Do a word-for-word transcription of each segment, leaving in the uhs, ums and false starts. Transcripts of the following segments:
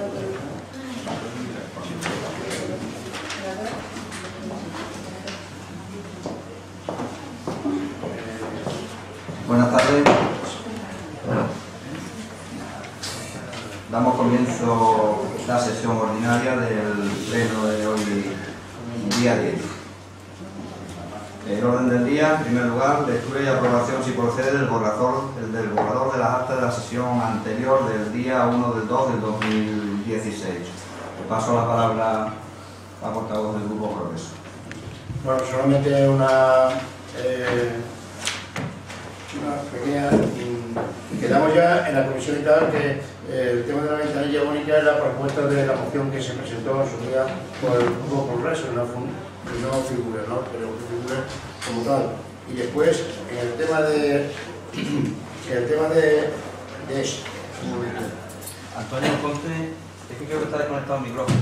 Buenas tardes. Damos comienzo a la sesión ordinaria del pleno de hoy, día diez. El orden del día, en primer lugar, lectura y aprobación, si procede, del borrador, el del borrador de las actas de la sesión anterior del día uno del dos del dos mil dieciséis. Le paso la palabra a portavoz del Grupo Progreso. Bueno, solamente una, eh, una pequeña... Quedamos ya en la comisión y tal que eh, el tema de la ventanilla única es la propuesta de la moción que se presentó en su día por el Grupo Progreso, no, no figura, ¿no? Pero que figure como tal. Y después, en el tema de... en el tema de... de eso. Antonio Conte, es que creo que está desconectado el micrófono.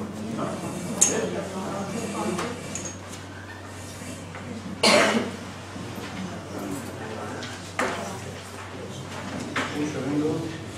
Un segundo.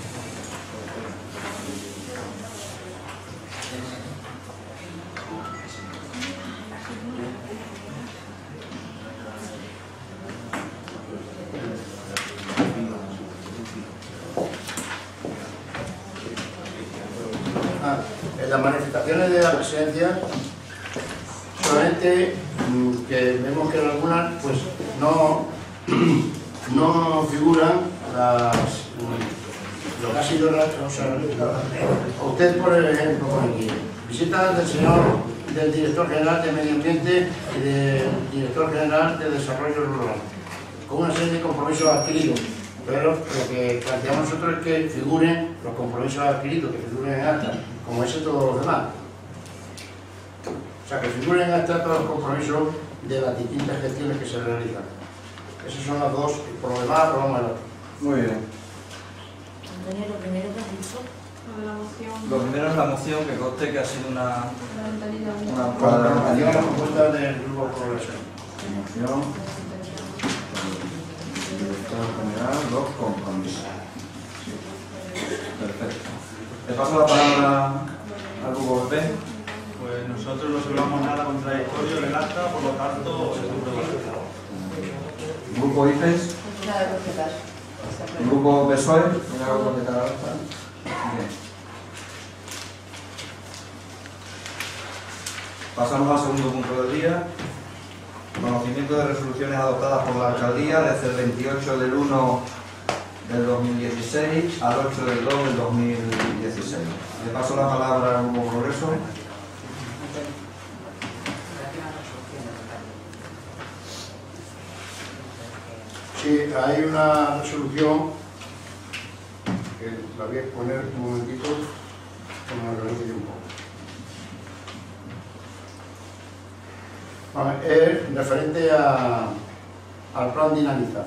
Ah, en las manifestaciones de la presidencia, solamente mmm, que vemos que en algunas pues no, no figuran las, lo que ha sido la, o sea, usted, por ejemplo, por aquí, visita del señor del director general de Medio Ambiente y del director general de Desarrollo Rural, con una serie de compromisos adquiridos, pero lo que planteamos nosotros es que figuren los compromisos adquiridos, que figuren en acta, como ese todos los demás. O sea, que figuren en acta todos los compromisos de las distintas gestiones que se realizan. Esas son las dos, y por lo demás aprobamos el otro. Muy bien. Antonio, lo primero que has dicho, Lo de la moción. Lo primero es la moción, que conste que ha sido una... La ventanilla única. una Con la relación a la propuesta del Grupo Progreso. moción. Director general, los compromisos. Perfecto. Le paso la palabra al Grupo P P. Pues nosotros no observamos nada contradictorio en el acta, por lo tanto, es un problema. Grupo I F E S. nada que objetar. Grupo P S O E. ¿Tiene algo que objetar al acta? Bien. Pasamos al segundo punto del día. Conocimiento de resoluciones adoptadas por la alcaldía desde el veintiocho del uno del dos mil dieciséis al ocho del dos del dos mil dieciséis. Le paso la palabra al Grupo Progreso. Sí, hay una resolución que la voy a exponer un momentito, que me organice un poco. Bueno, es referente a, al plan Dinamiza.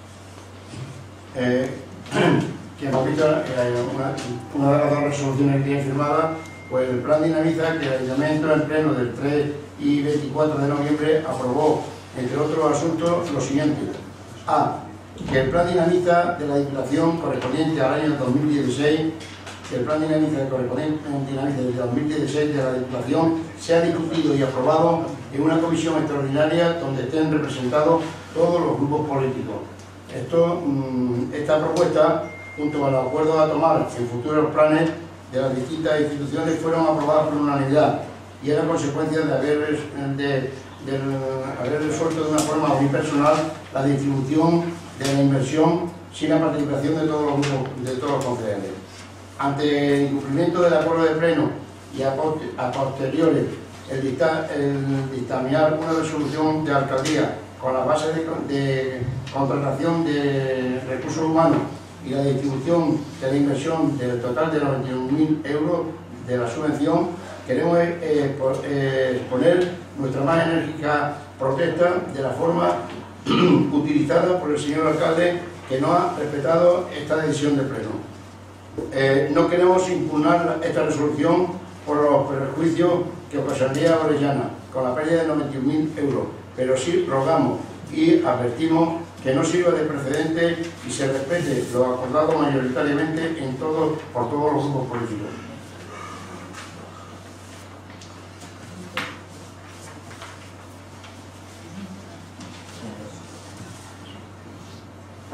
Eh, que hemos visto eh, una, una de las dos resoluciones que tiene firmada, pues el plan Dinamiza, que el Ayuntamiento en pleno del tres y veinticuatro de noviembre aprobó, entre otros asuntos, lo siguiente. A. Que el plan Dinamiza de la Diputación correspondiente al año dos mil dieciséis, que el plan Dinamiza correspondiente Dinamiza de dos mil dieciséis de la Diputación sea discutido y aprobado en una comisión extraordinaria donde estén representados todos los grupos políticos. Esto, esta propuesta, junto con los acuerdos a tomar en futuros planes de las distintas instituciones, fueron aprobadas por unanimidad y era consecuencia de haber, de, de haber resuelto de una forma unipersonal la distribución de la inversión sin la participación de todos los grupos, de todos los concejales. Ante el incumplimiento del acuerdo de pleno y a, post a posteriores el, dicta el dictaminar una resolución de alcaldía con la base de, de contratación de recursos humanos y la distribución de la inversión del total de noventa y un mil euros de la subvención, queremos eh, por, eh, exponer nuestra más enérgica protesta de la forma utilizada por el señor alcalde, que no ha respetado esta decisión de pleno. Eh, no queremos impugnar esta resolución por los perjuicios que ocasionaría a Orellana con la pérdida de noventa y un mil euros, pero sí rogamos y advertimos que no sirva de precedente y se respete lo acordado mayoritariamente en todo, por todos los grupos políticos.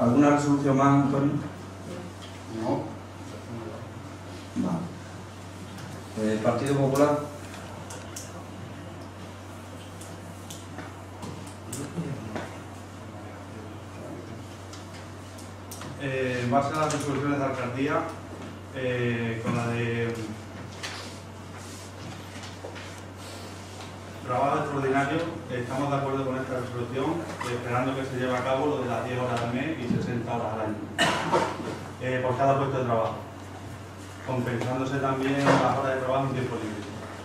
¿Alguna resolución más, Antonio? No. Vale. ¿El Partido Popular? Eh, en base a las resoluciones de alcaldía, eh, con la de trabajo extraordinario, estamos de acuerdo con esta resolución, eh, esperando que se lleve a cabo lo de las diez horas al mes y sesenta horas al año, eh, por cada puesto de trabajo, compensándose también las horas de trabajo en tiempo libre.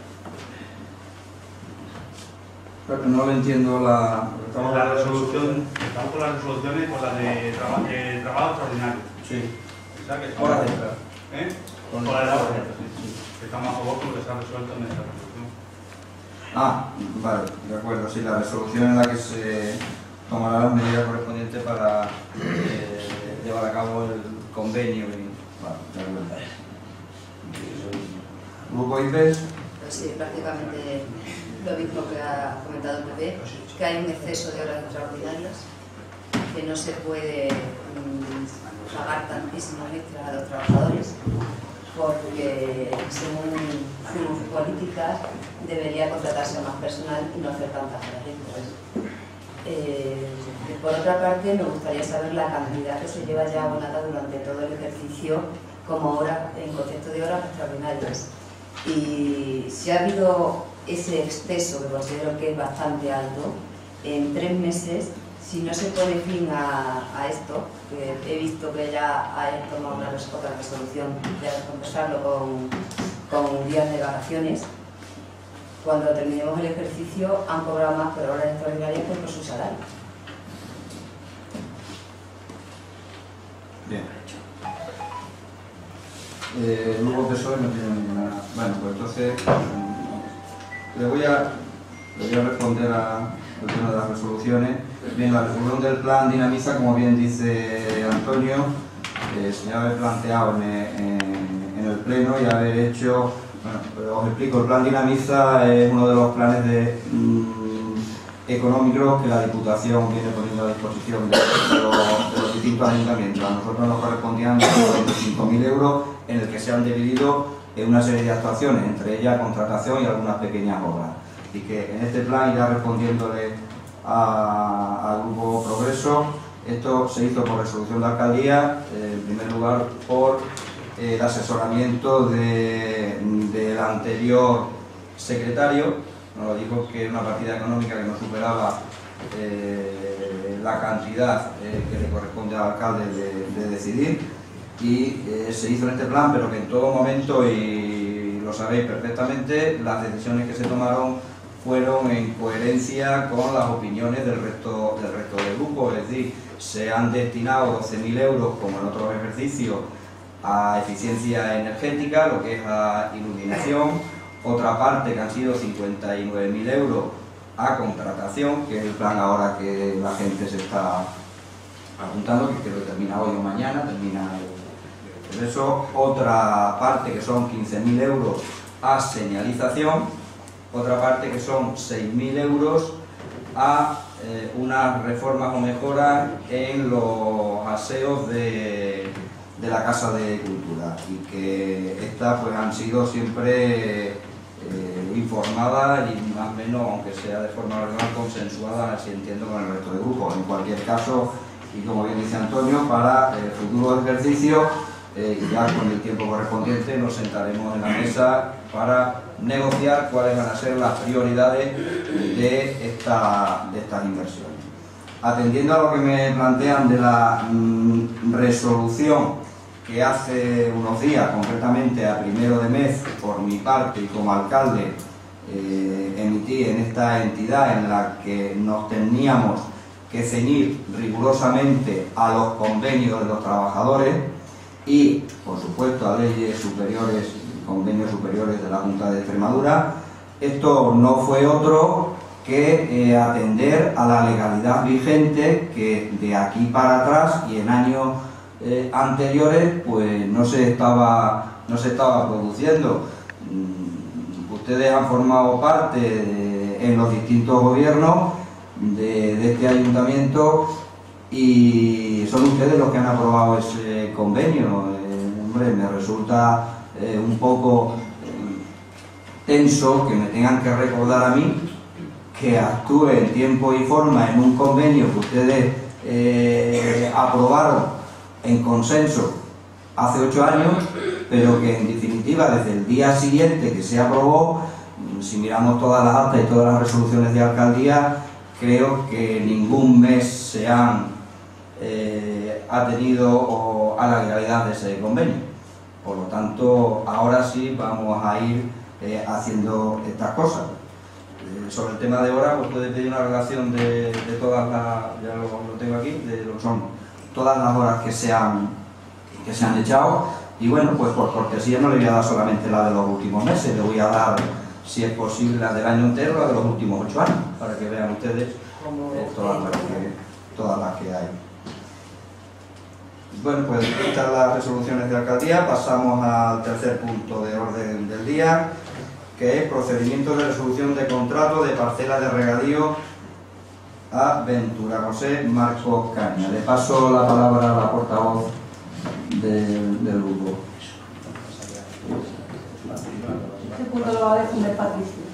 Pero no le entiendo la... La resolución, estamos con las resoluciones con la de traba, eh, trabajo extraordinario. Sí. O sea, que estamos, Horas extras. ¿eh? Con Con la de las horas horas extras, sí, sí. Estamos a favor con lo que se ha resuelto en esta resolución. Ah, vale, de acuerdo, sí, la resolución en la que se tomará las medidas correspondientes para eh, llevar a cabo el convenio. Y, vale, de acuerdo. ¿Grupo I P E S? Pues sí, prácticamente lo mismo que ha comentado el P P, que hay un exceso de horas extraordinarias, que no se puede mmm, pagar tantísimos extras a los trabajadores, porque según sus políticas debería contratarse más personal y no hacer tantas horas extras. Eh, por otra parte, me gustaría saber la cantidad que se lleva ya abonada durante todo el ejercicio como hora, en concepto de horas extraordinarias. Y si ha habido ese exceso, que considero que es bastante alto, en tres meses, si no se pone fin a, a esto, que he visto que ya ha tomado una res otra resolución de conversarlo con, con días de vacaciones, cuando terminemos el ejercicio han cobrado más por horas extraordinarias que por su salario. Bien. Eh, el grupo P S O E no tiene ninguna... Bueno, pues entonces le voy a, le voy a responder a el tema de las resoluciones. Bien, la resolución del plan Dinamiza, como bien dice Antonio, eh, se haber planteado en, en, en el pleno y haber hecho... Bueno, os explico, el plan Dinamiza es uno de los planes de, mmm, económicos que la Diputación viene poniendo a disposición de, de, los, de los distintos ayuntamientos. A nosotros nos correspondían veinticinco mil euros en el que se han dividido en una serie de actuaciones, entre ellas contratación y algunas pequeñas obras. Y que en este plan irá respondiéndole al Grupo Progreso. Esto se hizo por resolución de alcaldía, eh, en primer lugar por eh, el asesoramiento de, del anterior secretario. Nos dijo que era una partida económica que no superaba eh, la cantidad eh, que le corresponde al alcalde de, de decidir, y eh, se hizo en este plan, pero que en todo momento, y lo sabéis perfectamente, las decisiones que se tomaron fueron en coherencia con las opiniones del resto del resto del grupo. Es decir, se han destinado doce mil euros, como en otros ejercicios, a eficiencia energética, lo que es a iluminación, otra parte que han sido cincuenta y nueve mil euros a contratación, que es el plan ahora que la gente se está apuntando, que creo que termina hoy o mañana, termina el... Por eso, otra parte que son quince mil euros a señalización, otra parte que son seis mil euros a eh, unas reformas o mejoras en los aseos de, de la Casa de Cultura, y que estas pues han sido siempre eh, informadas y más o menos, aunque sea de forma normal, consensuadas, así entiendo, con el resto de grupos. En cualquier caso, y como bien dice Antonio, para el futuro ejercicio, eh, ya con el tiempo correspondiente nos sentaremos en la mesa para negociar cuáles van a ser las prioridades de, esta, de estas inversiones. Atendiendo a lo que me plantean de la mmm, resolución que hace unos días, concretamente a primero de mes, por mi parte y como alcalde, eh, emití en esta entidad en la que nos teníamos que ceñir rigurosamente a los convenios de los trabajadores y, por supuesto, a leyes superiores, convenios superiores de la Junta de Extremadura. Esto no fue otro que eh, atender a la legalidad vigente, que de aquí para atrás y en años eh, anteriores pues no se estaba, no se estaba produciendo. Mm, ustedes han formado parte de, en los distintos gobiernos de, de este ayuntamiento, y son ustedes los que han aprobado ese convenio. Eh, hombre, me resulta eh, un poco eh, tenso que me tengan que recordar a mí que actúe en tiempo y forma en un convenio que ustedes eh, aprobaron en consenso hace ocho años, pero que en definitiva desde el día siguiente que se aprobó, si miramos todas las actas y todas las resoluciones de alcaldía, creo que ningún mes se han eh, atenido a la legalidad de ese convenio. Por lo tanto, ahora sí vamos a ir eh, haciendo estas cosas. Eh, sobre el tema de horas, pues puede pedir una relación de, de todas las, ya lo, lo tengo aquí, de lo que son todas las horas que se han, que se han echado, y bueno, pues por cortesía no le voy a dar solamente la de los últimos meses, le voy a dar, si es posible, la del año entero, la de los últimos ocho años, para que vean ustedes eh, todas, las que, todas las que hay. Bueno, pues vistas las resoluciones de alcaldía, pasamos al tercer punto de orden del día, que es procedimiento de resolución de contrato de parcela de regadío a Ventura José Marcos Caña. Le paso la palabra a la portavoz del, del grupo. Este punto lo va a defender Patricia.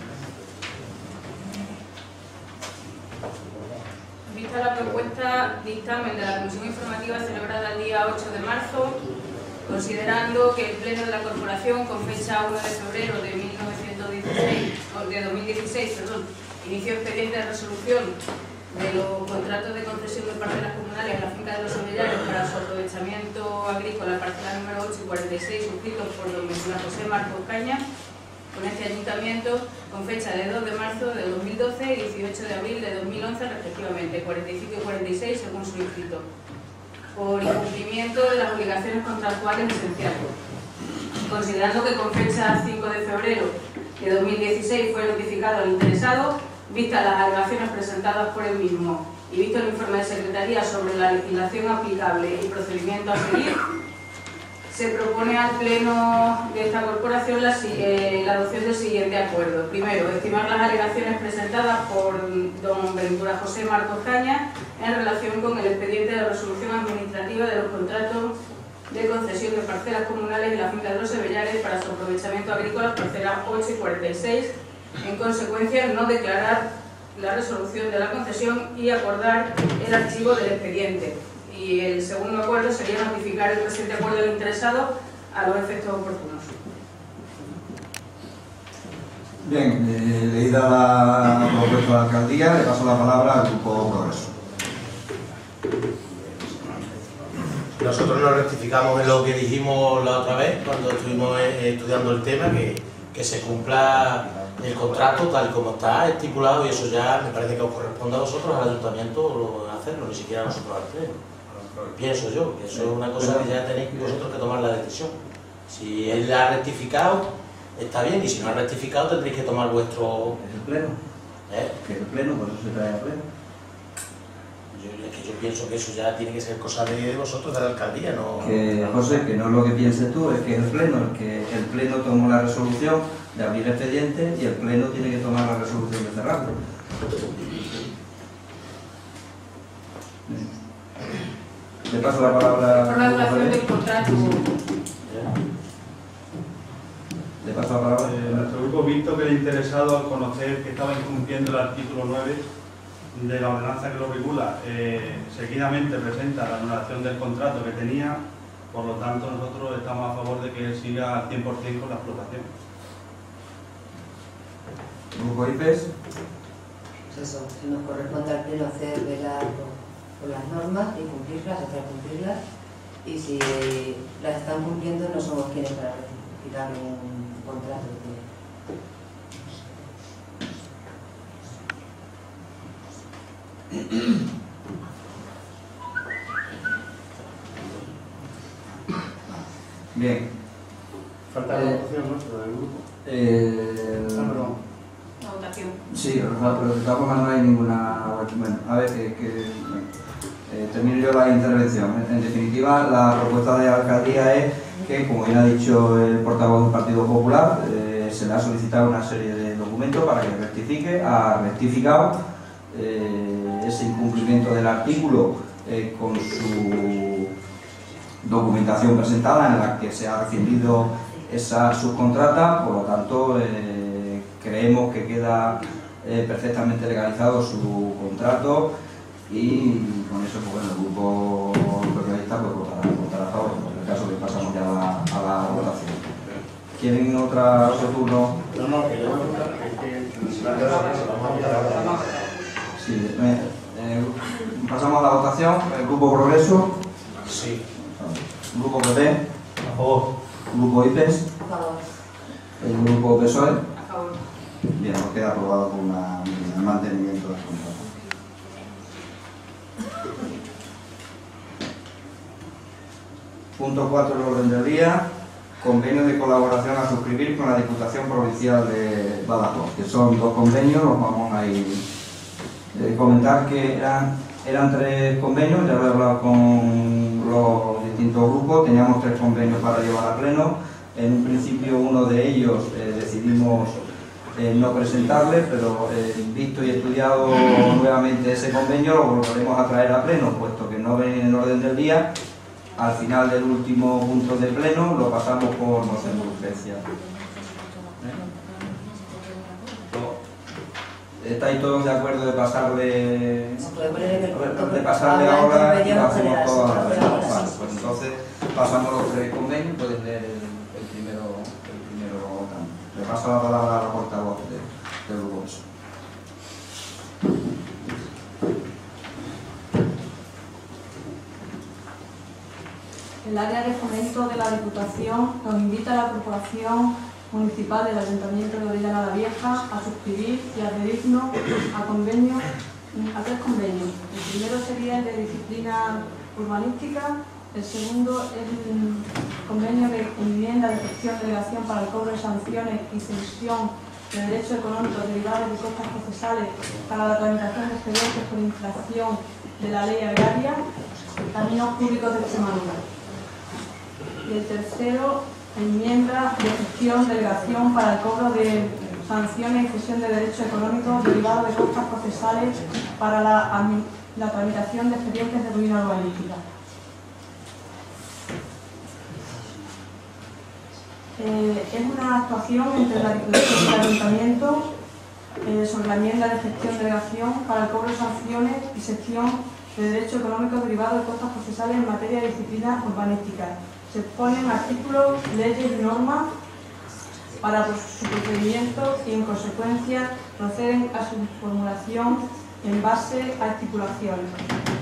Vista la propuesta dictamen de la Comisión Informativa celebrada el día ocho de marzo, considerando que el Pleno de la Corporación, con fecha uno de febrero de mil novecientos dieciséis, o de dos mil dieciséis, perdón, inició expediente de resolución de los contratos de concesión de parcelas comunales en la finca de los Avellanos para su aprovechamiento agrícola, parcela número ocho y cuarenta y seis, suscritos por don José Marcos Caña, con este ayuntamiento, con fecha de dos de marzo de dos mil doce y dieciocho de abril de dos mil once, respectivamente, cuarenta y cinco y cuarenta y seis, según su inscrito, por incumplimiento de las obligaciones contractuales esenciales. Considerando que con fecha cinco de febrero de dos mil dieciséis fue notificado al interesado, vistas las alegaciones presentadas por el mismo y visto el informe de Secretaría sobre la legislación aplicable y procedimiento a seguir, se propone al Pleno de esta Corporación la, eh, la adopción del siguiente acuerdo. Primero, estimar las alegaciones presentadas por don Ventura José Marcos Caña en relación con el expediente de resolución administrativa de los contratos de concesión de parcelas comunales en la finca de los Avellares para su aprovechamiento agrícola, parcelas ocho y cuarenta y seis. En consecuencia, no declarar la resolución de la concesión y acordar el archivo del expediente. Y el segundo acuerdo sería notificar el presente acuerdo al interesado a los efectos oportunos. Bien, eh, leída la propuesta de la alcaldía, le paso la palabra al Grupo Progreso. Nosotros nos rectificamos en lo que dijimos la otra vez cuando estuvimos eh, estudiando el tema, que, que se cumpla el contrato tal y como está estipulado, y eso ya me parece que os corresponde a vosotros, al ayuntamiento, hacerlo, ni siquiera a nosotros al pleno. Pienso yo, que eso es una cosa que ya tenéis vosotros que tomar la decisión. Si él la ha rectificado, está bien, y si no ha rectificado tendréis que tomar vuestro... ¿Es el pleno? ¿Eh? Que es el pleno, por eso se trae al pleno. Yo, es que yo pienso que eso ya tiene que ser cosa de vosotros, de la alcaldía, no... Que, José, que no es lo que pienses tú, es que es el pleno, el que el pleno tomó la resolución de abrir expediente y el pleno tiene que tomar la resolución de cerrarlo. Le paso la palabra... Por la duración del contrato. Le paso la palabra. Eh, nuestro grupo, visto que el interesado, al conocer que estaba incumpliendo el artículo nueve de la ordenanza que lo regula, eh, seguidamente presenta la anulación del contrato que tenía. Por lo tanto, nosotros estamos a favor de que él siga al cien por cien con la explotación. Grupo I P E S. Pues eso, nos corresponde al Pleno hacer velar por, por las normas y cumplirlas, hacer cumplirlas, y si las están cumpliendo no somos quienes para retirar un contrato que... Bien. Falta la Eh, votación nuestra del grupo. Eh, Ah, perdón. La votación. sí, pero de todas formas no hay ninguna... Bueno, a ver, que, que bueno, eh, termino yo la intervención. En definitiva, la propuesta de la alcaldía es que, como bien ha dicho el portavoz del Partido Popular, eh, se le ha solicitado una serie de documentos para que rectifique, ha rectificado eh, ese incumplimiento del artículo eh, con su documentación presentada en la que se ha recibido esa subcontrata, por lo tanto eh, creemos que queda eh, perfectamente legalizado su contrato y con eso pues, bueno, el grupo socialista pues, votará, votará a favor, en el caso que pasamos ya a la, a la votación. ¿Quieren otra, otro turno? No, no, que yo Sí, eh, eh, pasamos a la votación. El grupo Progreso. Sí. Grupo P P. A favor. Grupo I P E S. A favor. El grupo P S O E. A favor. Bien, nos queda aprobado con una, un mantenimiento del contrato. Punto cuatro del orden del día. Convenio de colaboración a suscribir con la Diputación Provincial de Badajoz, que son dos convenios, los vamos a ir eh, comentar que eran, eran tres convenios, ya lo he hablado con los distintos grupos, teníamos tres convenios para llevar a pleno. En un principio uno de ellos eh, decidimos eh, no presentarle, pero eh, visto y estudiado nuevamente ese convenio lo volveremos a traer a pleno, puesto que no ven en el orden del día. Al final del último punto de pleno lo pasamos por moción de urgencia. ¿Estáis todos de acuerdo de pasarle, Se puede poner en el punto de que pasarle habla ahora y convenio lo hacemos general, todo se ahora? puede Vale, ahora, sí. pues entonces pasamos los tres convenios, puedes leer el, el primero, el primero también. Le paso la palabra a la portavoz de, del grupo. El área de fomento de la Diputación nos invita a la Corporación Municipal del Ayuntamiento de Orellana la Vieja a suscribir y adherirnos a convenios, a tres convenios. El primero sería el de disciplina urbanística, el segundo es el convenio de enmienda de gestión de delegación para el cobro de sanciones y cesión de derechos económicos derivados de costas procesales para la tramitación de expedientes por infracción de la ley agraria, caminos públicos de Extremadura. Y el tercero, enmienda de gestión, delegación para el cobro de sanciones y cesión de derechos económicos derivados de costas procesales para la, la tramitación de expedientes de ruina urbanística. Eh, es una actuación entre la Diputación y el Ayuntamiento eh, sobre la enmienda de gestión, delegación para el cobro de sanciones y sección de derechos económicos derivados de costas procesales en materia de disciplina urbanística. Se exponen artículos, leyes y normas para su procedimiento y, en consecuencia, proceden a su formulación en base a estipulaciones.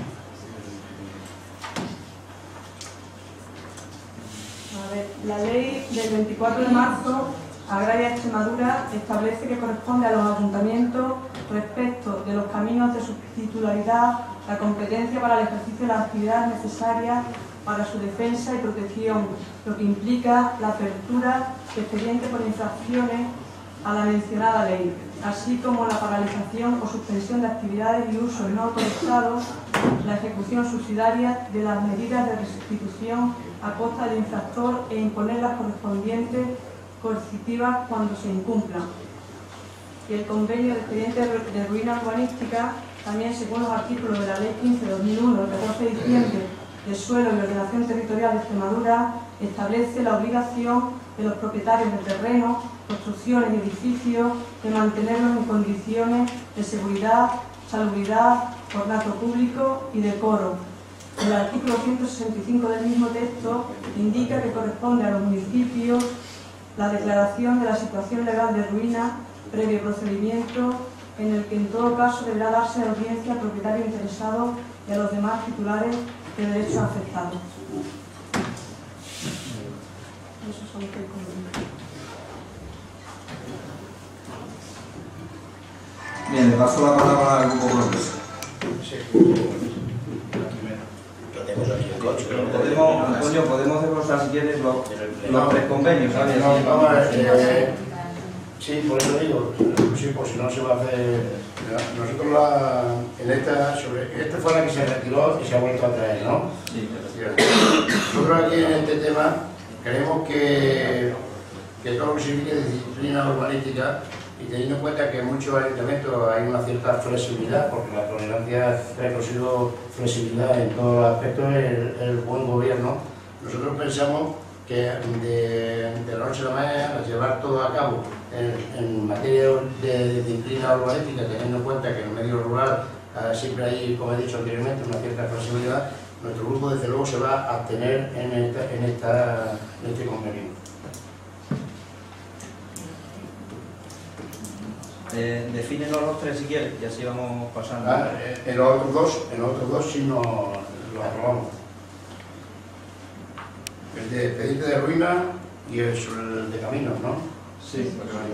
A ver, la ley del veinticuatro de marzo Agraria Extremadura establece que corresponde a los ayuntamientos, respecto de los caminos de su titularidad, la competencia para el ejercicio de las actividades necesarias para su defensa y protección, lo que implica la apertura de expedientes por infracciones a la mencionada ley, así como la paralización o suspensión de actividades y usos no autorizados, la ejecución subsidiaria de las medidas de restitución a costa del infractor e imponer las correspondientes coercitivas cuando se incumplan. Y el convenio de expedientes de ruina urbanística, también según los artículos de la Ley quince de dos mil uno, del catorce de diciembre, de Suelo y Ordenación Territorial de Extremadura, establece la obligación de los propietarios de terrenos, construcciones y edificios de mantenerlos en condiciones de seguridad, salubridad, ornato público y decoro. El artículo ciento sesenta y cinco del mismo texto indica que corresponde a los municipios la declaración de la situación legal de ruina previo procedimiento en el que en todo caso deberá darse audiencia al propietario interesado y a los demás titulares de derechos afectados. Esos son los que Bien, le paso la palabra al grupo Progreso. Podemos, Antonio, podemos desglosar si quieres los, los tres convenios, ¿sabes? No, vamos a ver, eh, sí, por eso digo, sí, pues si no se va a hacer. Nosotros la, en esta, sobre, esta fue la que se retiró y se ha vuelto a traer, ¿no? Sí. Nosotros aquí en este tema creemos que, que todo lo que significa disciplina urbanística y teniendo en cuenta que en muchos ayuntamientos hay una cierta flexibilidad, porque la tolerancia trae consigo flexibilidad en todos los aspectos, el, el buen gobierno, nosotros pensamos que de, de la noche a la mañana llevar todo a cabo en, en materia de disciplina urbanística, teniendo en cuenta que en el medio rural uh, siempre hay, como he dicho anteriormente, una cierta flexibilidad, nuestro grupo desde luego se va a abstener en, esta, en, esta, en este convenio. Eh, defínenos los tres si quieres y así vamos pasando. Ah, en los otros dos, en los otros dos sí no los aprobamos. El de expediente de ruina y el, el de caminos, ¿no? Sí.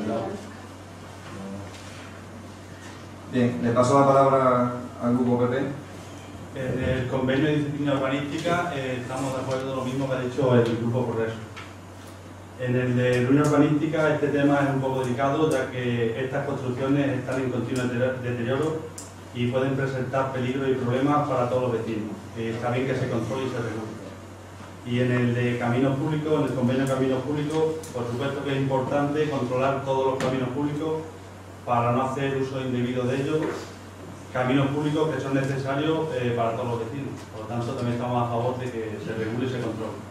Bien, le paso la palabra al grupo P P. En el convenio de disciplina urbanística eh, estamos de acuerdo en lo mismo que ha dicho el grupo Progreso. En el de ruina urbanística este tema es un poco delicado, ya que estas construcciones están en continuo deterioro y pueden presentar peligros y problemas para todos los vecinos. Eh, está bien que se controle y se regule. Y en el de caminos públicos, en el convenio de caminos públicos, por supuesto que es importante controlar todos los caminos públicos para no hacer uso indebido de ellos, caminos públicos que son necesarios eh, para todos los vecinos. Por lo tanto, también estamos a favor de que se regule y se controle.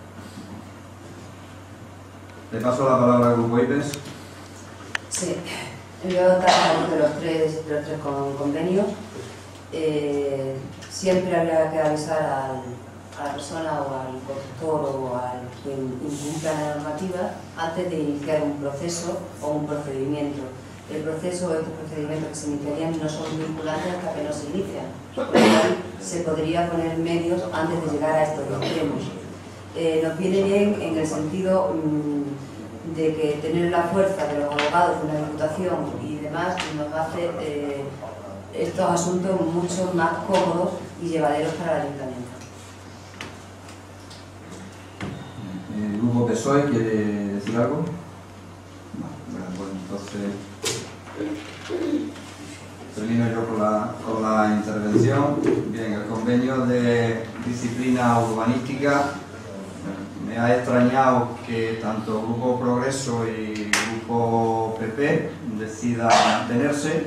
Le paso la palabra al grupo I P E S. Sí, yo tratamos de los tres, de los tres convenios. Eh, siempre habría que avisar al, a la persona o al constructor o al quien incumpla la normativa antes de iniciar un proceso o un procedimiento. El proceso o estos procedimientos que se iniciarían no son vinculantes hasta que no se inician. Por lo cual, se podría poner medios antes de llegar a estos extremos. Eh, nos viene bien en el sentido mmm, de que tener la fuerza de los abogados de una diputación y demás nos hace eh, estos asuntos mucho más cómodos y llevaderos para el ayuntamiento. ¿El grupo P S O E quiere decir algo? No, bueno, pues entonces termino yo con la, con la intervención. Bien, el convenio de disciplina urbanística. Me ha extrañado que tanto el Grupo Progreso y el Grupo P P decidan mantenerse.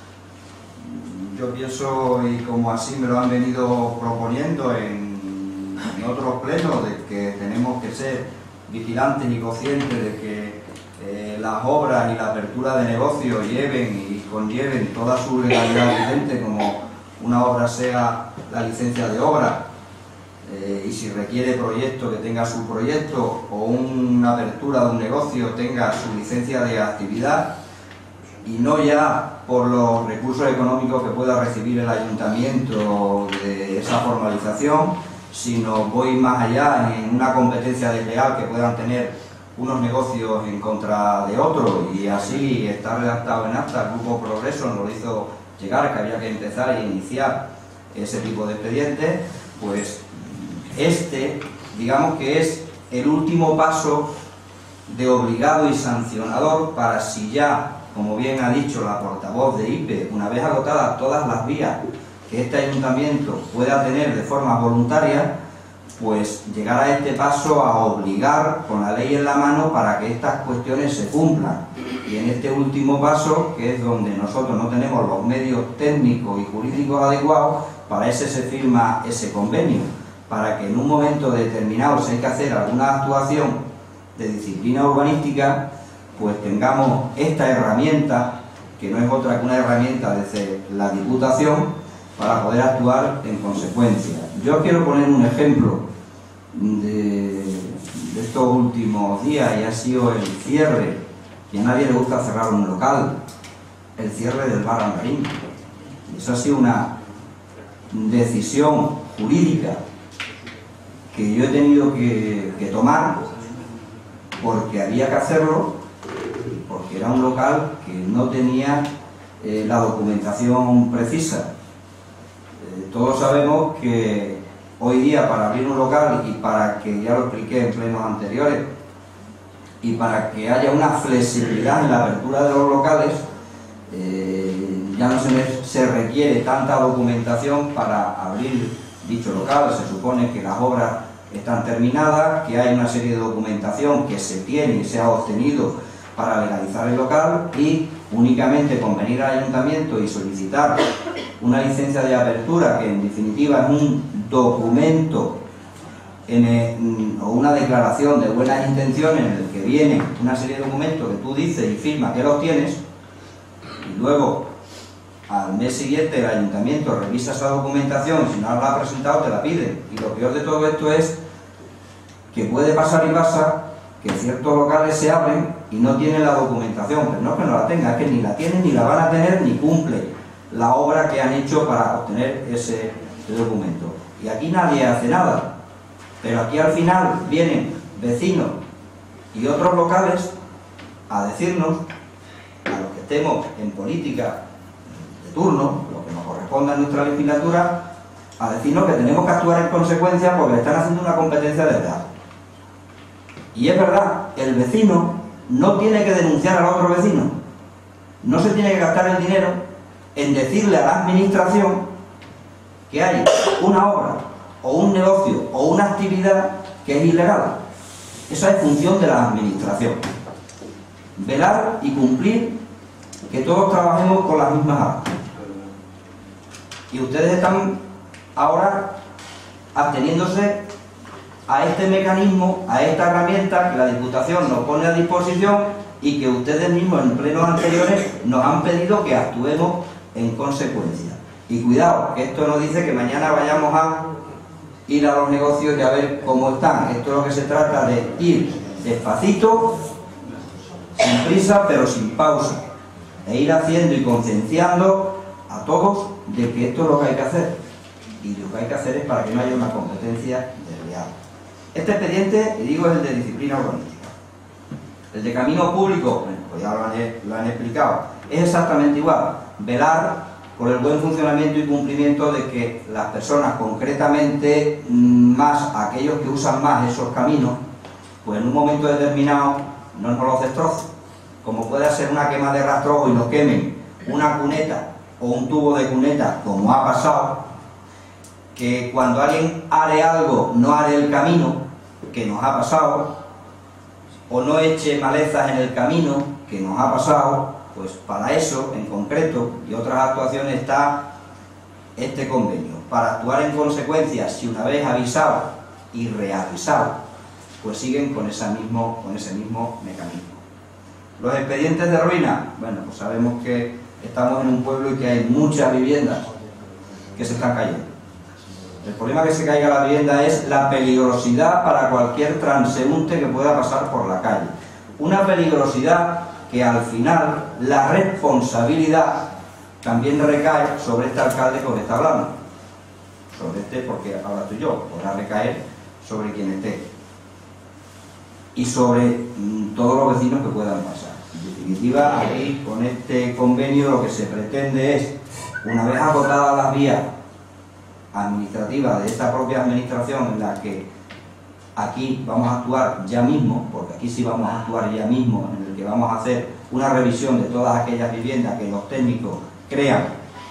Yo pienso, y como así me lo han venido proponiendo en, en otros plenos, de que tenemos que ser vigilantes y conscientes de que eh, las obras y la apertura de negocios lleven y conlleven toda su legalidad vigente, como una obra sea la licencia de obra, Eh, y si requiere proyecto, que tenga su proyecto, o una apertura de un negocio tenga su licencia de actividad, y no ya por los recursos económicos que pueda recibir el ayuntamiento de esa formalización, sino voy más allá en una competencia desleal que puedan tener unos negocios en contra de otros, y así está redactado en acta. El Grupo Progreso nos lo hizo llegar, que había que empezar e iniciar ese tipo de expedientes. Pues este, digamos que es el último paso de obligado y sancionador para, si ya, como bien ha dicho la portavoz de I P E, una vez agotadas todas las vías que este ayuntamiento pueda tener de forma voluntaria, pues llegar a este paso a obligar con la ley en la mano para que estas cuestiones se cumplan. Y en este último paso, que es donde nosotros no tenemos los medios técnicos y jurídicos adecuados, para ese se firma ese convenio, para que en un momento determinado, si hay que hacer alguna actuación de disciplina urbanística, pues tengamos esta herramienta, que no es otra que una herramienta desde la Diputación, para poder actuar en consecuencia. Yo quiero poner un ejemplo de, de estos últimos días, y ha sido el cierre, que a nadie le gusta cerrar un local, el cierre del bar Andarín. Eso ha sido una decisión jurídica que yo he tenido que, que tomar, porque había que hacerlo, porque era un local que no tenía eh, la documentación precisa. Eh, todos sabemos que hoy día, para abrir un local, y para que, ya lo expliqué en plenos anteriores, y para que haya una flexibilidad en la apertura de los locales, eh, ya no se, se requiere tanta documentación para abrir dicho local. Se supone que las obras están terminadas, que hay una serie de documentación que se tiene y se ha obtenido para legalizar el local, y únicamente con venir al ayuntamiento y solicitar una licencia de apertura, que en definitiva es un documento en el, o una declaración de buenas intenciones en el que viene una serie de documentos que tú dices y firmas que los tienes, y luego al mes siguiente el ayuntamiento revisa esa documentación, si no la ha presentado te la pide. Y lo peor de todo esto es que puede pasar y pasa que ciertos locales se abren y no tienen la documentación, pero no es que no la tengan, es que ni la tienen, ni la van a tener, ni cumple la obra que han hecho para obtener ese, ese documento. Y aquí nadie hace nada, pero aquí al final vienen vecinos y otros locales a decirnos, a los que estemos en política de turno, lo que nos corresponda en nuestra legislatura, a decirnos que tenemos que actuar en consecuencia porque le están haciendo una competencia desleal. Y es verdad, el vecino no tiene que denunciar al otro vecino, no se tiene que gastar el dinero en decirle a la administración que hay una obra o un negocio o una actividad que es ilegal. Esa es función de la administración. Velar y cumplir que todos trabajemos con las mismas armas. Y ustedes están ahora absteniéndose a este mecanismo, a esta herramienta que la Diputación nos pone a disposición y que ustedes mismos en plenos anteriores nos han pedido que actuemos en consecuencia. Y cuidado, que esto no dice que mañana vayamos a ir a los negocios y a ver cómo están. Esto es lo que se trata de ir despacito, sin prisa pero sin pausa, e ir haciendo y concienciando a todos de que esto es lo que hay que hacer, y lo que hay que hacer es para que no haya una competencia desleal. Este expediente, digo, es el de disciplina urbanística. El de camino público, bueno, pues ya lo han, lo han explicado, es exactamente igual: velar por el buen funcionamiento y cumplimiento de que las personas, concretamente más aquellos que usan más esos caminos, pues en un momento determinado no nos los destrocen, como puede ser una quema de rastrojo y nos quemen una cuneta o un tubo de cuneta, como ha pasado, que cuando alguien are algo no are el camino, que nos ha pasado, o no eche malezas en el camino, que nos ha pasado. Pues para eso, en concreto, y otras actuaciones, está este convenio, para actuar en consecuencia si una vez avisado y reavisado, pues siguen con, esa mismo, con ese mismo mecanismo. Los expedientes de ruina, bueno, pues sabemos que estamos en un pueblo y que hay muchas viviendas que se están cayendo. El problema que se caiga la vivienda es la peligrosidad para cualquier transeúnte que pueda pasar por la calle. Una peligrosidad que al final la responsabilidad también recae sobre este alcalde que os está hablando. Sobre este, porque ahora estoy yo, podrá recaer sobre quien esté. Y sobre mmm, todos los vecinos que puedan pasar. En definitiva, aquí con este convenio lo que se pretende es, una vez agotadas las vías administrativas de esta propia administración, en la que aquí vamos a actuar ya mismo, porque aquí sí vamos a actuar ya mismo, en el que vamos a hacer una revisión de todas aquellas viviendas que los técnicos crean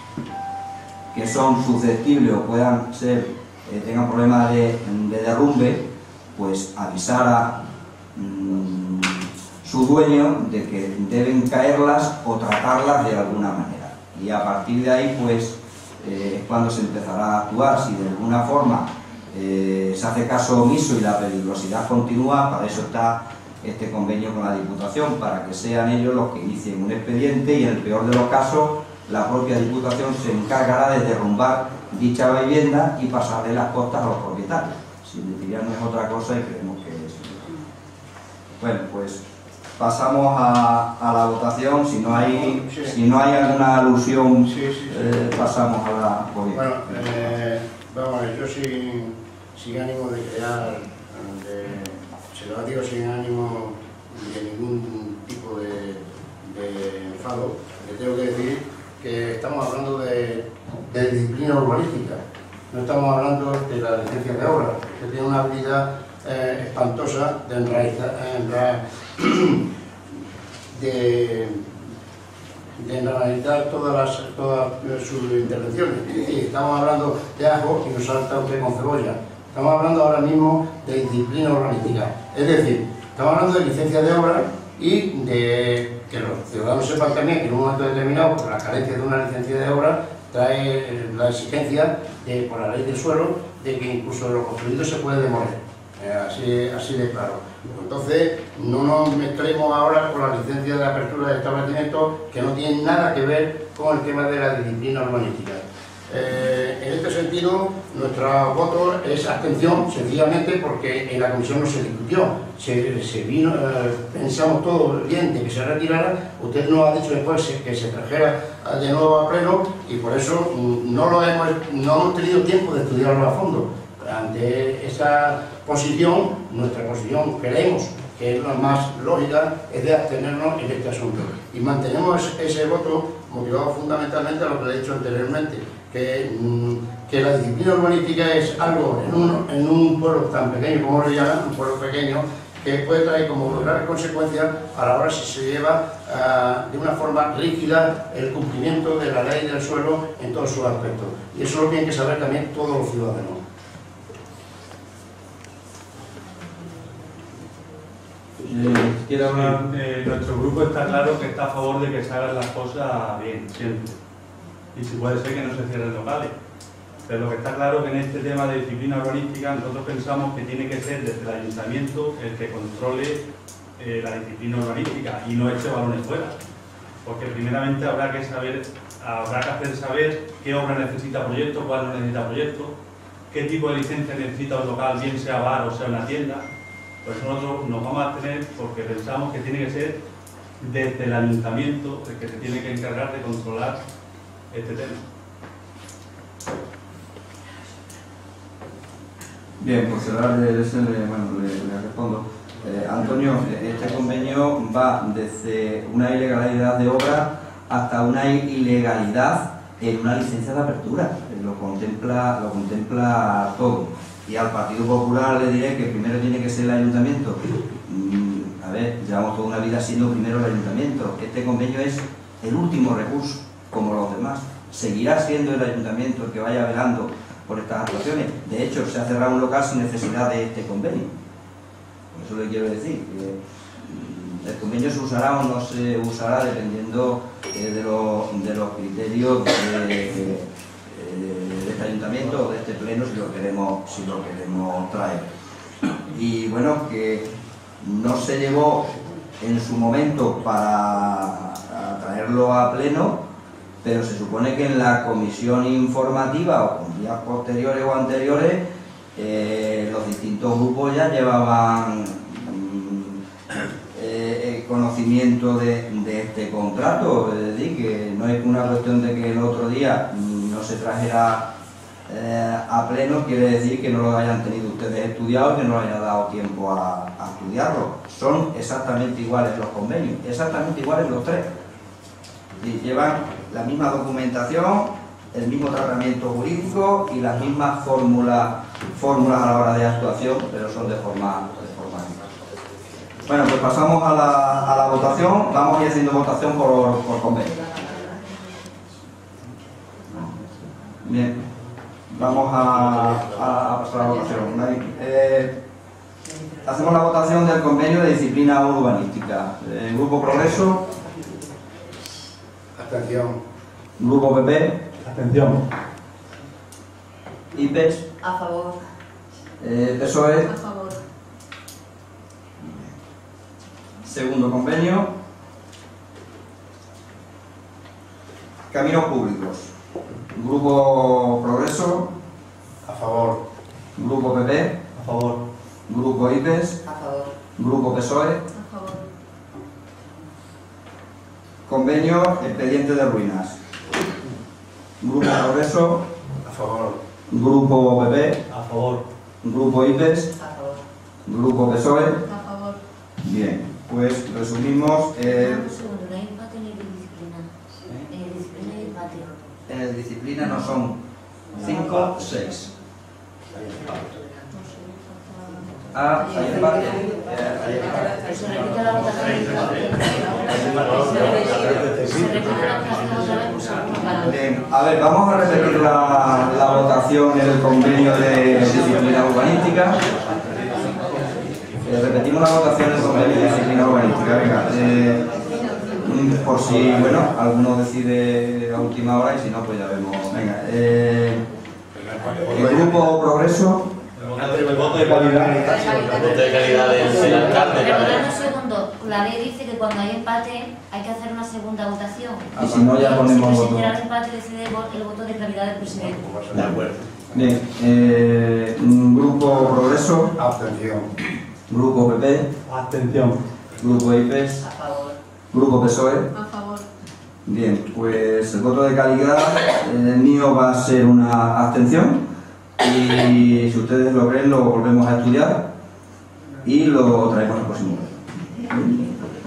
que son susceptibles o puedan ser, eh, tengan problemas de, de derrumbe, pues avisar a mmm, su dueño de que deben caerlas o tratarlas de alguna manera. Y a partir de ahí, pues, eh, es cuando se empezará a actuar. Si de alguna forma Eh, se hace caso omiso y la peligrosidad continúa, para eso está este convenio con la Diputación, para que sean ellos los que inicien un expediente y en el peor de los casos la propia Diputación se encargará de derrumbar dicha vivienda y pasarle las costas a los propietarios. Si en definitiva no es otra cosa y creemos que es. Bueno, pues pasamos a, a la votación. Si no hay, si no hay alguna alusión, eh, pasamos a la votación. Bueno, eh, vamos a ver, yo sin, sin ánimo de crear, de, se lo digo sin ánimo de ningún tipo de, de enfado, le tengo que decir que estamos hablando de, de disciplina urbanística, no estamos hablando de la licencia de obra, que tiene una habilidad eh, espantosa de enraizar, de, de analizar todas, las, todas sus intervenciones. Es decir, estamos hablando de ajo y nos salta usted con cebolla. Estamos hablando ahora mismo de disciplina urbanística. Es decir, estamos hablando de licencia de obra y de que los ciudadanos sepan también que en un momento determinado, por la carencia de una licencia de obra, trae la exigencia de, por la ley del suelo, de que incluso lo construido se puede demoler. Eh, así, así de claro. Entonces, no nos mezclemos ahora con la licencia de apertura de establecimientos que no tienen nada que ver con el tema de la disciplina urbanística. Eh, en este sentido, nuestro voto es abstención, sencillamente porque en la comisión no se discutió. Se, se vino, eh, pensamos todo bien de que se retirara, usted nos ha dicho después que se trajera de nuevo a pleno y por eso no, lo hemos, no hemos tenido tiempo de estudiarlo a fondo. Ante esa posición, nuestra posición, creemos que es la más lógica, es de abstenernos en este asunto. Y mantenemos ese voto motivado fundamentalmente a lo que le he dicho anteriormente, que, que la disciplina urbanística es algo en un, en un pueblo tan pequeño como lo llaman, un pueblo pequeño, que puede traer como graves consecuencias a la hora si se lleva uh, de una forma rígida el cumplimiento de la ley del suelo en todos sus aspectos. Y eso lo tienen que saber también todos los ciudadanos. Eh, hablar, eh, nuestro grupo está claro que está a favor de que se hagan las cosas bien, siempre. Y si puede ser que no se cierren locales. Pero lo que está claro es que en este tema de disciplina urbanística nosotros pensamos que tiene que ser desde el ayuntamiento el que controle eh, la disciplina urbanística y no eche balones fuera. Porque primeramente habrá que saber, habrá que hacer saber qué obra necesita proyecto, cuál no necesita proyecto, qué tipo de licencia necesita un local, bien sea bar o sea una tienda. Pues nosotros nos vamos a abstener porque pensamos que tiene que ser desde el ayuntamiento el que se tiene que encargar de controlar este tema. Bien, pues ahora le, le, bueno, le, le respondo. Eh, Antonio, este convenio va desde una ilegalidad de obra hasta una ilegalidad en una licencia de apertura. Eh, lo contempla, lo contempla todo. Y al Partido Popular le diré que primero tiene que ser el ayuntamiento. Mm, a ver, llevamos toda una vida siendo primero el ayuntamiento. Este convenio es el último recurso, como los demás. Seguirá siendo el ayuntamiento el que vaya velando por estas actuaciones. De hecho, se ha cerrado un local sin necesidad de este convenio. Por eso le quiero decir que el convenio se usará o no se usará dependiendo eh, de, lo, de los criterios de, de, de este ayuntamiento o de este pleno si lo queremos, si lo queremos traer. Y bueno, que no se llevó en su momento para traerlo a pleno, pero se supone que en la comisión informativa o con días posteriores o anteriores eh, los distintos grupos ya llevaban mm, eh, conocimiento de, de este contrato, es decir, que no es una cuestión de que el otro día no se trajera eh, a pleno, quiere decir que no lo hayan tenido ustedes estudiado y que no les haya dado tiempo a, a estudiarlo. Son exactamente iguales los convenios, exactamente iguales los tres. Y llevan la misma documentación, el mismo tratamiento jurídico y las mismas fórmulas, fórmulas a la hora de actuación, pero son de forma, de forma diferente. Bueno, pues pasamos a la, a la votación. Vamos a ir haciendo votación por, por convenio. Bien, vamos a, a, a pasar a la votación. Eh, hacemos la votación del convenio de disciplina urbanística. El Grupo Progreso. Abstención. Grupo P P. Abstención. I P E S. A favor. Eh, P S O E. A favor. Segundo convenio. Caminos públicos. Grupo Progreso. A favor. Grupo P P. A favor. Grupo I P E S. A favor. Grupo P S O E. A favor. Convenio expediente de ruinas. Grupo Progreso. A favor. Grupo P P. A favor. Grupo I P E S. A favor. Grupo P S O E. A favor. Bien, pues resumimos. Eh, Un segundo, no hay empate ni disciplina. En disciplina hay empate. en el disciplina no son cinco, seis. Ah, hay empate. Eh, hay empate. Se repite la votación. Se repite la votación otra vez, pues alguno para. Bien, a ver, vamos a repetir la, la votación en el convenio de disciplina urbanística. Eh, repetimos la votación del convenio de disciplina urbanística. Venga, venga. Eh, por si, bueno, alguno decide a última hora y si no, pues ya vemos. Venga. Eh, el grupo Progreso. El voto de calidad. El voto de calidad del alcalde. Perdón un segundo. La ley dice que cuando hay empate hay que hacer una segunda votación. Y si no, ya ponemos Si voto. se entera el empate, decide el voto de calidad del presidente. De acuerdo. Bien. Eh, grupo Progreso. Abstención. Grupo P P. Abstención. Grupo I P E S. A favor. Grupo P S O E. A favor. Bien, pues el voto de calidad, el mío va a ser una abstención y si ustedes lo creen lo volvemos a estudiar y lo traemos el próximo mes.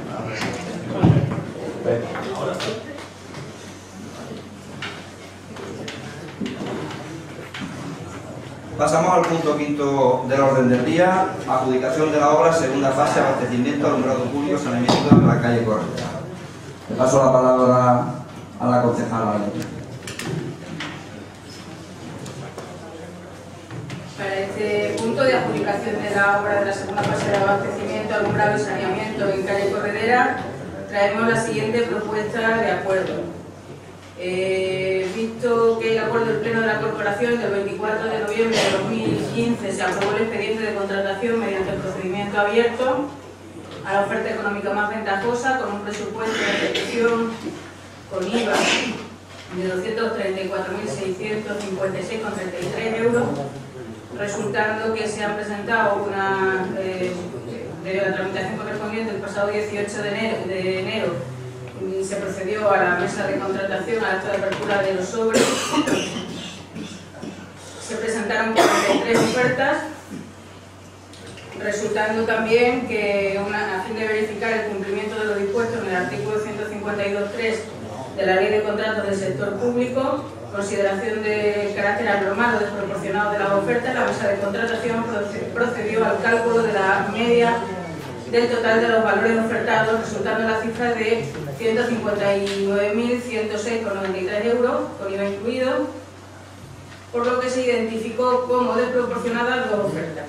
Pasamos al punto quinto del orden del día, adjudicación de la obra, segunda fase, abastecimiento, alumbrado público, saneamiento en la calle Corredera. Le paso la palabra a la concejala. Para este punto de adjudicación de la obra de la segunda fase de abastecimiento, alumbrado y saneamiento en calle Corredera, traemos la siguiente propuesta de acuerdo. Eh, visto que el acuerdo del Pleno de la Corporación del veinticuatro de noviembre de dos mil quince se aprobó el expediente de contratación mediante el procedimiento abierto a la oferta económica más ventajosa con un presupuesto de ejecución con I V A de doscientos treinta y cuatro mil seiscientos cincuenta y seis coma treinta y tres euros, resultando que se han presentado una eh, de la tramitación correspondiente el pasado dieciocho de enero, de enero se procedió a la mesa de contratación, al acto de apertura de los sobres. Se presentaron cuarenta y tres ofertas, resultando también que, una, a fin de verificar el cumplimiento de lo dispuesto en el artículo ciento cincuenta y dos punto tres de la Ley de Contratos del Sector Público, consideración de carácter anormal o desproporcionado de las ofertas, la mesa de contratación procedió al cálculo de la media del total de los valores ofertados, resultando la cifra de ciento cincuenta y nueve mil ciento seis coma noventa y tres euros, con I V A incluido, por lo que se identificó como desproporcionadas dos ofertas.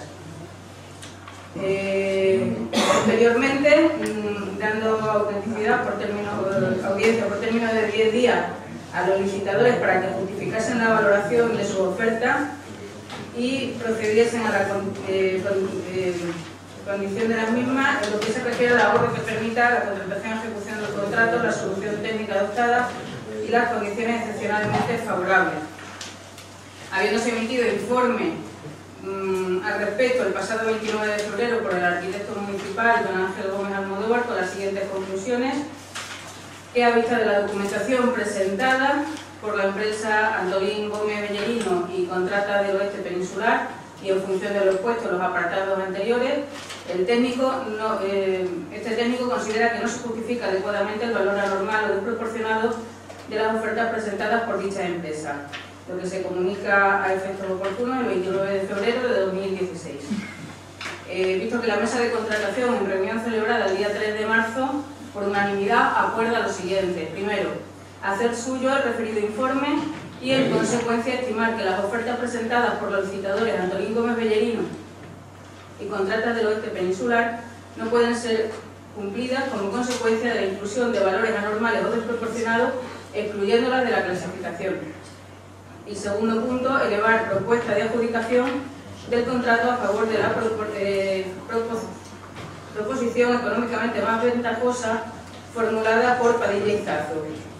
Eh, posteriormente, mmm, dando autenticidad por término, audiencia por término de diez días a los licitadores para que justificasen la valoración de su oferta y procediesen a la con, eh, con, eh, condición de las mismas en lo que se refiere al ahorro que permita la contratación y ejecución del contrato, la solución técnica adoptada y las condiciones excepcionalmente favorables. Habiéndose emitido informe mmm, al respecto el pasado veintinueve de febrero por el arquitecto municipal don Ángel Gómez Almodóvar con las siguientes conclusiones, que a vista de la documentación presentada por la empresa Antolín Gómez Bellerino y Contrata del Oeste Peninsular y en función de los puestos los apartados anteriores, el técnico no, eh, este técnico considera que no se justifica adecuadamente el valor anormal o desproporcionado de las ofertas presentadas por dicha empresa, lo que se comunica a efectos oportunos el veintinueve de febrero de dos mil dieciséis. Eh, visto que la mesa de contratación en reunión celebrada el día tres de marzo, por unanimidad acuerda lo siguiente. Primero, hacer suyo el referido informe y en consecuencia estimar que las ofertas presentadas por los licitadores Antolín Gómez Bellerino y Contratas del Oeste Peninsular no pueden ser cumplidas como consecuencia de la inclusión de valores anormales o desproporcionados, excluyéndolas de la clasificación. Y segundo punto, elevar propuesta de adjudicación del contrato a favor de la propor eh, propos proposición económicamente más ventajosa formulada por Padilla y Zazo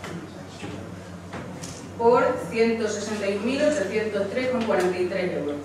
por ciento sesenta y un mil ochocientos tres coma cuarenta y tres euros.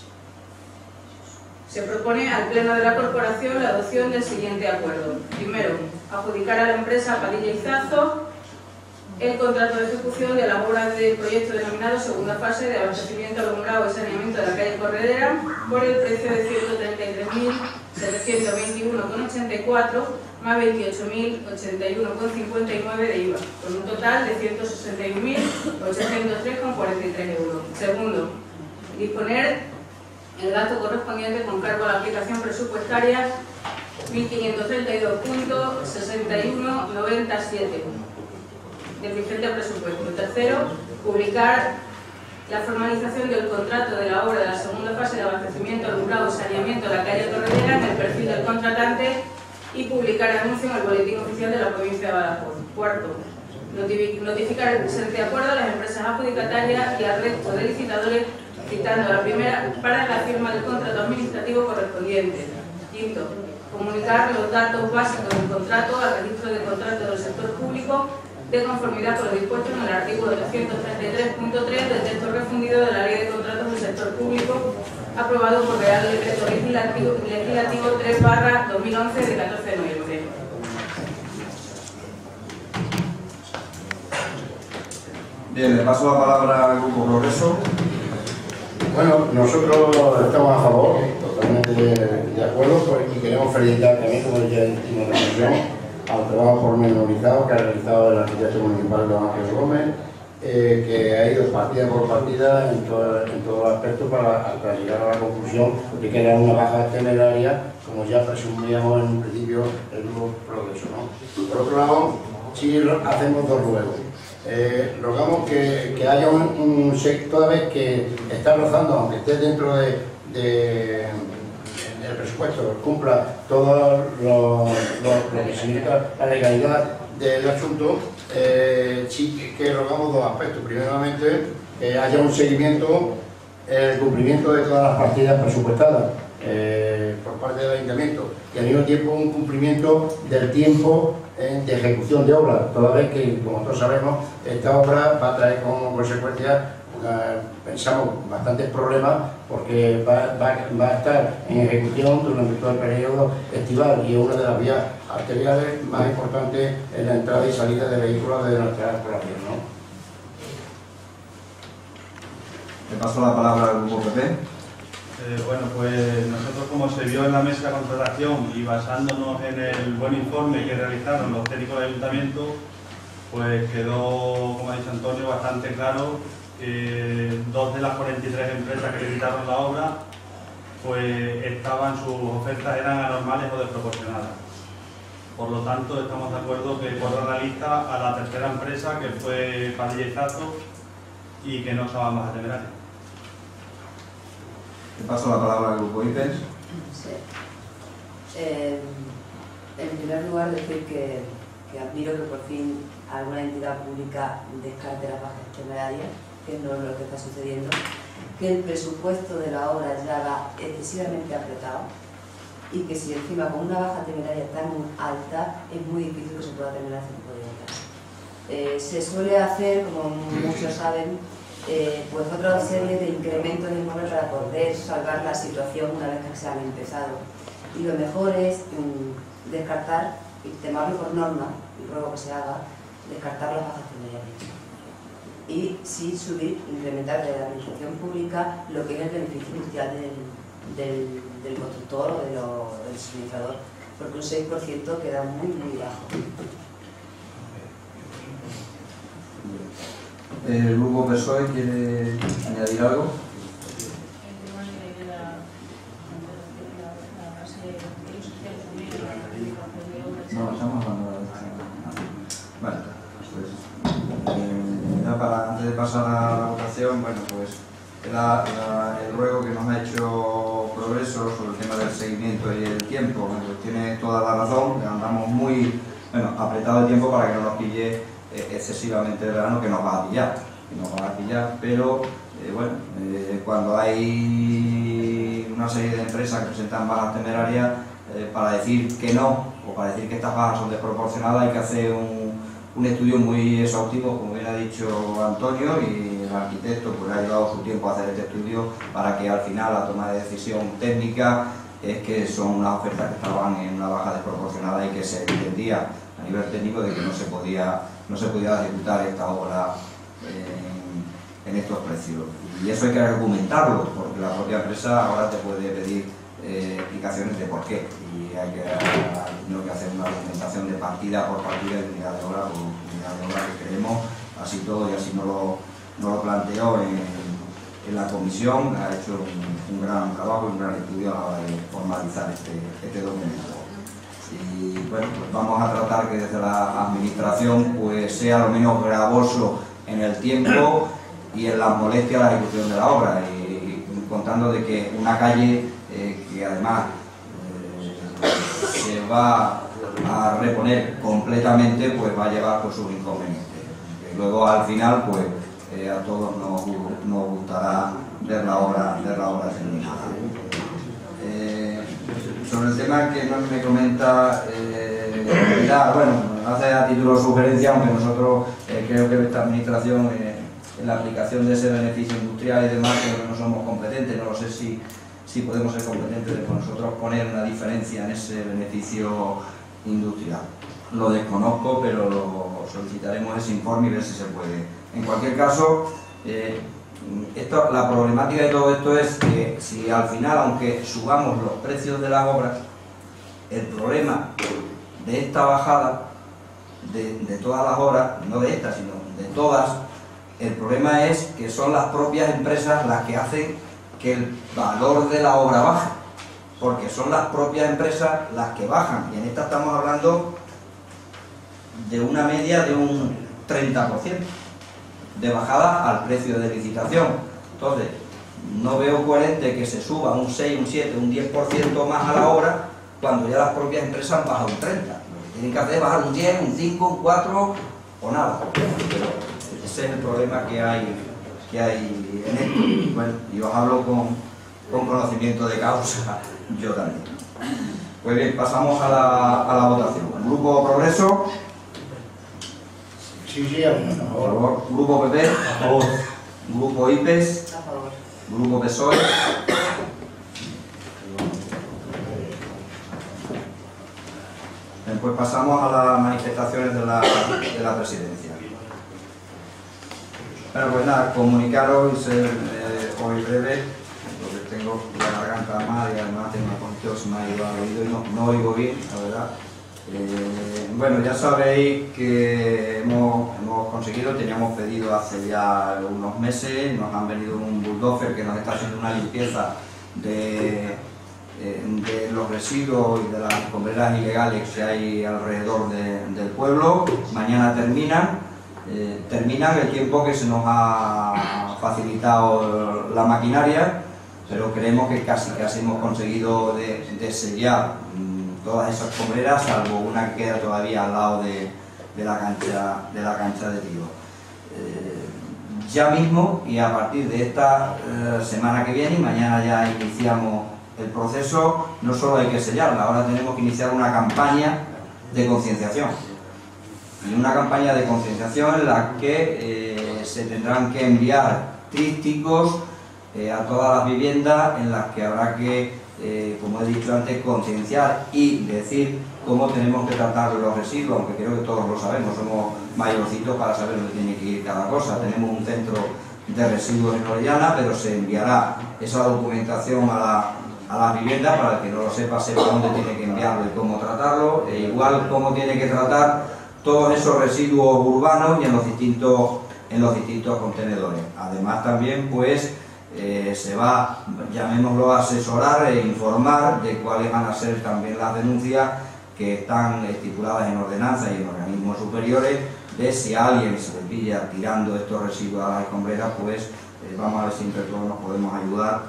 Se propone al Pleno de la Corporación la adopción del siguiente acuerdo. Primero, adjudicar a la empresa Padilla y Zazo el contrato de ejecución de las obras del proyecto denominado segunda fase de abastecimiento, alumbrado y saneamiento de la calle Corredera por el precio de ciento treinta y tres mil setecientos veintiuno coma ochenta y cuatro más veintiocho mil ochenta y uno coma cincuenta y nueve de I V A, con un total de ciento sesenta y un mil ochocientos tres coma cuarenta y tres euros. Segundo, disponer el gasto correspondiente con cargo a la aplicación presupuestaria mil quinientos treinta y dos punto sesenta y uno noventa y siete del vigente presupuesto. Tercero, publicar la formalización del contrato de la obra de la segunda fase de abastecimiento, alumbrado y saneamiento de la calle Corredera en el perfil del contratante y publicar anuncio en el Boletín Oficial de la Provincia de Badajoz. Cuarto, notificar el presente acuerdo a las empresas adjudicatarias y al resto de licitadores, citando a la primera para la firma del contrato administrativo correspondiente. Quinto, comunicar los datos básicos del contrato al registro de contratos del sector público de conformidad con lo dispuesto en el artículo trescientos treinta y tres punto tres del texto refundido de la Ley de Contratos del Sector Público, aprobado por Real Decreto Legislativo, legislativo tres barra dos mil once de catorce de noviembre. Bien, le paso la palabra al Grupo Progreso. Bueno, nosotros estamos a favor, totalmente de acuerdo, y queremos felicitar también, como ya dijimos en la sesión, al trabajo pormenorizado que ha realizado el arquitecto municipal don Ángel Gómez, eh, que ha ido partida por partida en todo, en todo el aspecto para, para llegar a la conclusión de que era una baja temeraria, como ya presumíamos en un principio el Grupo Progreso, ¿no? Por otro lado, sí hacemos dos ruegos. Eh, rogamos que, que haya un, un toda vez que está rozando, aunque esté dentro de, de el presupuesto, cumpla todo lo, lo, lo que significa la legalidad del asunto, eh, sí que rogamos dos aspectos. Primeramente, que haya un seguimiento, el cumplimiento de todas las partidas presupuestadas eh, por parte del Ayuntamiento, y al mismo tiempo un cumplimiento del tiempo eh, de ejecución de obras, toda vez que, como todos sabemos, esta obra va a traer como consecuencia, Uh, pensamos, bastantes problemas, porque va, va, va a estar en ejecución durante todo el periodo estival y es una de las vías arteriales más importantes en la entrada y salida de vehículos de nuestra población, ¿no? Le paso la palabra al Grupo P P. Eh, bueno, pues nosotros, como se vio en la mesa de contratación y basándonos en el buen informe que realizaron los técnicos del Ayuntamiento, pues quedó, como ha dicho Antonio, bastante claro que dos de las cuarenta y tres empresas que licitaron la obra, pues estaban, sus ofertas eran anormales o desproporcionadas. Por lo tanto, estamos de acuerdo que corra la lista a la tercera empresa, que fue Padilla y Zazo, y que no estaba más temeraria. Le paso la palabra al Grupo I P E S. Sí. Eh, en primer lugar, decir que, que admiro que por fin alguna entidad pública descarte las bajas temerarias, que no es lo que está sucediendo, que el presupuesto de la obra ya va excesivamente apretado y que si encima con una baja temeraria tan alta es muy difícil que se pueda terminar este tipo de obras. Eh, se suele hacer, como muchos saben, eh, pues otra serie de incrementos de inmuebles para poder salvar la situación una vez que se han empezado. Y lo mejor es um, descartar, y temarlo por norma, y ruego que se haga, descartar las bajas temerarias. Y sí subir, incrementar de la administración pública lo que es el beneficio inicial del, del, del constructor o de lo, del suministrador, porque un seis por ciento queda muy, muy bajo. ¿El Grupo P S O E quiere añadir algo? No, estamos hablando de esto. Vale, pues eh, ya para, antes de pasar a la votación, bueno, pues la, la, el ruego que nos ha hecho Progreso sobre el tema del seguimiento y el tiempo, bueno, pues tiene toda la razón, andamos muy bueno, apretado de tiempo para que no nos pille eh, excesivamente el verano, que nos va a pillar, que nos va a pillar, pero eh, bueno, eh, cuando hay una serie de empresas que presentan bajas temerarias, eh, para decir que no, o para decir que estas bajas son desproporcionadas, hay que hacer un, un estudio muy exhaustivo, como bien ha dicho Antonio, y el arquitecto pues ha llevado su tiempo a hacer este estudio para que al final la toma de decisión técnica es que son unas ofertas que estaban en una baja desproporcionada y que se entendía a nivel técnico de que no se podía, no se podía ejecutar esta obra en, en estos precios. Y eso hay que argumentarlo, porque la propia empresa ahora te puede pedir eh, explicaciones de por qué, y hay que, hay que hacer una argumentación de partida por partida de unidad de obra por unidad de obra que queremos, así todo, y así no lo, no lo planteó en, en la comisión, ha hecho un, un gran trabajo y un gran estudio a la hora de formalizar este, este documento. Y bueno, pues vamos a tratar que desde la administración pues sea lo menos gravoso en el tiempo y en la molestia de la ejecución de la obra, y, y contando de que una calle eh, que además eh, se va a reponer completamente, pues va a llevar pues, sus inconvenientes. Que luego al final pues eh, a todos nos, nos gustará ver la obra, ver la obra terminada. Eh, sobre el tema que no me comenta, eh, ya, bueno, hace a título de sugerencia, aunque nosotros eh, creo que esta administración eh, en la aplicación de ese beneficio industrial y demás, creo que no somos competentes, no lo sé si, si podemos ser competentes de nosotros poner una diferencia en ese beneficio industrial. Lo desconozco, pero lo solicitaremos ese informe y ver si se puede. En cualquier caso, eh, esto, la problemática de todo esto es que si al final, aunque subamos los precios de las obras, el problema de esta bajada, de, de todas las obras, no de esta, sino de todas, el problema es que son las propias empresas las que hacen que el valor de la obra baje, porque son las propias empresas las que bajan, y en esta estamos hablando de una media de un treinta por ciento de bajada al precio de licitación. Entonces, no veo coherente que se suba un seis, un siete, un diez por ciento más a la obra cuando ya las propias empresas han bajado un treinta por ciento. Lo que tienen que hacer es bajar un diez, un cinco, un cuatro o nada. Pero ese es el problema que hay, que hay en esto. Y bueno, y os hablo con, con conocimiento de causa, yo también. Pues bien, pasamos a la, a la votación. Grupo Progreso. Sí, sí, a Por favor. Grupo P P. A favor. Grupo I P E S. A favor. Grupo P S O E. Bien, pues pasamos a las manifestaciones de la, de la presidencia. Bueno, pues nada, comunicaros y ser eh, hoy breve, porque tengo la garganta mal y además tengo una condición, se me ha ido al oído y no, no oigo bien, la verdad. Eh, bueno, ya sabéis que hemos, hemos conseguido, teníamos pedido hace ya unos meses, nos han venido un bulldozer que nos está haciendo una limpieza de, eh, de los residuos y de las escombreras ilegales que hay alrededor de, del pueblo. Mañana terminan, eh, terminan el tiempo que se nos ha facilitado la maquinaria, pero creemos que casi casi hemos conseguido de, de sellar todas esas escombreras, salvo una que queda todavía al lado de, de, la, cancha, de la cancha de tiro. Eh, ya mismo, y a partir de esta eh, semana que viene, y mañana ya iniciamos el proceso, no solo hay que sellarla, ahora tenemos que iniciar una campaña de concienciación. Y una campaña de concienciación en la que eh, se tendrán que enviar trípticos eh, a todas las viviendas en las que habrá que, Eh, como he dicho antes, concienciar y decir cómo tenemos que tratar los residuos, aunque creo que todos lo sabemos, somos mayorcitos para saber dónde tiene que ir cada cosa. Tenemos un centro de residuos en Orellana, pero se enviará esa documentación a, la, a las viviendas para el que no lo sepa, sepa dónde tiene que enviarlo y cómo tratarlo, e igual cómo tiene que tratar todos esos residuos urbanos y en los distintos, en los distintos contenedores. Además también, pues, Eh, se va, llamémoslo, a asesorar e informar de cuáles van a ser también las denuncias que están estipuladas en ordenanzas y en organismos superiores, de si a alguien se le pilla tirando estos residuos a las escombreras, pues eh, vamos a ver si entre todos nos podemos ayudar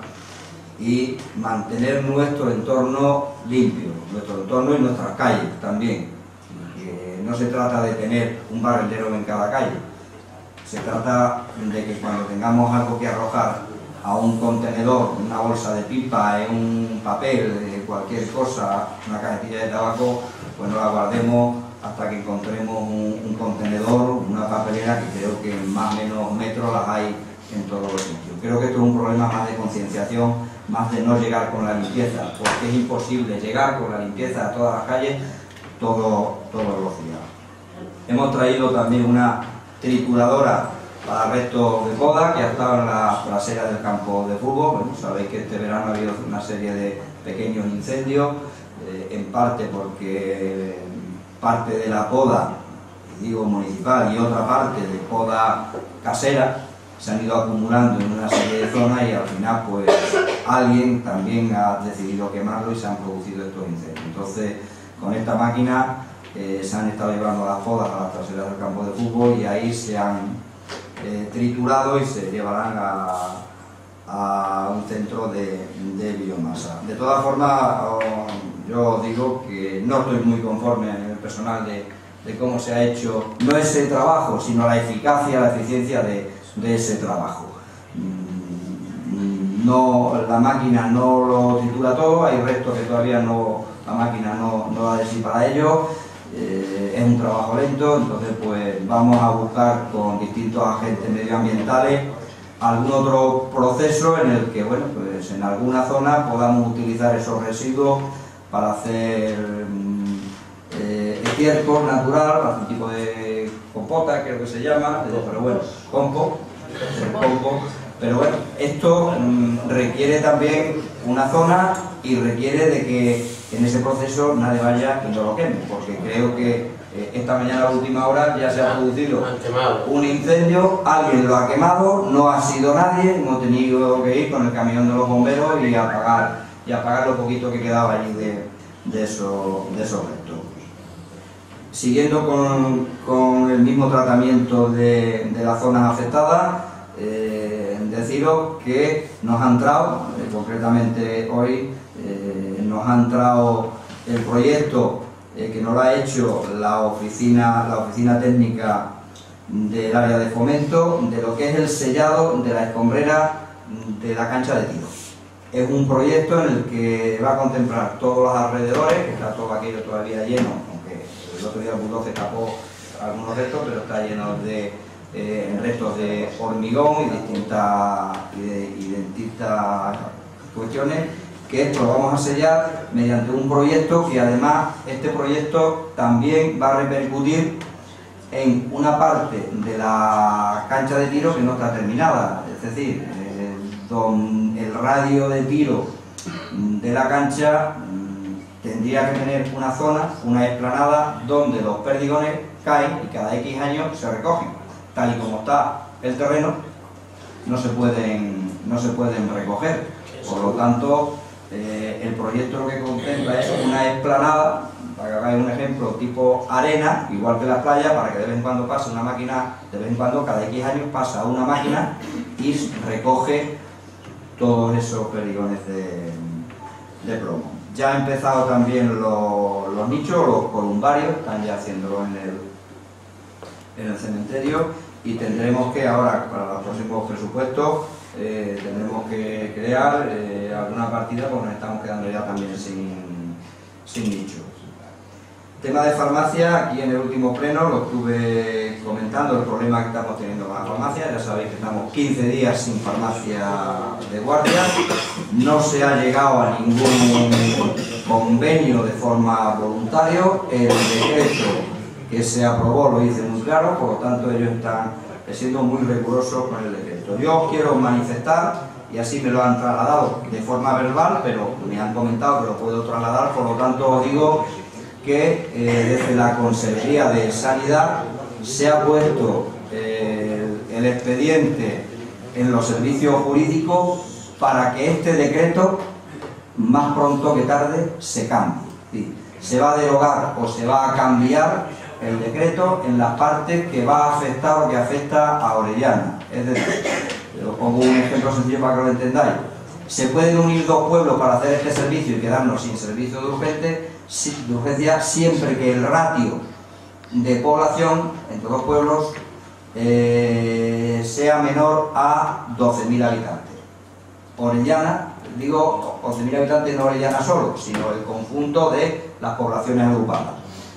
y mantener nuestro entorno limpio, nuestro entorno y nuestras calles también. Que no se trata de tener un barrendero en cada calle, se trata de que cuando tengamos algo que arrojar a un contenedor, una bolsa de pipa, un papel, cualquier cosa, una cajetilla de tabaco, pues no la guardemos hasta que encontremos un, un contenedor, una papelera, que creo que en más o menos metros las hay en todos los sitios. Creo que esto es un problema más de concienciación, más de no llegar con la limpieza, porque es imposible llegar con la limpieza a todas las calles todo, todos los días. Hemos traído también una trituradora para restos de poda que ha estado en las traseras del campo de fútbol. Bueno, sabéis que este verano ha habido una serie de pequeños incendios, eh, en parte porque parte de la poda, digo municipal, y otra parte de poda casera se han ido acumulando en una serie de zonas y al final pues alguien también ha decidido quemarlo y se han producido estos incendios. Entonces, con esta máquina eh, se han estado llevando las podas a las traseras del campo de fútbol y ahí se han Eh, triturado y se llevarán a, a un centro de, de biomasa. De todas formas, oh, yo os digo que no estoy muy conforme en el personal de, de cómo se ha hecho, no ese trabajo, sino la eficacia, la eficiencia de, de ese trabajo. No, la máquina no lo titula todo, hay restos que todavía no, la máquina no, no da de sí para ello, eh, es un trabajo lento, entonces pues vamos a buscar con distintos agentes medioambientales algún otro proceso en el que, bueno, pues en alguna zona podamos utilizar esos residuos para hacer eh, estiércol natural, algún tipo de compota, creo que se llama, pero bueno, compost, compost. Pero bueno, esto mmm, requiere también una zona y requiere de que en ese proceso nadie vaya y no lo queme, porque creo que eh, esta mañana a última hora ya se ha producido un incendio, alguien lo ha quemado, no ha sido nadie, hemos tenido que ir con el camión de los bomberos y apagar, y apagar lo poquito que quedaba allí de, de, eso, de esos restos. Siguiendo con, con el mismo tratamiento de, de las zonas afectadas, eh, deciros que nos han entrado, eh, concretamente hoy, eh, nos ha entrado el proyecto eh, que nos lo ha hecho la oficina, la oficina técnica del área de fomento, de lo que es el sellado de la escombrera de la cancha de tiro. Es un proyecto en el que va a contemplar todos los alrededores, que está todo aquello todavía lleno, aunque el otro día el bulldozer tapó algunos restos, pero está lleno de eh, restos de hormigón y distintas, y de, y distintas cuestiones, que esto lo vamos a sellar mediante un proyecto que además este proyecto también va a repercutir en una parte de la cancha de tiro que no está terminada, es decir, eh, don, el radio de tiro de la cancha mmm, tendría que tener una zona, una explanada donde los perdigones caen y cada X años se recogen. Tal y como está el terreno, no se pueden, no se pueden recoger. Por lo tanto, eh, el proyecto lo que contempla es una explanada, para que hagáis un ejemplo, tipo arena, igual que las playas, para que de vez en cuando pase una máquina, de vez en cuando, cada X años pasa una máquina y recoge todos esos perdigones de, de plomo. Ya han empezado también los, los nichos, los columbarios, están ya haciéndolo en el, en el cementerio, y tendremos que ahora, para los próximos presupuestos, eh, tendremos que crear eh, alguna partida, porque nos estamos quedando ya también sin, sin nichos. Tema de farmacia, aquí en el último pleno lo estuve comentando, el problema que estamos teniendo con la farmacia. Ya sabéis que estamos quince días sin farmacia de guardia, no se ha llegado a ningún convenio de forma voluntaria, el decreto que se aprobó lo dice muy claro, por lo tanto ellos están siendo muy rigurosos con el decreto. Yo os quiero manifestar, y así me lo han trasladado de forma verbal, pero me han comentado que lo puedo trasladar, por lo tanto os digo que eh, desde la Consejería de Sanidad se ha puesto eh, el, el expediente en los servicios jurídicos para que este decreto, más pronto que tarde, se cambie. ¿Sí? Se va a derogar o se va a cambiar el decreto en las partes que va a afectar o que afecta a Orellana. Es decir, os pongo un ejemplo sencillo para que lo entendáis. Se pueden unir dos pueblos para hacer este servicio y quedarnos sin servicio de urgencia, de urgencia siempre que el ratio de población entre dos pueblos eh, sea menor a doce mil habitantes. Orellana, digo once mil habitantes no Orellana solo, sino el conjunto de las poblaciones agrupadas.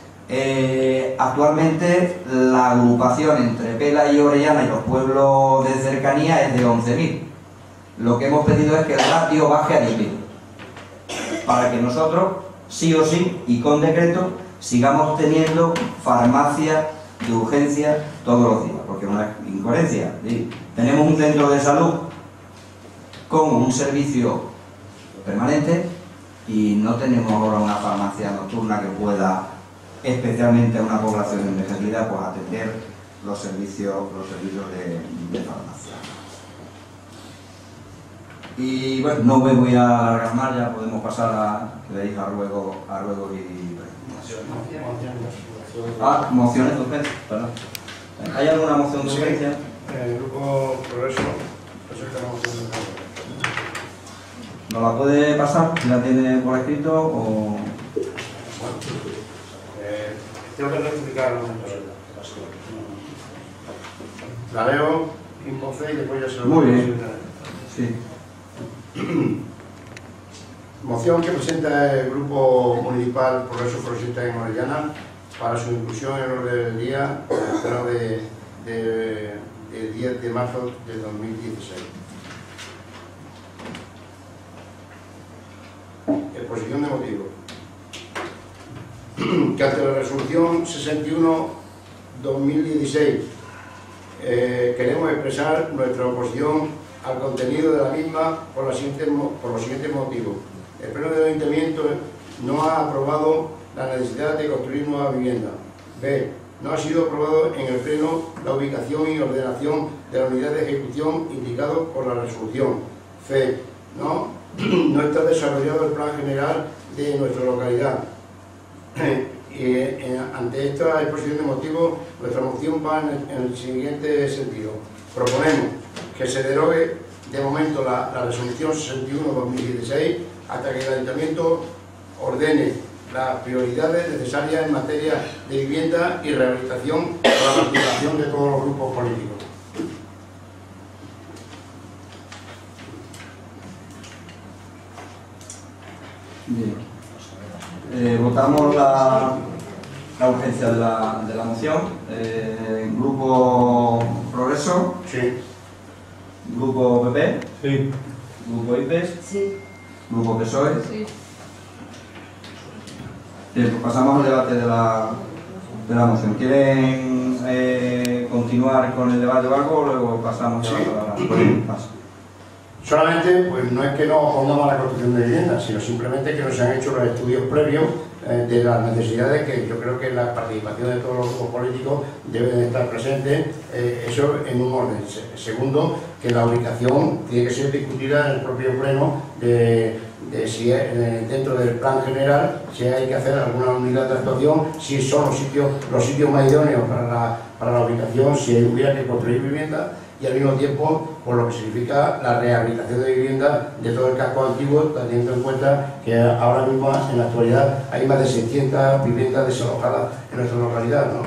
Eh, actualmente la agrupación entre Pela y Orellana y los pueblos de cercanía es de once mil. Lo que hemos pedido es que el ratio baje a diez mil, para que nosotros, sí o sí, y con decreto, sigamos teniendo farmacia de urgencia todos los días, porque es una incoherencia. ¿Sí? Tenemos un centro de salud con un servicio permanente y no tenemos ahora una farmacia nocturna que pueda, especialmente a una población envejecida, pues atender los servicios, los servicios de, de farmacia. Y bueno, no me voy a alargar más, ya podemos pasar a, que le dije a ruego, a ruego y ah, mociones de urgencia, perdón. ¿Hay alguna moción de urgencia? Sí, el Grupo Progreso presenta una moción de urgencia. ¿Nos la puede pasar? ¿La tiene por escrito o...? Tengo que rectificar algunas cosas. La leo in voce y después ya se lo Muy voy a bien. Sí. Moción que presenta el Grupo Municipal Progreso Progresista en Orellana para su inclusión en el orden del día en el pleno de, de, de diez de marzo de dos mil dieciséis. Exposición de motivos. Que ante la resolución sesenta y uno barra dos mil dieciséis eh, queremos expresar nuestra oposición al contenido de la misma por, la siguiente, por los siguientes motivos. El Pleno del Ayuntamiento no ha aprobado la necesidad de construir nuevas viviendas. B. No ha sido aprobado en el Pleno la ubicación y ordenación de la unidad de ejecución indicado por la resolución. C. No, no está desarrollado el plan general de nuestra localidad. Y eh, ante esta exposición de motivos, nuestra moción va en el, en el siguiente sentido. Proponemos que se derogue de momento la, la resolución sesenta y uno barra dos mil dieciséis hasta que el Ayuntamiento ordene las prioridades necesarias en materia de vivienda y rehabilitación con la participación de todos los grupos políticos. Bien. Eh, votamos la, la urgencia de la, de la moción. Eh, Grupo Progreso. Sí. Grupo P P. Sí. Grupo I P E S. Sí. Grupo P S O E. Sí. Bien, pues pasamos al debate de la, de la moción. ¿Quieren eh, continuar con el debate o algo o luego pasamos Sí. a la... Pues, paso. Solamente, pues no es que no opongamos a la construcción de viviendas, sino simplemente que no se han hecho los estudios previos eh, de las necesidades que yo creo que la participación de todos los grupos políticos debe de estar presente, eh, eso en un orden. Segundo, que la ubicación tiene que ser discutida en el propio pleno de, de si es, eh, dentro del plan general, si hay que hacer alguna unidad de actuación, si son los sitios, los sitios más idóneos para la, para la ubicación, si hubiera que construir viviendas, y al mismo tiempo por lo que significa la rehabilitación de viviendas de todo el casco antiguo, teniendo en cuenta que ahora mismo en la actualidad hay más de seiscientas viviendas desalojadas en nuestra localidad, ¿no?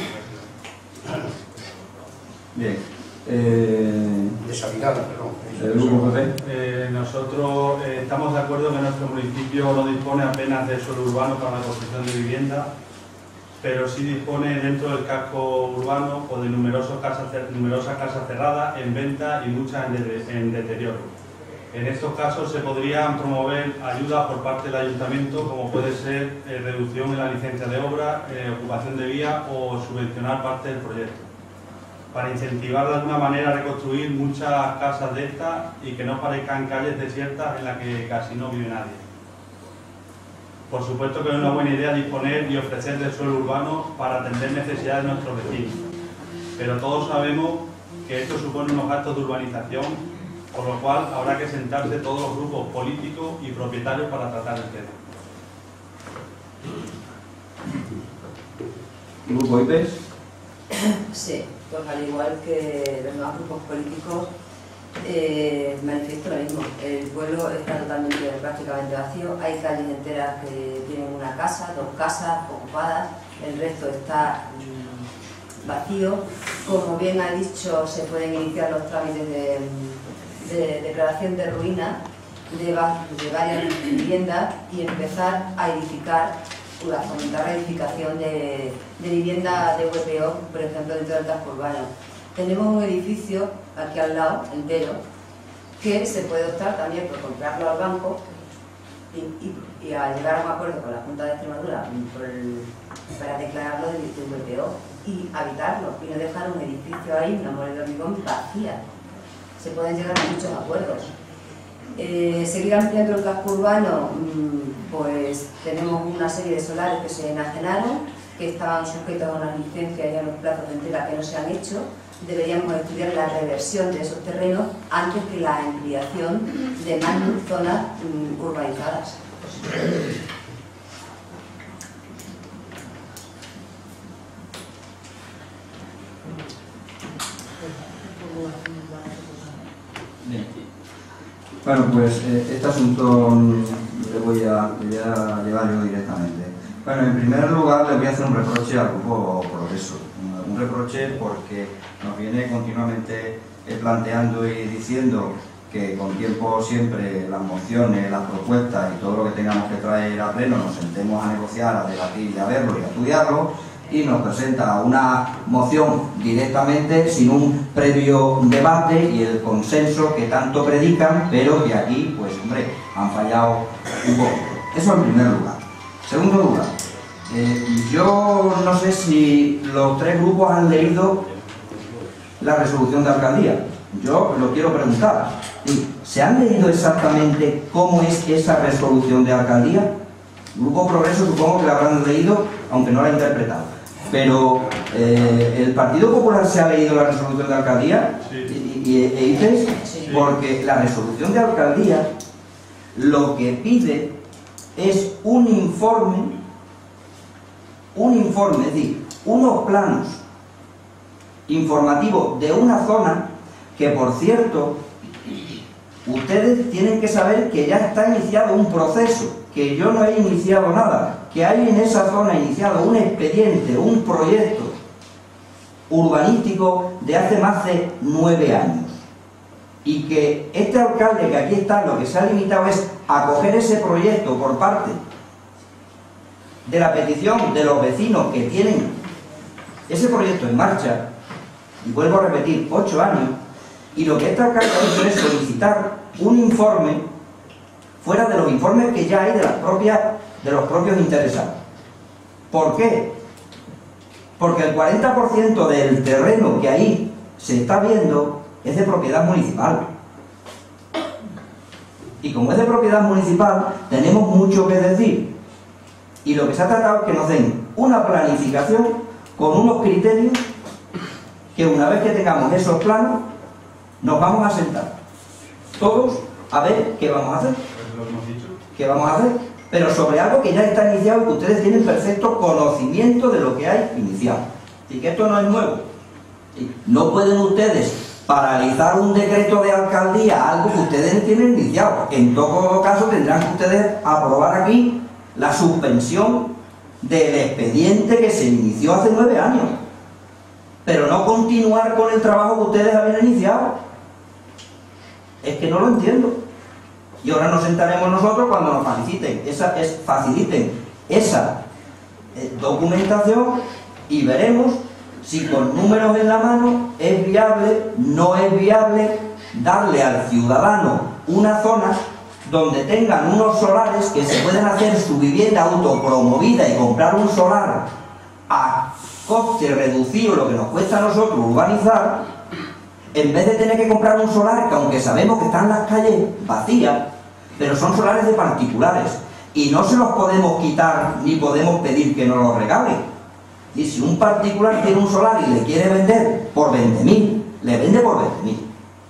Bien. Eh, Deshabitadas, perdón. el Grupo P P. Eh, nosotros eh, estamos de acuerdo que nuestro municipio no dispone apenas de suelo urbano para la construcción de viviendas, pero sí dispone dentro del casco urbano o de numerosas casas, numerosas casas cerradas en venta y muchas en, de, en deterioro. En estos casos se podrían promover ayudas por parte del ayuntamiento, como puede ser eh, reducción en la licencia de obra, eh, ocupación de vía o subvencionar parte del proyecto, para incentivar de alguna manera a reconstruir muchas casas de estas y que no parezcan calles desiertas en las que casi no vive nadie. Por supuesto que es una buena idea disponer y ofrecer del suelo urbano para atender necesidades de nuestros vecinos, pero todos sabemos que esto supone unos gastos de urbanización, por lo cual habrá que sentarse todos los grupos políticos y propietarios para tratar el tema. Grupo I P E S. Sí, pues al igual que los demás grupos políticos, eh, manifiesto lo mismo. El pueblo está totalmente, prácticamente vacío. Hay calles enteras que tienen una casa, dos casas ocupadas, el resto está mmm, vacío. Como bien ha dicho, se pueden iniciar los trámites de, de declaración de ruina de, va, de varias viviendas y empezar a edificar, a fomentar la edificación de, de viviendas de V P O, por ejemplo, dentro del casco urbano. Tenemos un edificio aquí al lado, entero, que se puede optar también por comprarlo al banco y, y, y a llegar a un acuerdo con la Junta de Extremadura por el, para declararlo de, de V P O y habitarlo y no dejar un edificio ahí, una mole de hormigón vacía. Se pueden llegar a muchos acuerdos. Eh, seguir ampliando el casco urbano, mmm, pues tenemos una serie de solares que se enajenaron, que estaban sujetos a unas licencias y a los plazos de entrega que no se han hecho. Deberíamos estudiar la reversión de esos terrenos antes que la ampliación de más zonas mmm, urbanizadas. Bien. Bueno, pues eh, este asunto le voy, a, le voy a llevar yo directamente. Bueno, en primer lugar le voy a hacer un reproche al Grupo Progreso. Un reproche porque nos viene continuamente planteando y diciendo que con tiempo siempre las mociones, las propuestas y todo lo que tengamos que traer a pleno nos sentemos a negociar, a debatir y a verlo y a estudiarlo, y nos presenta una moción directamente sin un previo debate y el consenso que tanto predican, pero que aquí, pues hombre, han fallado un poco. Eso en primer lugar. Segundo lugar, eh, yo no sé si los tres grupos han leído la resolución de alcaldía. Yo lo quiero preguntar. ¿Se han leído exactamente cómo es esa resolución de alcaldía? El Grupo Progreso supongo que la habrán leído, aunque no la han interpretado. Pero eh, ¿el Partido Popular se ha leído la resolución de alcaldía? Sí. ¿Y, y, e dices? Sí. Porque la resolución de alcaldía lo que pide es un informe, un informe, es decir, unos planos informativos de una zona que, por cierto, ustedes tienen que saber que ya está iniciado un proceso, que yo no he iniciado nada, que hay en esa zona iniciado un expediente, un proyecto urbanístico de hace más de nueve años. Y que este alcalde que aquí está, lo que se ha limitado es a coger ese proyecto por parte de la petición de los vecinos que tienen ese proyecto en marcha, y vuelvo a repetir, ocho años, y lo que este alcalde ha hecho es solicitar un informe fuera de los informes que ya hay de, las propias, de los propios interesados. ¿Por qué? Porque el cuarenta por ciento del terreno que ahí se está viendo es de propiedad municipal. Y como es de propiedad municipal, tenemos mucho que decir. Y lo que se ha tratado es que nos den una planificación con unos criterios que una vez que tengamos esos planos, nos vamos a sentar todos a ver qué vamos a hacer. ¿Qué vamos a hacer? Pero sobre algo que ya está iniciado y que ustedes tienen perfecto conocimiento de lo que hay iniciado. Y que esto no es nuevo. No pueden ustedes paralizar un decreto de alcaldía, algo que ustedes tienen iniciado. En todo caso tendrán que ustedes aprobar aquí la suspensión del expediente que se inició hace nueve años. Pero no continuar con el trabajo que ustedes habían iniciado. Es que no lo entiendo. Y ahora nos sentaremos nosotros cuando nos faciliten esa, es, faciliten esa eh, documentación y veremos si con números en la mano es viable, no es viable darle al ciudadano una zona donde tengan unos solares que se pueden hacer su vivienda autopromovida y comprar un solar a coste reducido, lo que nos cuesta a nosotros urbanizar, en vez de tener que comprar un solar que, aunque sabemos que están las calles vacías, pero son solares de particulares y no se los podemos quitar ni podemos pedir que nos los regalen. Y si un particular tiene un solar y le quiere vender por veinte mil, le vende por veinte mil.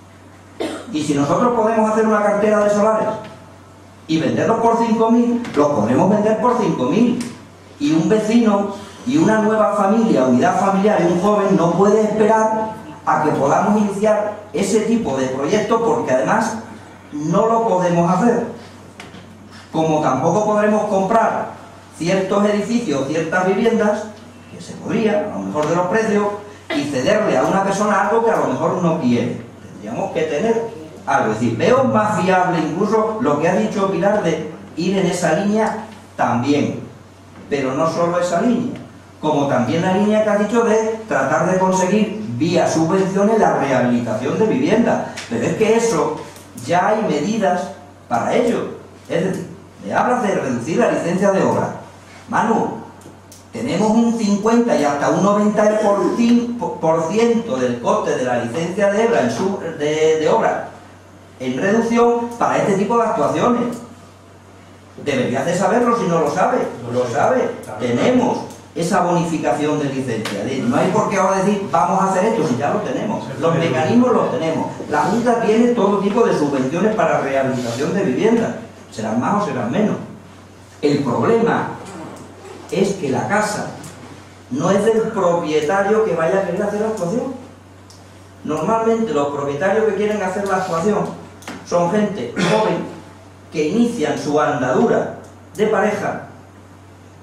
Y si nosotros podemos hacer una cartera de solares y venderlos por cinco mil, los podremos vender por cinco mil. Y un vecino y una nueva familia, unidad familiar y un joven no puede esperar a que podamos iniciar ese tipo de proyectos, porque además no lo podemos hacer. Como tampoco podremos comprar ciertos edificios, ciertas viviendas, que se podría, a lo mejor de los precios, y cederle a una persona algo que a lo mejor no quiere. Tendríamos que tener algo. Es decir, veo más viable incluso lo que ha dicho Pilar de ir en esa línea también, pero no solo esa línea, como también la línea que ha dicho de tratar de conseguir vía subvenciones la rehabilitación de viviendas. Pero es que eso, ya hay medidas para ello. Es decir, me hablas de reducir la licencia de obra. Manu, tenemos un cincuenta y hasta un noventa por ciento del coste de la licencia de obra en, su, de, de obra en reducción para este tipo de actuaciones. Deberías de saberlo si no lo sabes. Lo sabes. Tenemos esa bonificación de licencia. No hay por qué ahora decir vamos a hacer esto si ya lo tenemos. Los mecanismos los tenemos. La Junta tiene todo tipo de subvenciones para rehabilitación de viviendas. Serán más o serán menos. El problema es que la casa no es del propietario que vaya a querer hacer la actuación. Normalmente los propietarios que quieren hacer la actuación son gente joven que inician su andadura de pareja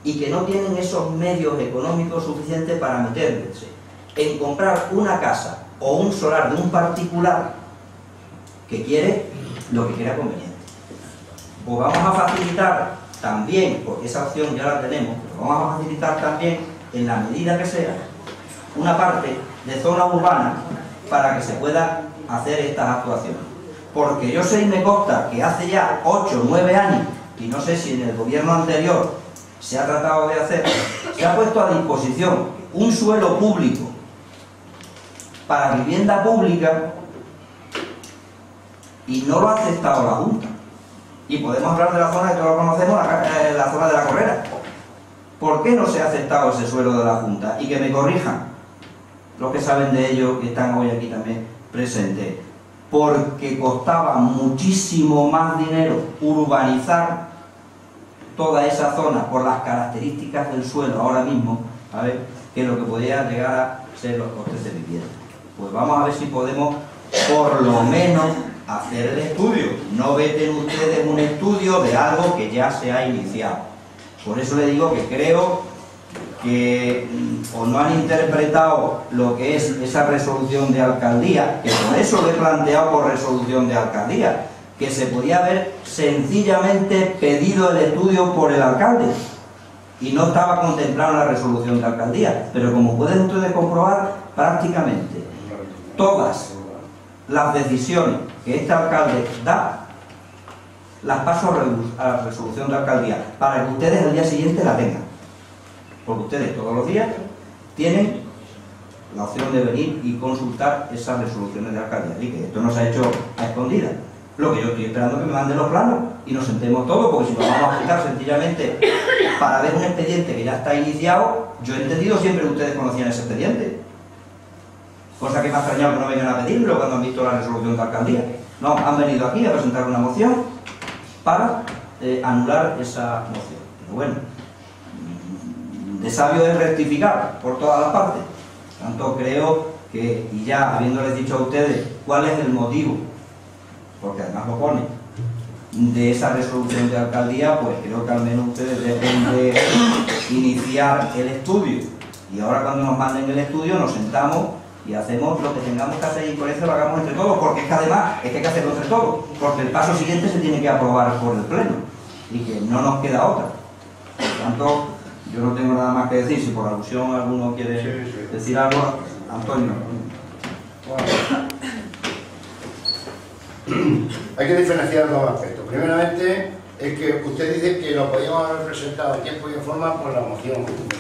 y que no tienen esos medios económicos suficientes para meterse en comprar una casa o un solar de un particular que quiere lo que quiera conveniente. Pues vamos a facilitar también, porque esa opción ya la tenemos, pero vamos a facilitar también, en la medida que sea, una parte de zona urbana para que se pueda hacer estas actuaciones. Porque yo sé y me consta que hace ya ocho o nueve años, y no sé si en el gobierno anterior se ha tratado de hacer, se ha puesto a disposición un suelo público para vivienda pública y no lo ha aceptado la Junta. Y podemos hablar de la zona que todos conocemos, la, la zona de la Correra. ¿Por qué no se ha aceptado ese suelo de la Junta? Y que me corrijan los que saben de ello, que están hoy aquí también presentes. Porque costaba muchísimo más dinero urbanizar toda esa zona por las características del suelo ahora mismo, a ver, que lo que podía llegar a ser los costes de vivienda. Pues vamos a ver si podemos por lo menos hacer el estudio. No veten ustedes un estudio de algo que ya se ha iniciado. Por eso le digo que creo que o no han interpretado lo que es esa resolución de alcaldía, que por eso lo he planteado por resolución de alcaldía, que se podía haber sencillamente pedido el estudio por el alcalde y no estaba contemplado en la resolución de alcaldía. Pero como pueden ustedes comprobar, prácticamente todas las decisiones que este alcalde da las paso a la resolución de alcaldía para que ustedes al día siguiente la tengan, porque ustedes todos los días tienen la opción de venir y consultar esas resoluciones de alcaldía. Así que esto no se ha hecho a escondidas. Lo que yo estoy esperando es que me manden los planos y nos sentemos todos, porque si nos vamos a aplicar sencillamente para ver un expediente que ya está iniciado, yo he entendido siempre que ustedes conocían ese expediente. Cosa que me ha extrañado que no vengan a pedirlo cuando han visto la resolución de alcaldía. No, han venido aquí a presentar una moción para eh, anular esa moción. Pero bueno, de sabio es rectificar por todas las partes. Tanto creo que, y ya habiéndoles dicho a ustedes cuál es el motivo, porque además lo pone, de esa resolución de alcaldía, pues creo que al menos ustedes deben de iniciar el estudio. Y ahora cuando nos manden el estudio nos sentamos y hacemos lo que tengamos que hacer, y por eso lo hagamos entre todos, porque es que además es que hay que hacerlo entre todos, porque el paso siguiente se tiene que aprobar por el Pleno y que no nos queda otra. Por tanto, yo no tengo nada más que decir. Si por alusión alguno quiere sí, sí. decir algo, Antonio. Bueno. Hay que diferenciar dos aspectos. Primeramente, es que usted dice que lo podíamos haber presentado en tiempo y en forma por la moción.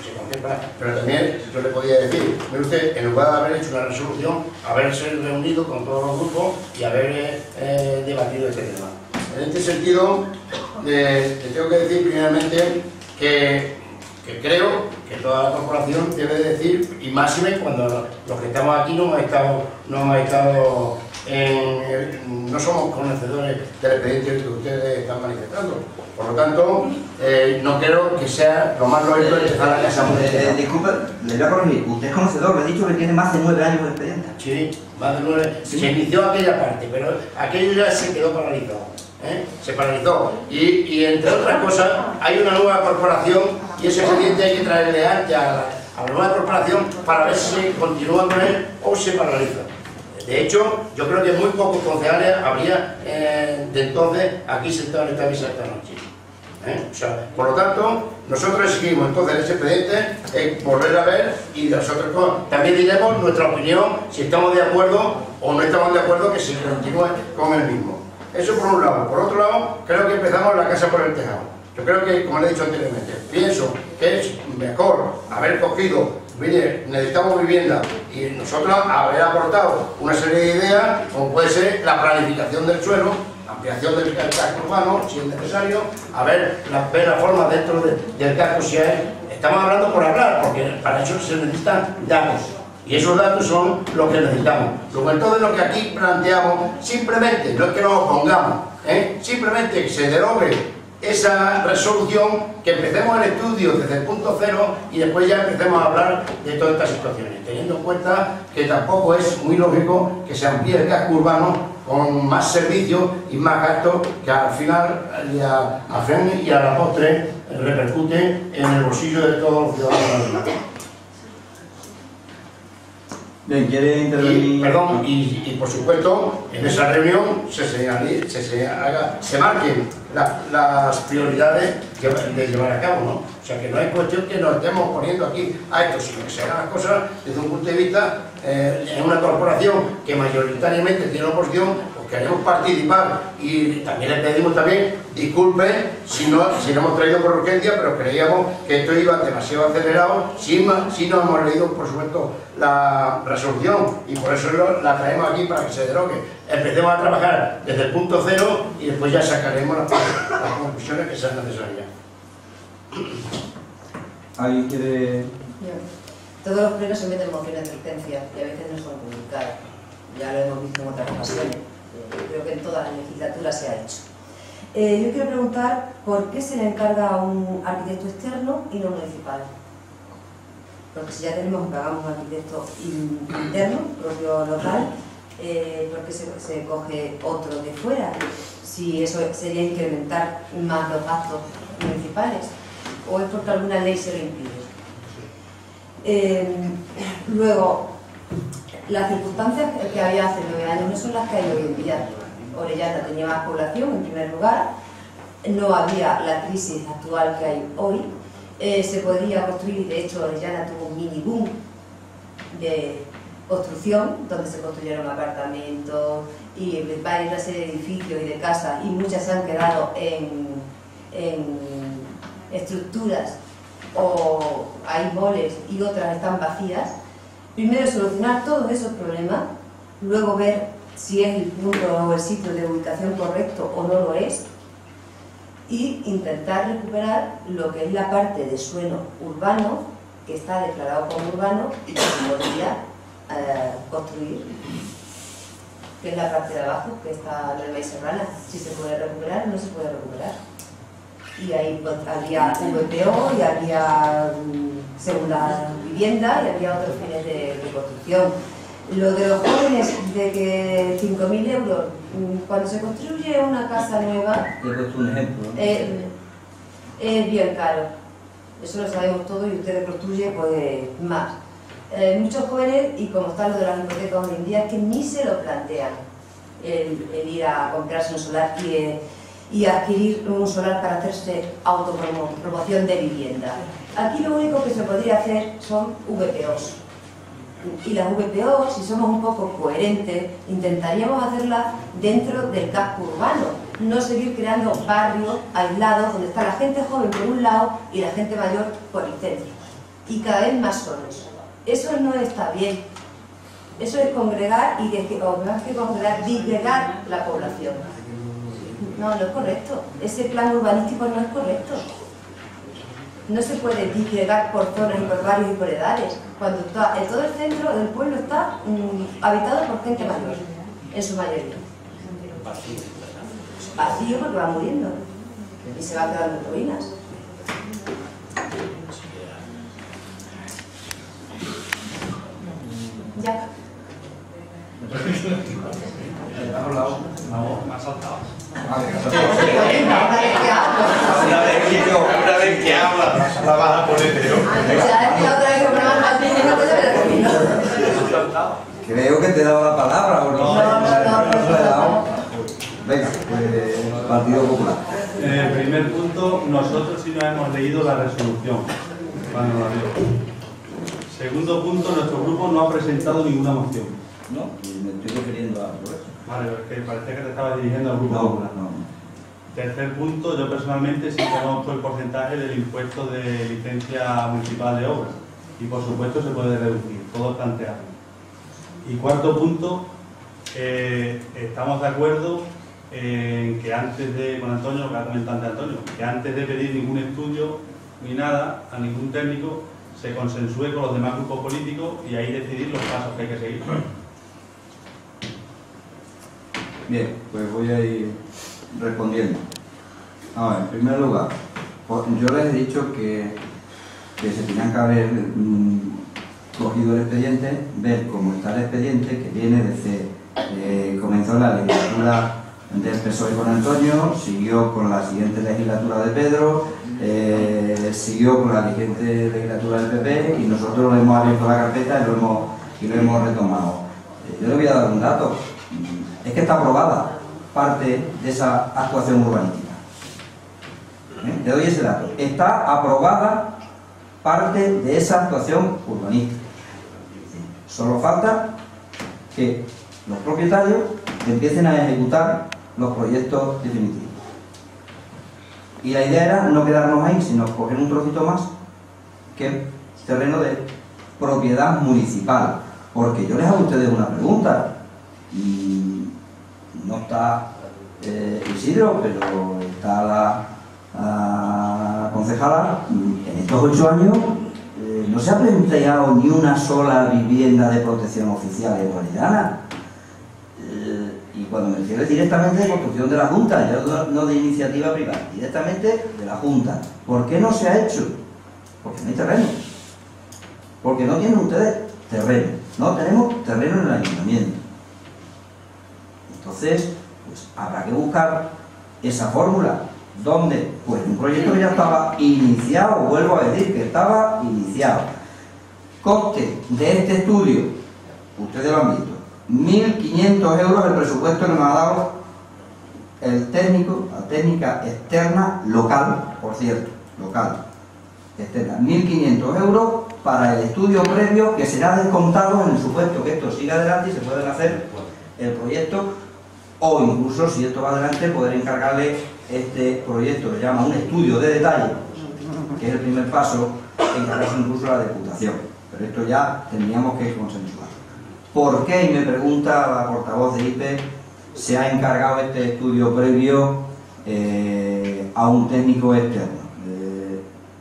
Pero también yo le podía decir, mire usted, en lugar de haber hecho una resolución, haberse reunido con todos los grupos y haber eh, debatido este tema. En este sentido, eh, le tengo que decir primeramente que, que creo que toda la corporación debe decir, y máxime cuando los que estamos aquí no hemos estado, no hemos estado en, no somos conocedores del expediente que ustedes están manifestando. Por lo tanto, eh, no creo que sea lo más lógico empezar la casa muy eh, Disculpe, le voy a corregir. Usted es conocedor, le he dicho que tiene más de nueve años de expediente. Sí, más de nueve. ¿Sí? Se inició aquella parte, pero aquello ya se quedó paralizado. ¿eh? Se paralizó. Y, y entre otras cosas, hay una nueva corporación y ese expediente hay que traerle antes a la, a la nueva corporación para ver si se continúa con él o se paraliza. De hecho, yo creo que muy pocos concejales habría eh, de entonces aquí sentados en esta mesa esta noche. ¿Eh? O sea, por lo tanto, nosotros exigimos entonces ese expediente, eh, volver a ver, y nosotros también diremos nuestra opinión, si estamos de acuerdo o no estamos de acuerdo que se continúe con el mismo. Eso por un lado. Por otro lado, creo que empezamos la casa por el tejado. Yo creo que, como le he dicho anteriormente, pienso que es mejor haber cogido, mire, necesitamos vivienda, y nosotros haber aportado una serie de ideas, como puede ser la planificación del suelo, ampliación del casco urbano, si es necesario, a ver las, ver las formas dentro de, del casco si hay. Estamos hablando por hablar, porque para eso se necesitan datos, y esos datos son los que necesitamos. Luego, entonces, lo que aquí planteamos, simplemente, no es que nos opongamos, ¿eh? simplemente que se derogue esa resolución, que empecemos el estudio desde el punto cero y después ya empecemos a hablar de todas estas situaciones, teniendo en cuenta que tampoco es muy lógico que se amplíe el casco urbano con más servicios y más gastos que al final y a, a fin y a la postre repercute en el bolsillo de todos los ciudadanos. Bien, ¿quiere intervenir? Y, perdón, y, y por supuesto, en esa reunión se, señale, se, se, haga, se marquen la, las prioridades que, de llevar a cabo, ¿no? O sea, que no hay cuestión que nos estemos poniendo aquí a esto, sino que se hagan las cosas desde un punto de vista eh, en una corporación que mayoritariamente tiene oposición. Queremos participar y también le pedimos también disculpen si no, si no hemos traído por urgencia, pero creíamos que esto iba demasiado acelerado si, si no hemos leído, por supuesto, la resolución y por eso lo, la traemos aquí para que se derogue. Empecemos a trabajar desde el punto cero y después ya sacaremos las, las conclusiones que sean necesarias. ¿Alguien quiere...? Todos los plenos se meten mociones de urgencia y a veces no son comunicadas. Ya lo hemos visto en otras ocasiones. Creo que en todas las legislaturas se ha hecho. Eh, yo quiero preguntar por qué se le encarga a un arquitecto externo y no municipal. Porque si ya tenemos que pagamos un arquitecto interno, propio local, eh, ¿por qué se, se coge otro de fuera? Si eso sería incrementar más los gastos municipales, o es porque alguna ley se lo impide. Eh, luego, las circunstancias que había hace nueve años no son las que hay hoy en día. Orellana tenía más población, en primer lugar, no había la crisis actual que hay hoy, eh, se podría construir, de hecho Orellana tuvo un mini boom de construcción, donde se construyeron apartamentos y varias serie de edificios y de casas, y muchas se han quedado en, en estructuras o hay moles y otras están vacías. Primero solucionar todos esos problemas, luego ver si es el punto o el sitio de ubicación correcto o no lo es, y intentar recuperar lo que es la parte de suelo urbano que está declarado como urbano y que se podría eh, construir, que es la parte de abajo, que está en la Serrana. Si se puede recuperar o no se puede recuperar. Y ahí pues, habría V P O y habría um, segunda vivienda y habría otros fines de, de construcción. Lo de los jóvenes, de que cinco mil euros, cuando se construye una casa nueva, He puesto un ejemplo, ¿no? eh, es bien caro. Eso lo sabemos todos y ustedes construyen pues más. Eh, muchos jóvenes, y como está lo de las hipotecas hoy en día, es que ni se lo plantean el, el ir a comprarse un solar y, eh, y adquirir un solar para hacerse autopromoción de vivienda. Aquí lo único que se podría hacer son V P Os. Y las V P O, si somos un poco coherentes, intentaríamos hacerlas dentro del casco urbano, no seguir creando barrios aislados donde está la gente joven por un lado y la gente mayor por el centro, y cada vez más solos. Eso no está bien. Eso es congregar y que, o más que congregar, disgregar la población. No, no es correcto. Ese plan urbanístico no es correcto. No se puede disgregar por zonas y por barrios y por edades, cuando está, en todo el centro del pueblo está mm, habitado por gente mayor, en su mayoría. Vacío porque va muriendo y se va quedando en ruinas. Ya. ¿Has hablado? No, me ha saltado. Una vez que, una vez que habla, la vas a poner peor. Creo que te he dado la palabra, ¿o no? No, no, no, no, no. Venga, pues, Partido Popular. En el primer punto, nosotros sí nos hemos leído la resolución, cuando la veo. Segundo punto, nuestro grupo no ha presentado ninguna moción. No, me estoy refiriendo a por eso. Vale, es que parecía que te estabas dirigiendo al grupo No, popular. no. Tercer punto, yo personalmente sí conozco el porcentaje del impuesto de licencia municipal de obras y por supuesto se puede reducir, todo planteado. Y cuarto punto, eh, estamos de acuerdo en que antes de, con Antonio, lo que ha comentado antes Antonio, que antes de pedir ningún estudio ni nada a ningún técnico, se consensúe con los demás grupos políticos y ahí decidir los pasos que hay que seguir. Bien, pues voy a ir respondiendo. A ver, en primer lugar, yo les he dicho que, que se tenían que haber mmm, cogido el expediente, ver cómo está el expediente, que viene desde, eh, comenzó la legislatura del P S O E con Antonio, siguió con la siguiente legislatura de Pedro, eh, siguió con la vigente legislatura del P P y nosotros lo hemos abierto la carpeta y lo hemos, y lo hemos retomado. Eh, yo le voy a dar un dato. Es que está aprobada parte de esa actuación urbanística. ¿Eh? Le doy ese dato. Está aprobada parte de esa actuación urbanística. Solo falta que los propietarios empiecen a ejecutar los proyectos definitivos. Y la idea era no quedarnos ahí, sino coger un trocito más, que es terreno de propiedad municipal. Porque yo les hago a ustedes una pregunta. No está eh, Isidro, pero está la, la concejala. En estos ocho años eh, no se ha planteado ni una sola vivienda de protección oficial en Orellana. Eh, y cuando me refiero directamente de construcción de la Junta, ya no, no de iniciativa privada, directamente de la Junta. ¿Por qué no se ha hecho? Porque no hay terreno. Porque no tienen ustedes terreno. No tenemos terreno en el ayuntamiento. Entonces, pues habrá que buscar esa fórmula. ¿Dónde? Pues un proyecto que ya estaba iniciado, vuelvo a decir que estaba iniciado. Coste de este estudio, ustedes lo han visto, mil quinientos euros el presupuesto que me ha dado el técnico, la técnica externa local, por cierto, local, externa, mil quinientos euros para el estudio previo que será descontado en el supuesto que esto siga adelante y se pueden hacer el proyecto, o incluso si esto va adelante poder encargarle este proyecto que se llama un estudio de detalle, que es el primer paso, encargarse incluso a la Diputación, pero esto ya tendríamos que consensuar. ¿Por qué? Y me pregunta la portavoz de I P E, se ha encargado este estudio previo eh, a un técnico externo. Eh,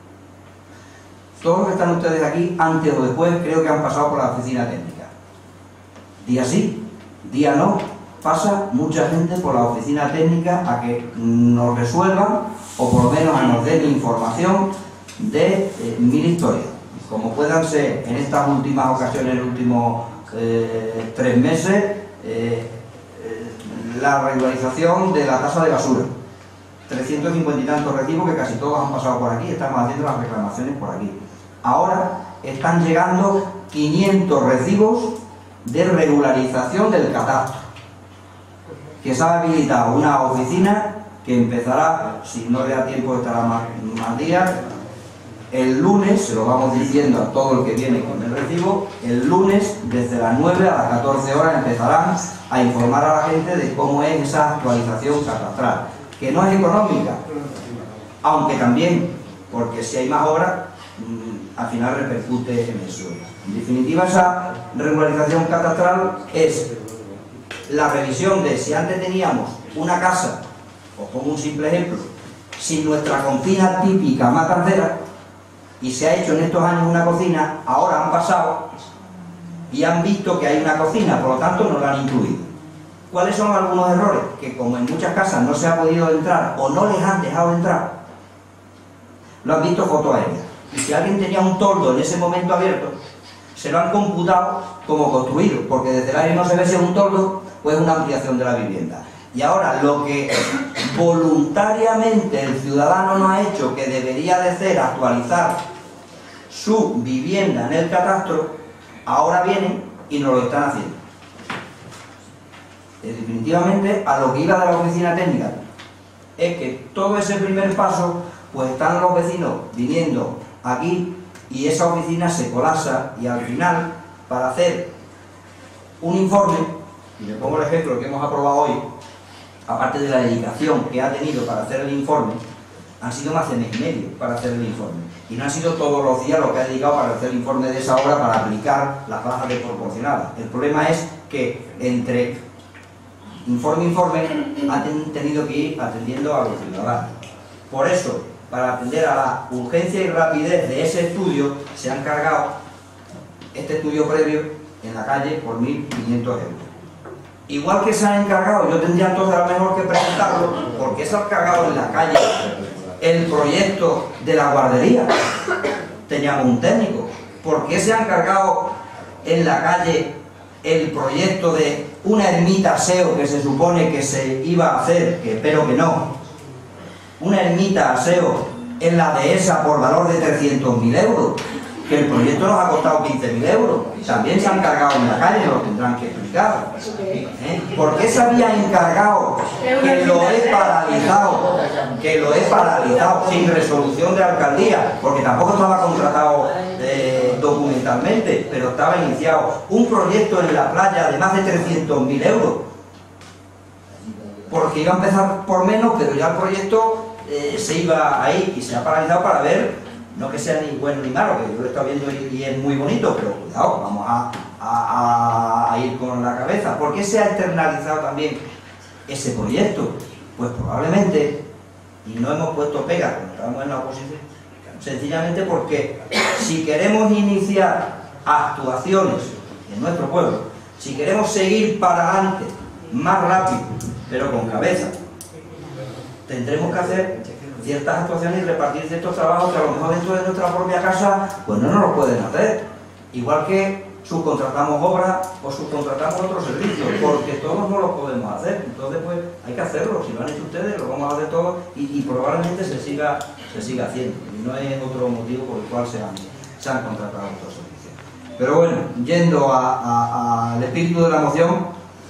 todos los que están ustedes aquí, antes o después, creo que han pasado por la oficina técnica. Día sí, día no, pasa mucha gente por la oficina técnica a que nos resuelvan o por lo menos a nos den información de eh, mil historias, como puedan ser en estas últimas ocasiones, en los últimos eh, tres meses, eh, eh, la regularización de la tasa de basura, trescientos cincuenta y tantos recibos que casi todos han pasado por aquí, estamos haciendo las reclamaciones por aquí. Ahora están llegando quinientos recibos de regularización del catastro, que se ha habilitado una oficina que empezará, si no le da tiempo estará más, más días, el lunes, se lo vamos diciendo a todo el que viene con el recibo, el lunes desde las nueve a las catorce horas empezarán a informar a la gente de cómo es esa actualización catastral, que no es económica, aunque también, porque si hay más obras, al final repercute en eso. En definitiva, esa regularización catastral es la revisión de si antes teníamos una casa, os pongo un simple ejemplo, sin nuestra cocina típica matancera, y se ha hecho en estos años una cocina, ahora han pasado y han visto que hay una cocina, por lo tanto no la han incluido. ¿Cuáles son algunos errores? Que como en muchas casas no se ha podido entrar o no les han dejado entrar, lo han visto fotoaéreas. Y si alguien tenía un toldo en ese momento abierto, se lo han computado como construido, porque desde el aire no se ve si es un toldo o es una ampliación de la vivienda. Y ahora lo que voluntariamente el ciudadano no ha hecho, que debería de ser actualizar su vivienda en el catastro, ahora vienen y nos lo están haciendo. Y definitivamente a lo que iba de la oficina técnica es que todo ese primer paso, pues están los vecinos viniendo aquí y esa oficina se colapsa y al final, para hacer un informe, y le pongo el ejemplo que hemos aprobado hoy, aparte de la dedicación que ha tenido para hacer el informe, han sido más de mes y medio para hacer el informe. Y no han sido todos los días lo que ha dedicado para hacer el informe de esa obra para aplicar las bajas desproporcionadas. El problema es que entre informe e informe han tenido que ir atendiendo a los ciudadanos. Por eso, para atender a la urgencia y rapidez de ese estudio, se han cargado este estudio previo en la calle por mil quinientos euros. Igual que se han encargado, yo tendría entonces a lo mejor que preguntarlo, ¿por qué se ha cargado en la calle el proyecto de la guardería? Teníamos un técnico. ¿Por qué se han cargado en la calle el proyecto de una ermita S E O que se supone que se iba a hacer, que espero que no? Una ermita S E O en la dehesa por valor de trescientos mil euros, que el proyecto nos ha costado quince mil euros. También se han cargado en la calle, lo tendrán que explicar. ¿Eh? ¿Por qué se había encargado que lo he paralizado, que lo he paralizado sin resolución de alcaldía? Porque tampoco estaba contratado eh, documentalmente, pero estaba iniciado un proyecto en la playa de más de trescientos mil euros. Porque iba a empezar por menos, pero ya el proyecto eh, se iba ahí y se ha paralizado para ver, no que sea ni bueno ni malo, que yo lo he estado viendo y, y es muy bonito, pero cuidado, vamos a, a, a ir con la cabeza. ¿Por qué se ha externalizado también ese proyecto? Pues probablemente, y no hemos puesto pegas cuando estábamos en la oposición, sencillamente porque si queremos iniciar actuaciones en nuestro pueblo, si queremos seguir para adelante más rápido, pero con cabeza, tendremos que hacer ciertas actuaciones y repartir ciertos trabajos que a lo mejor dentro de nuestra propia casa pues no nos lo pueden hacer. Igual que subcontratamos obras o subcontratamos otros servicios, porque todos no lo podemos hacer. Entonces pues hay que hacerlo. Si lo han hecho ustedes, lo vamos a hacer todos y, y probablemente se siga, se siga haciendo. Y no hay otro motivo por el cual se han, se han contratado otros servicios. Pero bueno, yendo al espíritu de la moción,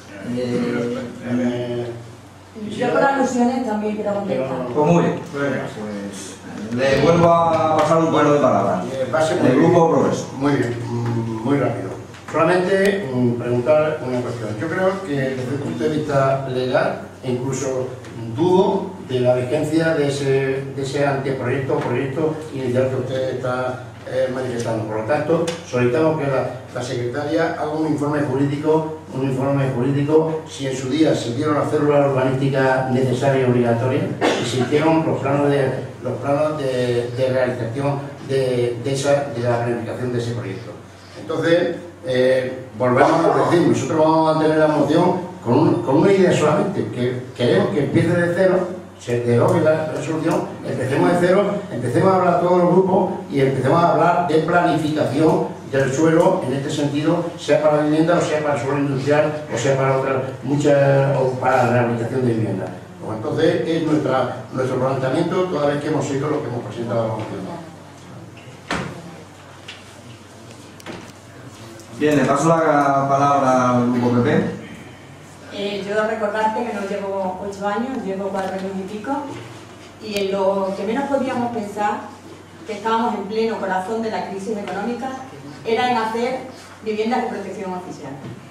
eh, Eh, Yo por alusiones también quiero contestar. pues muy bien, pues le vuelvo a pasar un vuelo de palabras. Eh, va a ser muy El bien. Grupo Progreso. Muy bien, mm, muy rápido. Solamente mm, preguntar una cuestión. Yo creo que desde el punto de vista legal, e incluso dudo de la vigencia de ese, de ese anteproyecto o proyecto inicial que usted está eh, manifestando. Por lo tanto, solicitamos que la, la secretaria haga un informe jurídico, un informe jurídico si en su día se dieron las células urbanísticas necesarias y obligatorias y se hicieron los planos de, los planos de, de realización de, de, esa, de la planificación de ese proyecto. Entonces, eh, volvemos a decir, nosotros vamos a mantener la moción con, un, con una idea solamente, que queremos que empiece de cero, se derogue la resolución, empecemos de cero, empecemos a hablar todos los grupos y empecemos a hablar de planificación del suelo en este sentido, sea para la vivienda o sea para el suelo industrial o sea para otras muchas o para la rehabilitación de vivienda. Pues entonces es nuestra, nuestro planteamiento toda vez que hemos hecho lo que hemos presentado a la moción. Bien, le paso la palabra al Grupo P P. Eh, yo recordarte que no llevo ocho años, llevo cuatro años y pico, y en lo que menos podíamos pensar, que estábamos en pleno corazón de la crisis económica, era en hacer viviendas de protección oficial.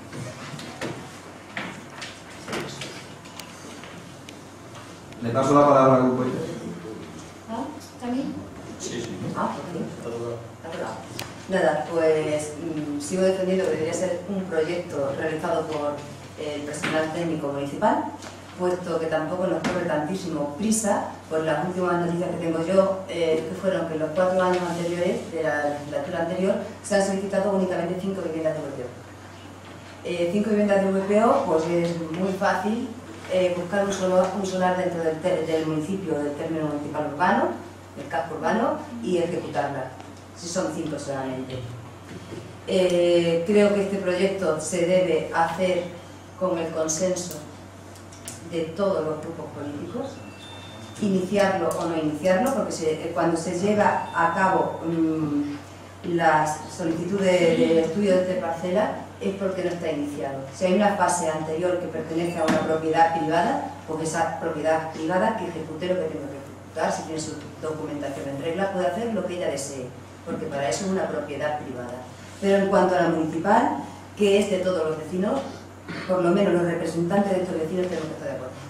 Le paso la palabra al Grupo I T. ¿No? ¿También? Sí, sí. Ah, pues bien. Nada, pues mmm, sigo defendiendo que debería ser un proyecto realizado por el personal técnico municipal, puesto que tampoco nos corre tantísimo prisa, por las últimas noticias que tengo yo, eh, que fueron que en los cuatro años anteriores de la legislatura anterior se han solicitado únicamente cinco viviendas de V P O. Eh, cinco viviendas de V P O, pues es muy fácil eh, buscar un, solo, un solar dentro del, del municipio, del término municipal urbano, del casco urbano, y ejecutarla, si son cinco solamente. Eh, creo que este proyecto se debe hacer con el consenso de todos los grupos políticos, iniciarlo o no iniciarlo, porque se, cuando se lleva a cabo mmm, las solicitudes de estudio de parcela es porque no está iniciado. Si hay una fase anterior que pertenece a una propiedad privada, pues esa propiedad privada que ejecute lo que tenga que ejecutar, si tiene su documentación en regla, puede hacer lo que ella desee, porque para eso es una propiedad privada. Pero en cuanto a la municipal, que es de todos los vecinos, por lo menos los representantes de estos vecinos tenemos que estar de acuerdo.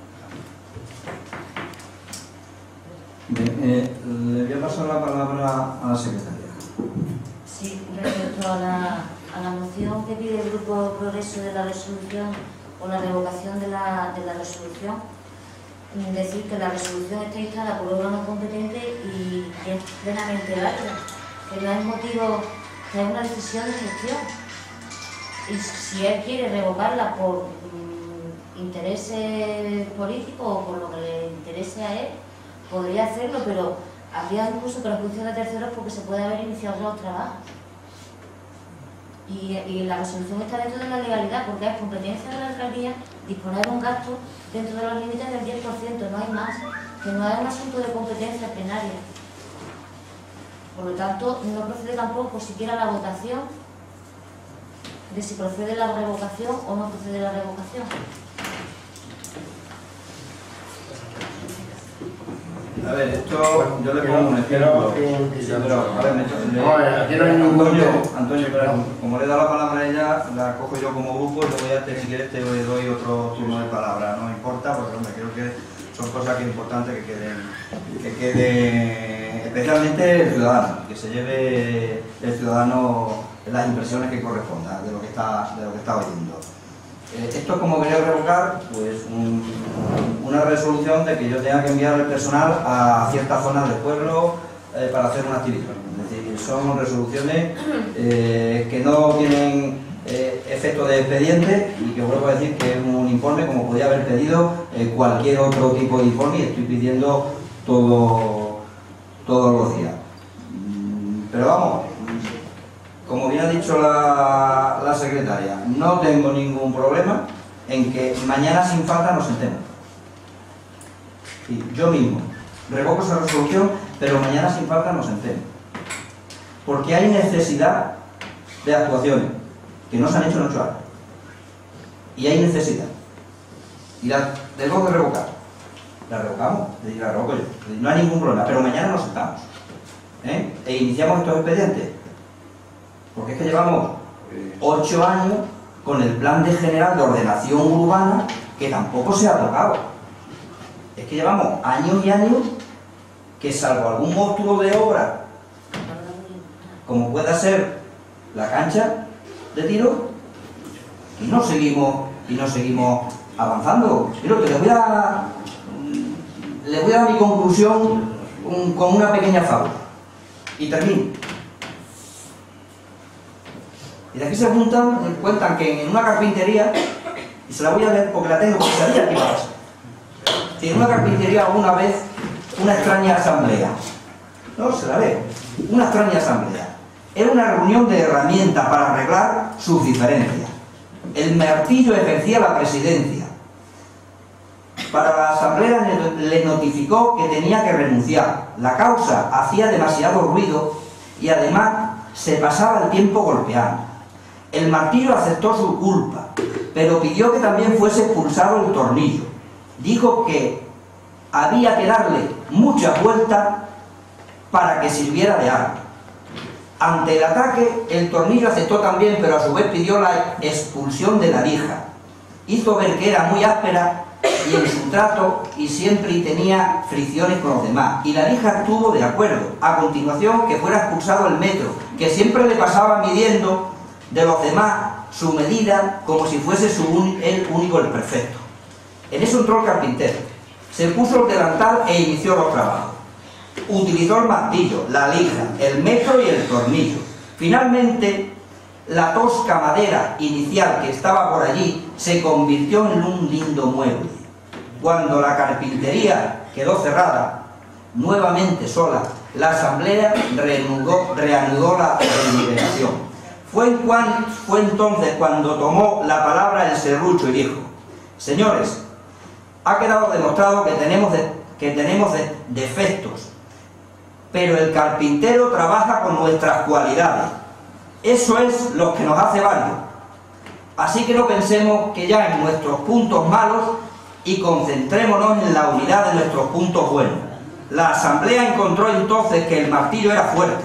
Bien, eh, le voy a pasar la palabra a la secretaria. Sí, respecto a la, a la moción que pide el Grupo Progreso de la resolución o la revocación de la, de la resolución, decir que la resolución está dictada por órgano competente y que es plenamente válida, que no hay motivo, que es una decisión de gestión. Y si él quiere revocarla por mm, intereses políticos o por lo que le interese a él, podría hacerlo, pero habría incluso perjuicio de terceros porque se puede haber iniciado los trabajos. Y, y la resolución está dentro de la legalidad, porque es competencia de la alcaldía disponer un gasto dentro de los límites del diez por ciento, no hay más. que no es un asunto de competencia plenaria. Por lo tanto, no procede tampoco siquiera la votación de si procede la revocación o no procede la revocación. A ver, esto yo le pongo un ejemplo. Sí, pero, a ver, me, le, no, aquí no hay ningún Antonio, Antonio, pero como le he dado la palabra a ella, la cojo yo como grupo, yo voy a tener, si quieres te doy otro turno de palabra, no importa, porque hombre, creo que son cosas que es importante que queden, que quede, especialmente el ciudadano, que se lleve el ciudadano las impresiones que correspondan de lo que está, de lo que está oyendo. Eh, esto es como querer revocar pues, un, una resolución de que yo tenga que enviar el personal a ciertas zonas del pueblo eh, para hacer una actividad. Es decir, son resoluciones eh, que no tienen eh, efecto de expediente y que vuelvo a decir que es un informe como podía haber pedido eh, cualquier otro tipo de informe y estoy pidiendo todo, todos los días. Pero vamos, como bien ha dicho la, la secretaria, no tengo ningún problema en que mañana sin falta nos sentemos. Sí, yo mismo revoco esa resolución, pero mañana sin falta nos sentemos. Porque hay necesidad de actuaciones que no se han hecho en ocho años. Y hay necesidad. Y la tengo que revocar. La revocamos, la revoco yo. No hay ningún problema, pero mañana nos sentamos. ¿Eh? E iniciamos estos expedientes. Porque es que llevamos ocho años con el plan de general de ordenación urbana que tampoco se ha tocado. Es que llevamos años y años que salvo algún monstruo de obra, como pueda ser la cancha de tiro, y no seguimos, y no seguimos avanzando. Pero que les voy a, les voy a dar mi conclusión un, con una pequeña fábula. Y termino. Y de aquí se juntan, cuentan que en una carpintería, y se la voy a leer porque la tengo, porque sabía que iba a pasar. Que en una carpintería alguna vez una extraña asamblea. No, se la leo. Una extraña asamblea. Era una reunión de herramientas para arreglar sus diferencias. El martillo ejercía la presidencia. Para la asamblea le notificó que tenía que renunciar. La causa hacía demasiado ruido y además se pasaba el tiempo golpeando. El martillo aceptó su culpa, pero pidió que también fuese expulsado el tornillo. Dijo que había que darle muchas vueltas para que sirviera de algo. Ante el ataque, el tornillo aceptó también, pero a su vez pidió la expulsión de la lija. Hizo ver que era muy áspera y en su trato y siempre tenía fricciones con los demás. Y la lija estuvo de acuerdo. A continuación, que fuera expulsado el metro, que siempre le pasaba midiendo de los demás su medida como si fuese su un, el único, el perfecto. En eso entró el carpintero. Se puso el delantal e inició los trabajos. Utilizó el martillo, la lija, el metro y el tornillo. Finalmente, la tosca madera inicial que estaba por allí se convirtió en un lindo mueble. Cuando la carpintería quedó cerrada, nuevamente sola, la asamblea reanudó, reanudó la deliberación. Fue, en cuan, fue entonces cuando tomó la palabra el serrucho y dijo: señores, ha quedado demostrado que tenemos, de, que tenemos de, defectos, pero el carpintero trabaja con nuestras cualidades. Eso es lo que nos hace válidos. Así que no pensemos que ya en nuestros puntos malos y concentrémonos en la unidad de nuestros puntos buenos. La asamblea encontró entonces que el martillo era fuerte,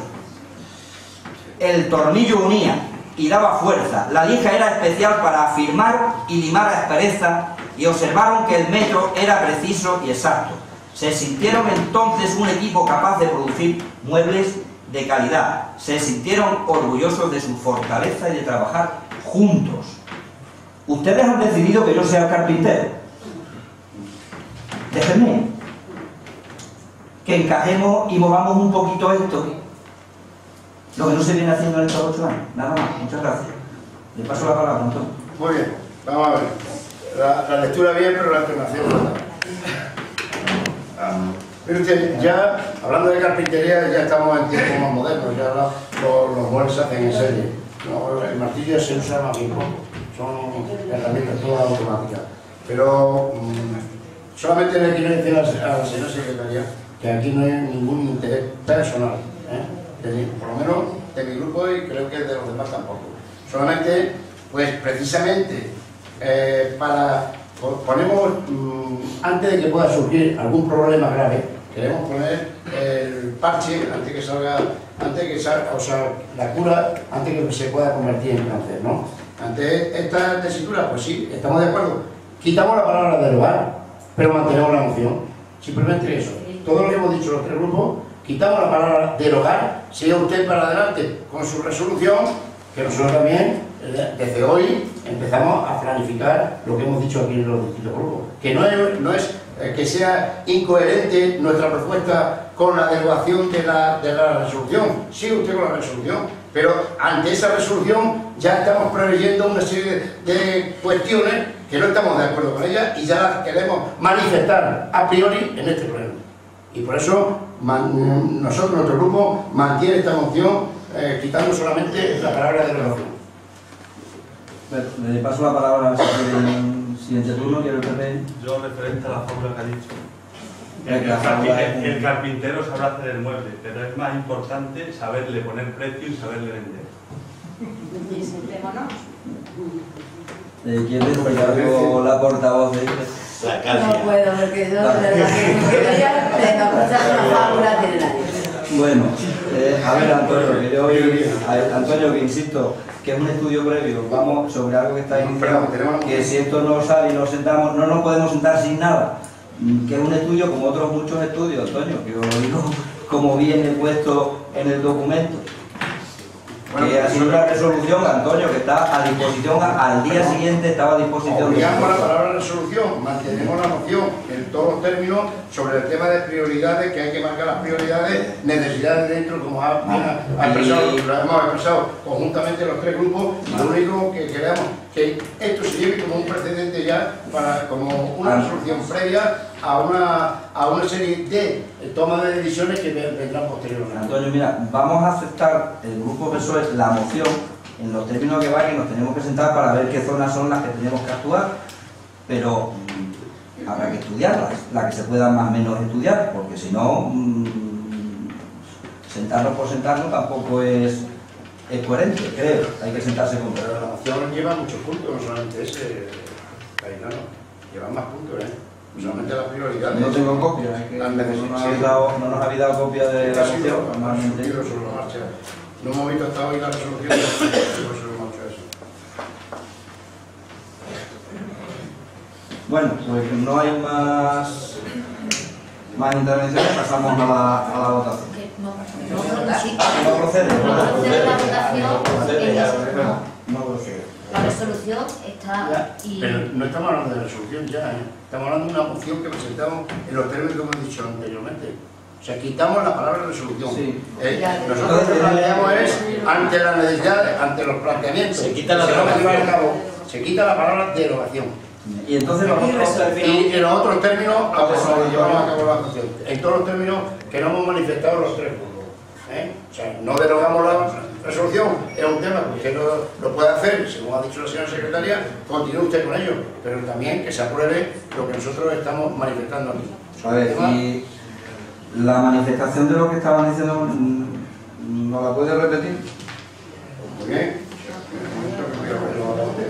el tornillo unía y daba fuerza, la lija era especial para afirmar y limar aspereza, y observaron que el metro era preciso y exacto. Se sintieron entonces un equipo capaz de producir muebles de calidad. Se sintieron orgullosos de su fortaleza y de trabajar juntos. Ustedes han decidido que yo sea el carpintero. Déjenme que encajemos y movamos un poquito esto, lo que no se viene haciendo en estos ocho años. Nada más. Muchas gracias. Le paso la palabra, Antonio. Muy bien. Vamos a ver. La, la lectura bien, pero la afirmación no. Ah. Mire usted, ya hablando de carpintería, ya estamos en tiempos más modernos, ya los, los muebles se hacen en serie. No, el martillo se usa más bien poco, son herramientas todas automáticas. Pero mmm, solamente le quiero decir a la, a la señora secretaria que aquí no hay ningún interés personal, ¿eh? de, por lo menos de mi grupo y creo que de los demás tampoco. Solamente, pues precisamente, eh, para ponemos, mmm, antes de que pueda surgir algún problema grave, queremos poner el parche antes que salga, antes que salga, o sea, la cura antes que se pueda convertir en cáncer, ¿no? Ante esta tesitura, pues sí, estamos de acuerdo. Quitamos la palabra derogar, pero mantenemos la moción. Simplemente eso. Todo lo que hemos dicho los tres grupos, quitamos la palabra derogar, siga usted para adelante con su resolución, que nosotros también, desde hoy, empezamos a planificar lo que hemos dicho aquí en los distintos grupos. Que no es, no es eh, que sea incoherente nuestra propuesta con la derogación de la, de la resolución. Sigue usted con la resolución, pero ante esa resolución ya estamos preveyendo una serie de, de cuestiones que no estamos de acuerdo con ellas y ya las queremos manifestar a priori en este pleno. Y por eso man, nosotros, nuestro grupo, mantiene esta moción eh, quitando solamente la palabra de derogación. Le paso la palabra al siguiente turno, quiero que me... Yo, referente a la fórmula que ha dicho, El, el, carpintero, el carpintero sabrá hacer el mueble, pero es más importante saberle poner precio y saberle vender. Eh, ¿Quién le algo la portavoz de La Casia. No puedo, porque yo de verdad que no quería de no pensar una fábula tiene nadie. Bueno, eh, a ver, Antonio, que yo hoy, Antonio, que insisto, que es un estudio previo, vamos sobre algo que está iniciado, que si esto no sale y nos sentamos, no nos podemos sentar sin nada, que es un estudio como otros muchos estudios, Antonio, que os lo digo como viene puesto en el documento. Bueno, que ha sido una resolución, Antonio, que está a disposición, al día siguiente estaba a disposición. Obligamos la palabra resolución, mantenemos la moción en todos los términos sobre el tema de prioridades, que hay que marcar las prioridades, necesidades dentro, como ha, ha, ha expresado, lo hemos expresado conjuntamente los tres grupos, y lo único que queremos que esto se lleve como un precedente ya, para, como una resolución previa a una, a una serie de tomas de decisiones que vendrán posteriormente. Antonio, mira, vamos a aceptar el grupo P S O E la moción en los términos que va, que nos tenemos que sentar para ver qué zonas son las que tenemos que actuar, pero mmm, habrá que estudiarlas, las que se puedan más o menos estudiar, porque si no, mmm, sentarnos por sentarnos tampoco es, es coherente, creo, hay que sentarse con... Pero la moción lleva muchos puntos, no solamente ese, Cainano, lleva más puntos, ¿eh? Solamente las prioridades. No tengo copia, es que no nos habéis dado, no nos habéis dado copia de la moción. Normalmente. No hemos visto hasta hoy la resolución, por eso hemos hecho eso. Bueno, pues no hay más, más intervenciones, pasamos a la, a la votación. No, no, sí. No procede. No procede la votación en ese- No procede. La resolución está Ya, y... pero no estamos hablando de resolución ya, ¿eh? Estamos hablando de una moción que presentamos en los términos que hemos dicho anteriormente. O sea, quitamos la palabra resolución. Sí. Eh, nosotros lo que planteamos es, ante la necesidad, ante los planteamientos, Se quita la que se van a llevar a derogación. cabo, se quita la palabra derogación. Y entonces los otros términos... Y en los otros términos, cuando llevamos a cabo la moción, en todos los términos que no hemos manifestado los tres grupos. ¿Eh? O sea, no derogamos la resolución, es un tema que usted lo, lo puede hacer, según ha dicho la señora secretaria, continúe usted con ello, pero también que se apruebe lo que nosotros estamos manifestando aquí. A ver, y la manifestación de lo que estaban diciendo, ¿no la puede repetir? Muy bien. Un momento que voy a verlo ahora usted.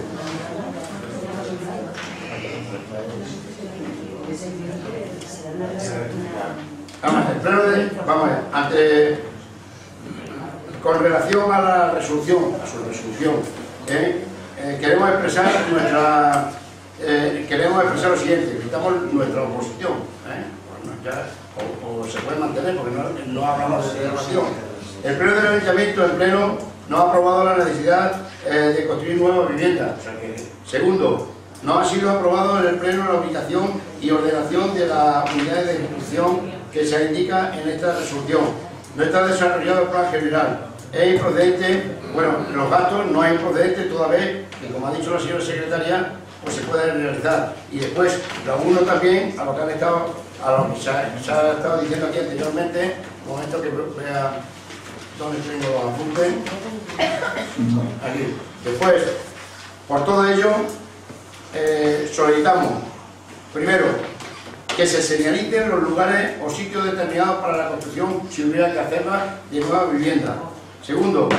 Vamos, el pleno de, vamos a ver, ante, con relación a la resolución, a su resolución, ¿eh? Eh, queremos expresar nuestra, eh, queremos expresar lo siguiente, quitamos nuestra oposición, ¿eh? Bueno, ya, o, o se puede mantener porque no, no hablamos de derogación. El pleno del ayuntamiento, el pleno, no ha aprobado la necesidad eh, de construir nuevas viviendas. O sea que, segundo, no ha sido aprobado en el pleno la ubicación y ordenación de las unidades de ejecución que se indica en esta resolución. No está desarrollado el plan general. Es improcedente, bueno, los gastos no es improcedente toda vez que, como ha dicho la señora secretaria, pues se pueden realizar. Y después, lo uno también a lo que han estado, a lo que se ha, se ha estado diciendo aquí anteriormente, un momento que vea dónde tengo los apuntes. Aquí. Después, por todo ello, eh, solicitamos, primero, que se señalicen los lugares o sitios determinados para la construcción si hubiera que hacerla de nueva vivienda. Segundo,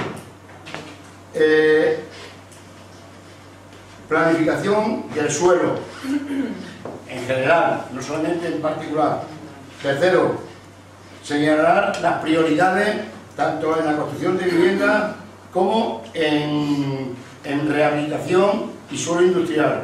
eh, planificación del suelo en general, no solamente en particular. Tercero, señalar las prioridades tanto en la construcción de vivienda como en, en rehabilitación y suelo industrial.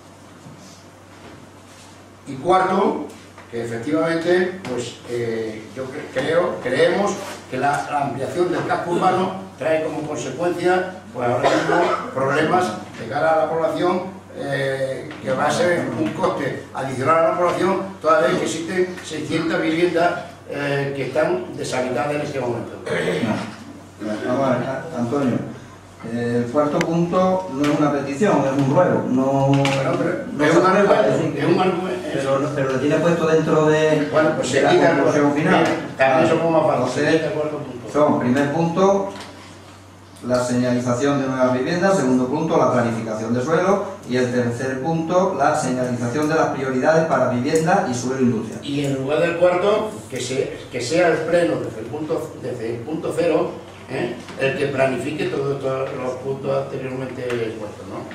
Y cuarto, que efectivamente, pues eh, yo creo, creemos que la, la ampliación del casco urbano trae como consecuencia, pues ahora mismo, problemas de cara a la población, eh, que va a ser un coste adicional a la población, toda vez que existen seiscientas viviendas eh, que están deshabitadas en este momento. Vamos a ver, Antonio. El cuarto punto no es una petición, es un ruego. No, bueno, pero no es, se un aprueba, argumento, es decir, es un argumento, pero, pero lo tiene puesto dentro de, bueno, pues de se la quita conclusión final. También somos más fáciles. Entonces, son, primer punto, la señalización de nuevas viviendas. Segundo punto, la planificación de suelo. Y el tercer punto, la señalización de las prioridades para vivienda y suelo industrial. Y en lugar del cuarto, que, se, que sea el pleno desde el punto, desde el punto cero, ¿eh? el que planifique todos todo los puntos anteriormente expuestos, ¿no?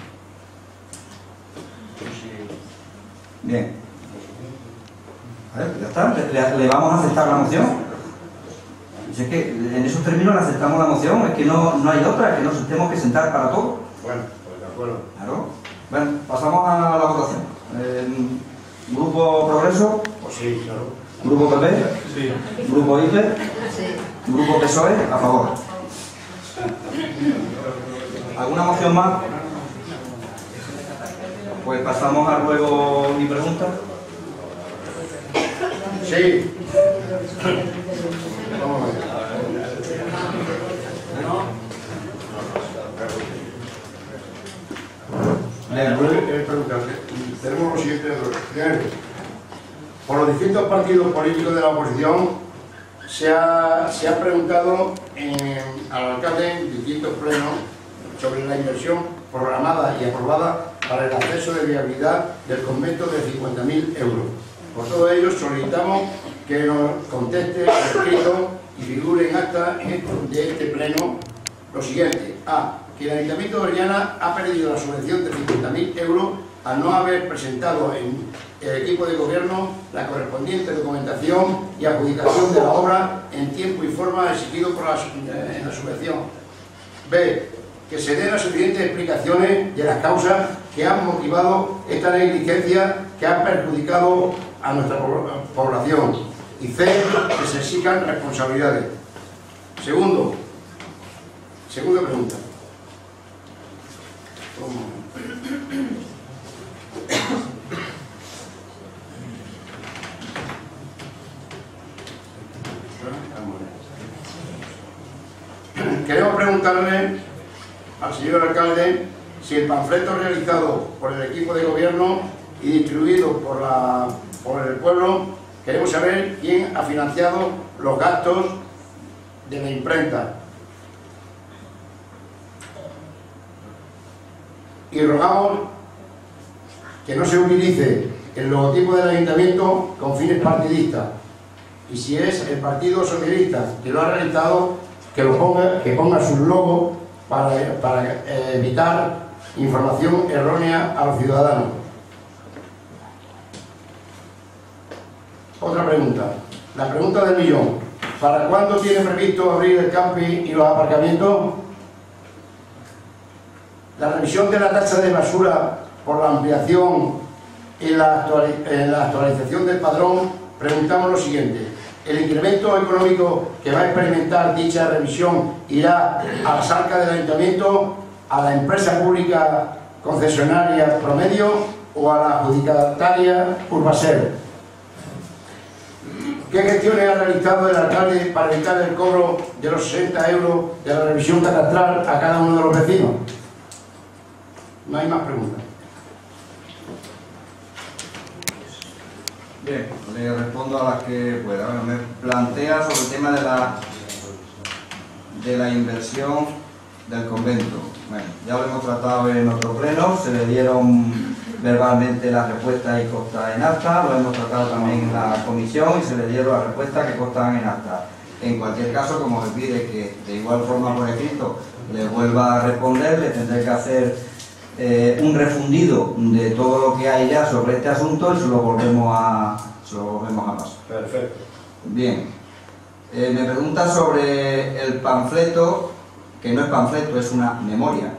Bien. A ver, ya está. Le, le vamos a aceptar la moción. Si es que en esos términos le aceptamos la moción, es que no, no hay otra, es que nos tenemos que sentar para todo. Bueno, pues de acuerdo. Claro. Bueno, pasamos a la votación. Eh, Grupo Progreso. Pues sí, claro. Grupo P P. Sí. Grupo I P E. Sí. Grupo P S O E. A favor. ¿Alguna moción más? Pues pasamos al ruego y pregunta. Sí. Vamos a ver. Bien. Eh, pregunta, tenemos los siguientes. Primero, por los distintos partidos políticos de la oposición se ha, se ha preguntado en, al alcalde en distintos plenos sobre la inversión programada y aprobada para el acceso de viabilidad del convento de cincuenta mil euros. Por todo ello solicitamos que nos conteste por escrito y figure en acta de este pleno lo siguiente. A. Que el Ayuntamiento de Doñana ha perdido la subvención de cincuenta mil euros al no haber presentado en el equipo de gobierno la correspondiente documentación y adjudicación de la obra en tiempo y forma exigido por la, eh, en la subvención. B. Que se den las suficientes explicaciones de las causas que han motivado esta negligencia que ha perjudicado a nuestra población. Y C. Que se exijan responsabilidades. Segundo, segunda pregunta. Queremos preguntarle al señor alcalde si el panfleto realizado por el equipo de gobierno y distribuido por, la, por el pueblo, queremos saber quién ha financiado los gastos de la imprenta. Y rogamos que no se utilice el logotipo del ayuntamiento con fines partidistas. Y si es el Partido Socialista que lo ha realizado, que lo ponga, que ponga sus logos para, para eh, evitar información errónea a los ciudadanos. Otra pregunta, la pregunta del millón. ¿Para cuándo tiene previsto abrir el camping y los aparcamientos? La revisión de la tasa de basura por la ampliación y la, actualiz en la actualización del padrón, preguntamos lo siguiente. ¿El incremento económico que va a experimentar dicha revisión irá a las arcas del ayuntamiento, a la empresa pública concesionaria promedio o a la adjudicataria Urbaser? ¿Qué gestiones ha realizado el alcalde para evitar el cobro de los sesenta euros de la revisión catastral a cada uno de los vecinos? No hay más preguntas. Bien, le respondo a las que pueda. Bueno, me plantea sobre el tema de la, de la inversión del convento. Bueno, ya lo hemos tratado en otro pleno, se le dieron verbalmente la respuesta y consta en acta, lo hemos tratado también en la comisión y se le dieron las respuestas que constan en acta. En cualquier caso, como me pide que de igual forma por escrito le vuelva a responder, le tendré que hacer eh, un refundido de todo lo que hay ya sobre este asunto y se lo volvemos a, se lo volvemos a pasar. Perfecto. Bien. Eh, me pregunta sobre el panfleto, que no es panfleto, es una memoria.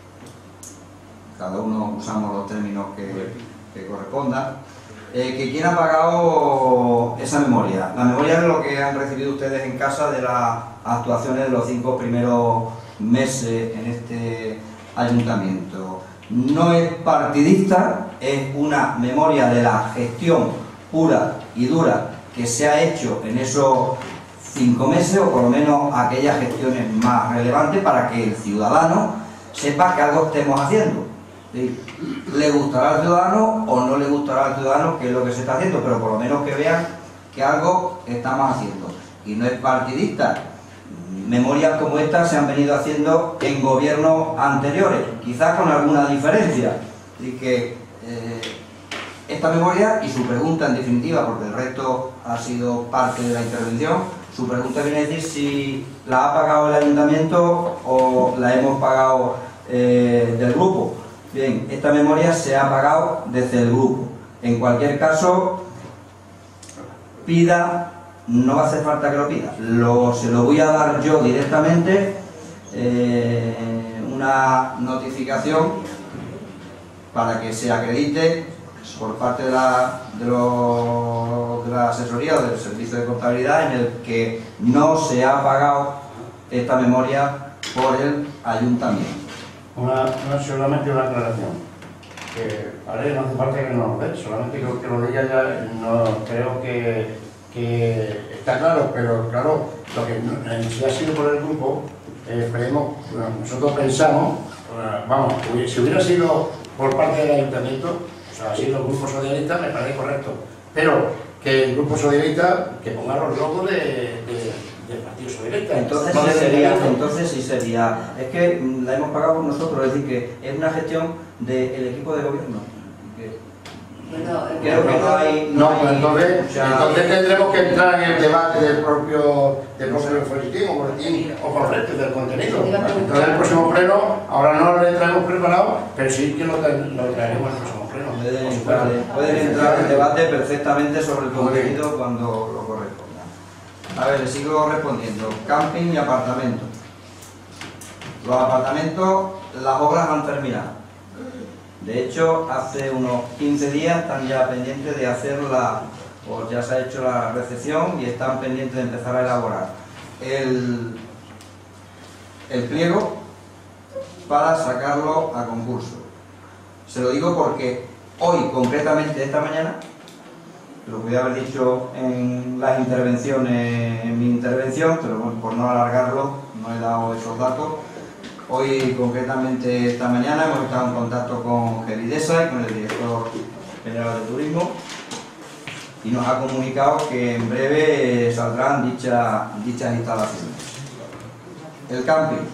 Cada uno usamos los términos que, que correspondan. Eh, que ¿quién ha pagado esa memoria? La memoria es lo que han recibido ustedes en casa de las actuaciones de los cinco primeros meses en este ayuntamiento. No es partidista, es una memoria de la gestión pura y dura que se ha hecho en esos cinco meses, o por lo menos aquellas gestiones más relevantes, para que el ciudadano sepa que algo estemos haciendo. ¿Sí? Le gustará al ciudadano o no le gustará al ciudadano qué es lo que se está haciendo, pero por lo menos que vean que algo estamos haciendo. Y no es partidista. Memorias como esta se han venido haciendo en gobiernos anteriores, quizás con alguna diferencia. Así que eh, esta memoria y su pregunta en definitiva, porque el resto ha sido parte de la intervención, su pregunta viene a decir si la ha pagado el ayuntamiento o la hemos pagado eh, del grupo. Bien, esta memoria se ha pagado desde el grupo. En cualquier caso, pida, no va a hacer falta que lo pida, lo, se lo voy a dar yo directamente, eh, una notificación para que se acredite por parte de la, de, lo, de la asesoría o del servicio de contabilidad en el que no se ha pagado esta memoria por el ayuntamiento. Una, una, solamente una aclaración, que vale, no hace falta que nos lo dé, solamente que, que lo diga ya, no creo que, que está claro, pero claro, lo que no, si ha sido por el grupo, eh, esperemos, bueno, nosotros pensamos, vamos, si hubiera sido por parte del ayuntamiento, o sea, ha sido el grupo socialista, me parece correcto, pero que el grupo socialista, que ponga los logos de, de del Partido Socialista. Entonces sí sería, entonces sí sería, es que la hemos pagado nosotros, es decir, que es una gestión del equipo de gobierno. Que, bueno, creo que no hay... No, no pues hay, entonces, o sea, entonces tendremos que entrar en el debate del propio, del propio folletín o boletín o con restos del contenido. Entonces el próximo pleno, ahora no lo traemos preparado, pero sí que lo, lo traeremos al próximo pleno. Pueden entrar, pueden entrar en debate perfectamente sobre el contenido cuando lo corresponda. A ver, le sigo respondiendo. Camping y apartamentos. Los apartamentos, las obras han terminado. De hecho, hace unos quince días están ya pendientes de hacer la... Pues ya se ha hecho la recepción y están pendientes de empezar a elaborar el, el pliego para sacarlo a concurso. Se lo digo porque hoy, concretamente esta mañana, lo voy a haber dicho en las intervenciones, en mi intervención, pero bueno, por no alargarlo, no he dado esos datos. Hoy, concretamente esta mañana, hemos estado en contacto con Gelidesa y con el director general de turismo y nos ha comunicado que en breve saldrán dicha, dichas instalaciones. El camping.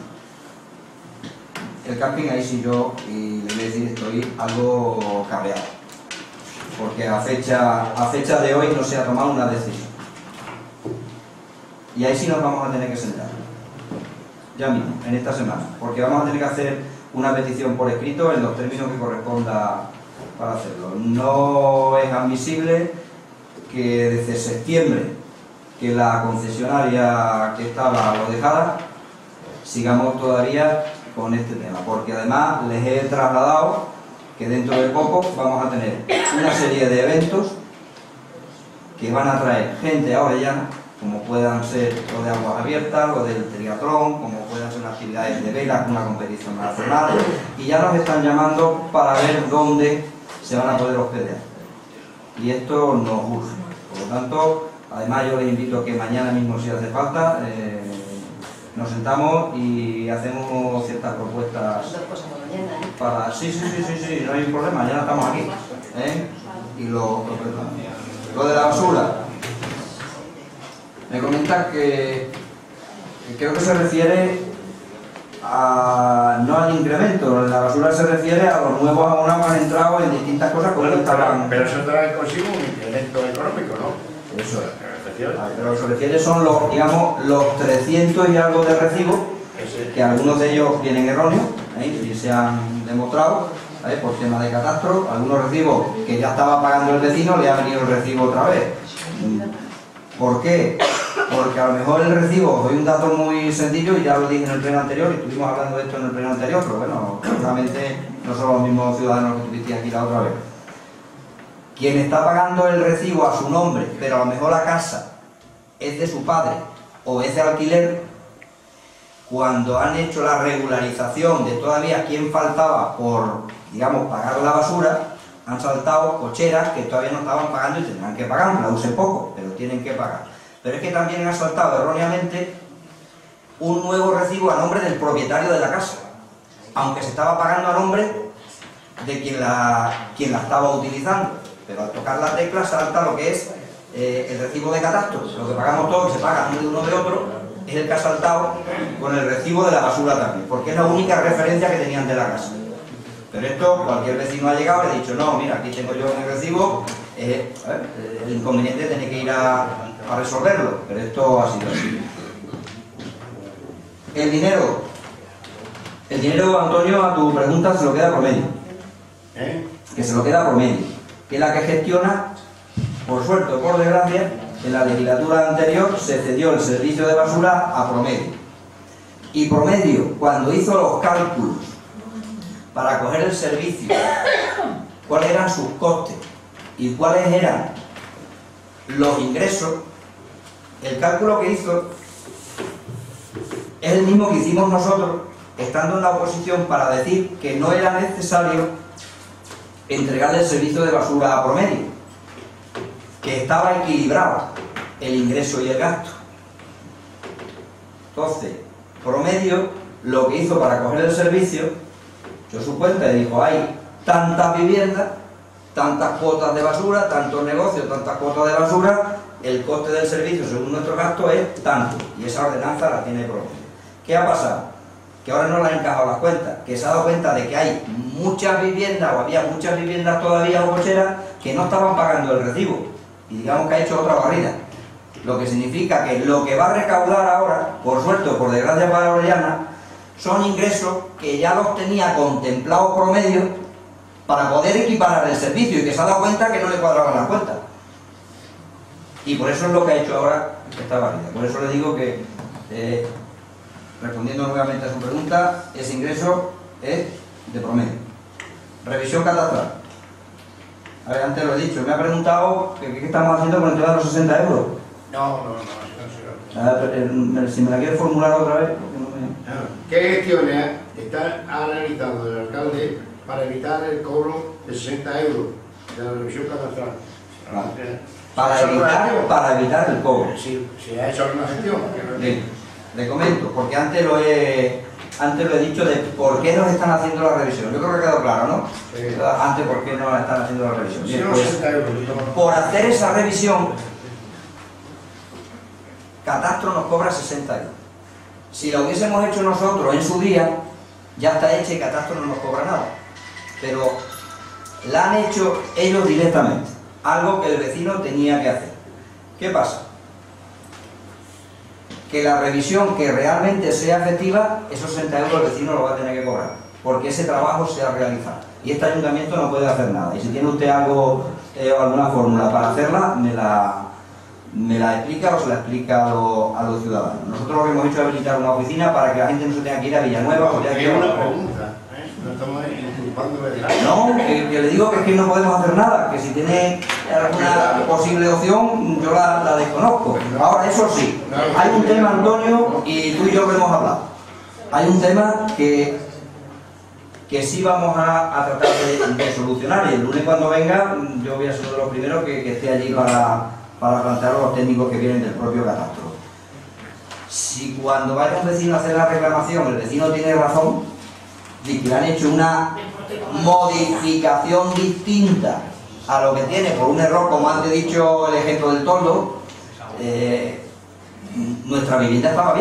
El camping, ahí sí yo, y le voy a decir, estoy algo cabreado, porque a fecha, a fecha de hoy no se ha tomado una decisión. Y ahí sí nos vamos a tener que sentar, ya mismo, en esta semana, porque vamos a tener que hacer una petición por escrito en los términos que corresponda para hacerlo. No es admisible que desde septiembre, que la concesionaria que estaba lo dejara, sigamos todavía con este tema, porque además les he trasladado que dentro de poco vamos a tener una serie de eventos que van a traer gente a Orellana, como puedan ser lo de aguas abiertas, lo del triatlón, como puedan ser las actividades de vela, una competición nacional, y ya nos están llamando para ver dónde se van a poder hospedar. Y esto nos urge. Por lo tanto, además yo les invito a que mañana mismo, si hace falta, eh, nos sentamos y hacemos ciertas propuestas para... Sí, sí, sí, sí, sí, no hay problema, ya estamos aquí, ¿eh? Y lo, lo, lo de la basura. Me comenta que, que creo que se refiere a, no al incremento. La basura se refiere a los nuevos abonados que han entrado en distintas cosas como Bueno, estaban. pero eso trae consigo un incremento económico, ¿no? Eso es. Efectivamente. Pero lo que se refiere son los, digamos, los trescientos y algo de recibos, que algunos de ellos vienen erróneos, ¿eh? Y se han demostrado, ¿eh? Por tema de catastro. Algunos recibos que ya estaba pagando el vecino le ha venido el recibo otra vez. ¿Por qué? Porque a lo mejor el recibo, os doy un dato muy sencillo y ya lo dije en el pleno anterior, y estuvimos hablando de esto en el pleno anterior, pero bueno, seguramente no son los mismos ciudadanos que estuvisteis aquí la otra vez. Quien está pagando el recibo a su nombre, pero a lo mejor la casa es de su padre o es de alquiler, cuando han hecho la regularización de todavía quién faltaba por, digamos, pagar la basura, han saltado cocheras que todavía no estaban pagando y tendrán que pagar, la usen poco, pero tienen que pagar. Pero es que también han saltado erróneamente un nuevo recibo a nombre del propietario de la casa, aunque se estaba pagando a nombre de quien la, quien la estaba utilizando. Pero al tocar la tecla salta lo que es eh, el recibo de catastro, lo que pagamos todos, se paga uno de uno de otro, es el que ha saltado con el recibo de la basura también, porque es la única referencia que tenían de la casa. Pero esto, cualquier vecino ha llegado y le ha dicho, no, mira, aquí tengo yo mi recibo, eh, el inconveniente tiene que ir a, a resolverlo, pero esto ha sido así. El dinero, el dinero, Antonio, a tu pregunta se lo queda por medio. ¿Eh? Que se lo queda por medio. Que es la que gestiona, por suerte o por desgracia, en la legislatura anterior se cedió el servicio de basura a Promedio. Y Promedio, cuando hizo los cálculos para coger el servicio, cuáles eran sus costes y cuáles eran los ingresos, el cálculo que hizo es el mismo que hicimos nosotros, estando en la oposición, para decir que no era necesario entregar el servicio de basura a Promedio, que estaba equilibrado el ingreso y el gasto. Entonces, Promedio lo que hizo para coger el servicio, dio su cuenta y dijo, hay tantas viviendas, tantas cuotas de basura, tantos negocios, tantas cuotas de basura, el coste del servicio según nuestro gasto es tanto, y esa ordenanza la tiene Promedio. ¿Qué ha pasado? Que ahora no le han encajado las cuentas, que se ha dado cuenta de que hay muchas viviendas, o había muchas viviendas todavía o cocheras, que no estaban pagando el recibo, y digamos que ha hecho otra barrida, lo que significa que lo que va a recaudar ahora, por suerte o por desgracia para Orellana, son ingresos que ya los tenía contemplados Promedio para poder equiparar el servicio, y que se ha dado cuenta que no le cuadraban las cuentas, y por eso es lo que ha hecho ahora esta barrida. Por eso le digo que eh, respondiendo nuevamente a su pregunta, ese ingreso es de Promedio. Revisión catastral. A ver, antes lo he dicho, me ha preguntado que qué estamos haciendo con el tema de los sesenta euros. No, no, no, no, no, no. A ver, eh, si me la quiere formular otra vez. Porque no me... ¿Qué gestiones está analizando el alcalde para evitar el cobro de sesenta euros de la revisión catastral? Vale. Para evitar, para evitar el cobro. Si, si ha hecho alguna gestión. Bien, le comento, porque antes lo he antes lo he dicho de por qué nos están haciendo la revisión. Yo creo que ha quedado claro, ¿no? Sí. Antes por qué nos están haciendo la revisión. Bien, Si no, pues, sesenta euros. por hacer esa revisión, Catastro nos cobra sesenta euros. Si la hubiésemos hecho nosotros en su día, ya está hecha y Catastro no nos cobra nada. Pero la han hecho ellos directamente, algo que el vecino tenía que hacer. ¿Qué pasa? Que la revisión que realmente sea efectiva, esos sesenta euros el vecino lo va a tener que cobrar, porque ese trabajo se ha realizado. Y este ayuntamiento no puede hacer nada. Y si tiene usted algo eh, o alguna fórmula para hacerla, me la, me la explica o se la explica a, lo, a los ciudadanos. Nosotros lo que hemos hecho es habilitar una oficina para que la gente no se tenga que ir a Villanueva. O ya Es una pregunta, ¿eh? No estamos inculpándole de nada. No, que, que le digo que es que no podemos hacer nada, que si tiene alguna posible opción, yo la, la desconozco. Ahora, eso sí, hay un tema, Antonio, y tú y yo lo hemos hablado. Hay un tema que, que sí vamos a, a tratar de, de solucionar, y el lunes cuando venga, yo voy a ser uno de los primeros que, que esté allí para, para plantear a los técnicos que vienen del propio catastro. Si cuando vaya un vecino a hacer la reclamación, el vecino tiene razón, y que le han hecho una modificación distinta a lo que tiene por un error, como antes he dicho el ejemplo del toldo, eh, nuestra vivienda estaba bien,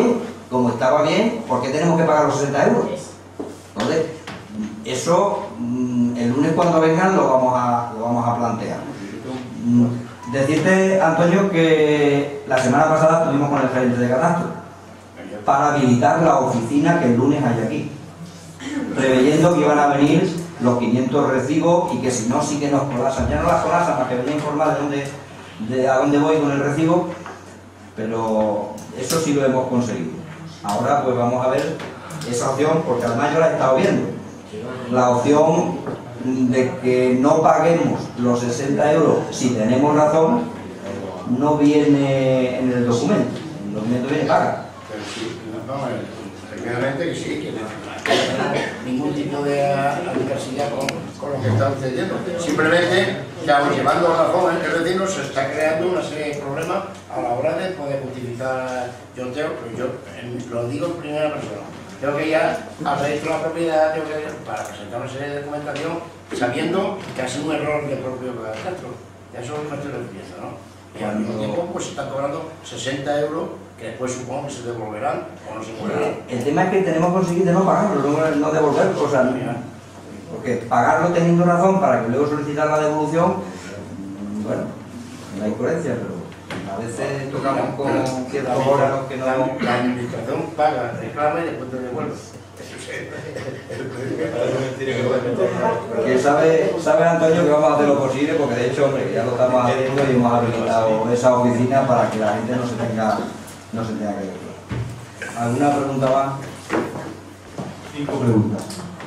como estaba bien, ¿por qué tenemos que pagar los sesenta euros? Entonces, eso el lunes cuando vengan lo vamos a, lo vamos a plantear. Decirte, Antonio, que la semana pasada estuvimos con el gerente de catastro para habilitar la oficina que el lunes hay aquí, preveyendo que iban a venir los quinientos recibos y que si no, sí que nos colasan. Ya no las colasan para que venga a informar de dónde, de a dónde voy con el recibo, pero eso sí lo hemos conseguido. Ahora pues vamos a ver esa opción, porque además yo la he estado viendo. La opción de que no paguemos los sesenta euros si tenemos razón no viene en el documento. En el documento viene paga. Pero sí, no, efectivamente que sí, que no hay ningún tipo de adversidad con, con lo que está sucediendo. Simplemente que aún llevando razón el vecino se está creando una serie de problemas a la hora de poder utilizar. Yo tengo, yo en, lo digo en primera persona. Tengo que ir al registro de la propiedad, tengo que ir para presentar una serie de documentación sabiendo que ha sido un error del propio catastro. Ya eso me estoy refiriendo, ¿no? Y al mismo tiempo pues se están cobrando sesenta euros que después supongo que se devolverán o no se devolverán. El tema es que tenemos que conseguir de no pagarlo, no, no devolverlo, o sea, porque pagarlo teniendo razón para que luego solicitar la devolución, bueno, no hay coherencia, pero a veces tocamos con ciertos órganos que no... La administración paga, reclama y después te devuelve. Que sabe, sabe Antonio que vamos a hacer lo posible, porque de hecho, hombre, ya lo estamos haciendo y hemos habilitado esa oficina para que la gente no se tenga, no se tenga que ver. ¿Alguna pregunta más? Cinco preguntas.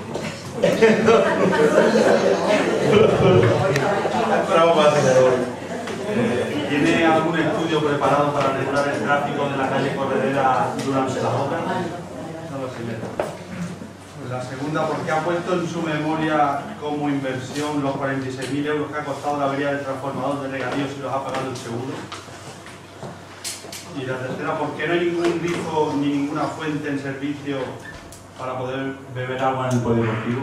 ¿Tiene algún estudio preparado para regular el tráfico de la calle Corredera durante las obras? No lo sé. La segunda, ¿por qué ha puesto en su memoria como inversión los cuarenta y seis mil euros que ha costado la avería del transformador de regadío si los ha pagado el seguro? Y la tercera, ¿por qué no hay ningún grifo ni ninguna fuente en servicio para poder beber agua en el polideportivo?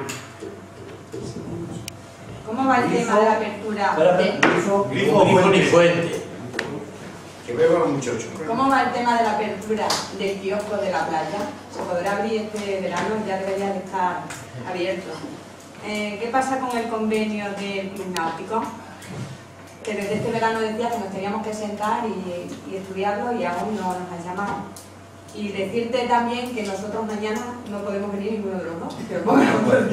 ¿Cómo va el tema de la apertura? Grifo, grifo, grifo ni fuente. Que beba los muchachos. ¿Cómo va el tema de la apertura del kiosco de la playa? ¿Se podrá abrir este verano? Ya debería de estar abierto. Eh, ¿Qué pasa con el convenio del Club Náutico? Que desde este verano decía que nos teníamos que sentar y, y estudiarlo y aún no nos han llamado. Y decirte también que nosotros mañana no podemos venir ninguno de los dos. Pero bueno.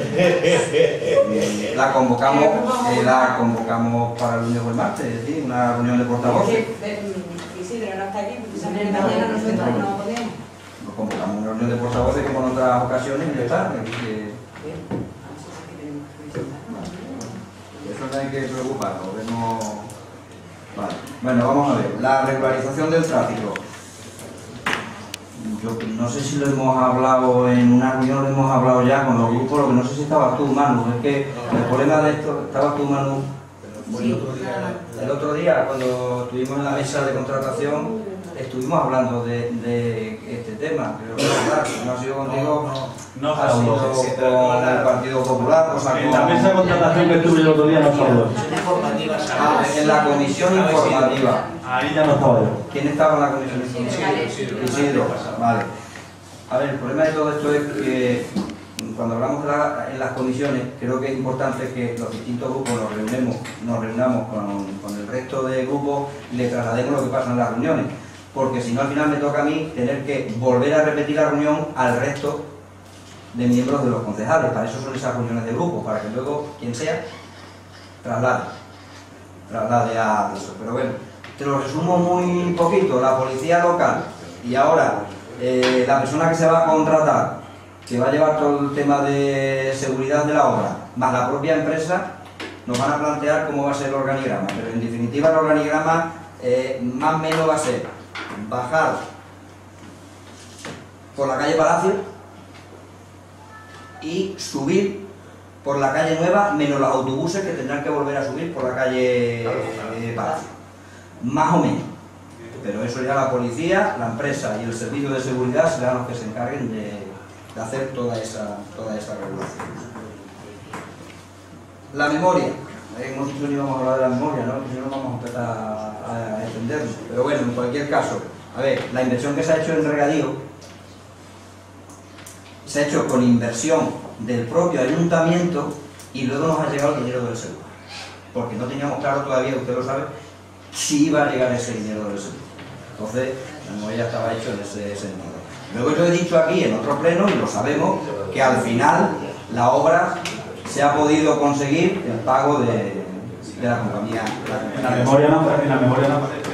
La convocamos, eh, la convocamos para el lunes o el martes, es decir, una reunión de portavoces. Isidro no está aquí, precisamente mañana nosotros no podemos. Nos convocamos una reunión de portavoces como en otras ocasiones y ya está. Que... Eso no hay que preocuparnos. Vemos... Vale. Bueno, vamos a ver. La regularización del tráfico. Yo no sé si lo hemos hablado en una reunión, lo hemos hablado ya con los grupos, lo que no sé si estabas tú, Manu. Es que el problema de esto, estabas tú, Manu. Sí, El otro día, cuando estuvimos en la mesa de contratación, estuvimos hablando de, de este tema, pero no, no ha sido contigo, no, ha sido con el Partido Popular. O sea, en la mesa de contratación que estuve el otro día no estaba yo. Ah, en la comisión informativa. Ahí ya no estaba yo. ¿Quién estaba en la comisión informativa? Isidro. Isidro. Vale. A ver, el problema de todo esto es que cuando hablamos de la, en las comisiones, creo que es importante que los distintos grupos nos reunamos, nos reunamos con, con el resto de grupos y le traslademos lo que pasa en las reuniones. Porque si no, al final me toca a mí tener que volver a repetir la reunión al resto de miembros de los concejales. Para eso son esas reuniones de grupo, para que luego, quien sea, traslade, traslade a eso. Pero bueno, te lo resumo muy poquito. La policía local y ahora eh, la persona que se va a contratar, que va a llevar todo el tema de seguridad de la obra, más la propia empresa, nos van a plantear cómo va a ser el organigrama. Pero en definitiva el organigrama eh, más o menos va a ser bajar por la calle Palacio y subir por la calle Nueva, menos los autobuses que tendrán que volver a subir por la calle eh, Palacio. Más o menos. Pero eso ya la policía, la empresa y el servicio de seguridad serán los que se encarguen de, de hacer toda esa, toda esa regulación. La memoria. Hemos dicho que íbamos a hablar de la memoria, ¿no? Que si no vamos a empezar a, a entendernos. Pero bueno, en cualquier caso, a ver, la inversión que se ha hecho en regadío se ha hecho con inversión del propio ayuntamiento y luego nos ha llegado el dinero del seguro. Porque no teníamos claro todavía, usted lo sabe, si iba a llegar ese dinero del seguro. Entonces, la memoria ya estaba hecho en ese sentido. Luego yo he dicho aquí en otro pleno, y lo sabemos, que al final la obra se ha podido conseguir el pago de, de la compañía. En la memoria no aparece. En la memoria no aparece.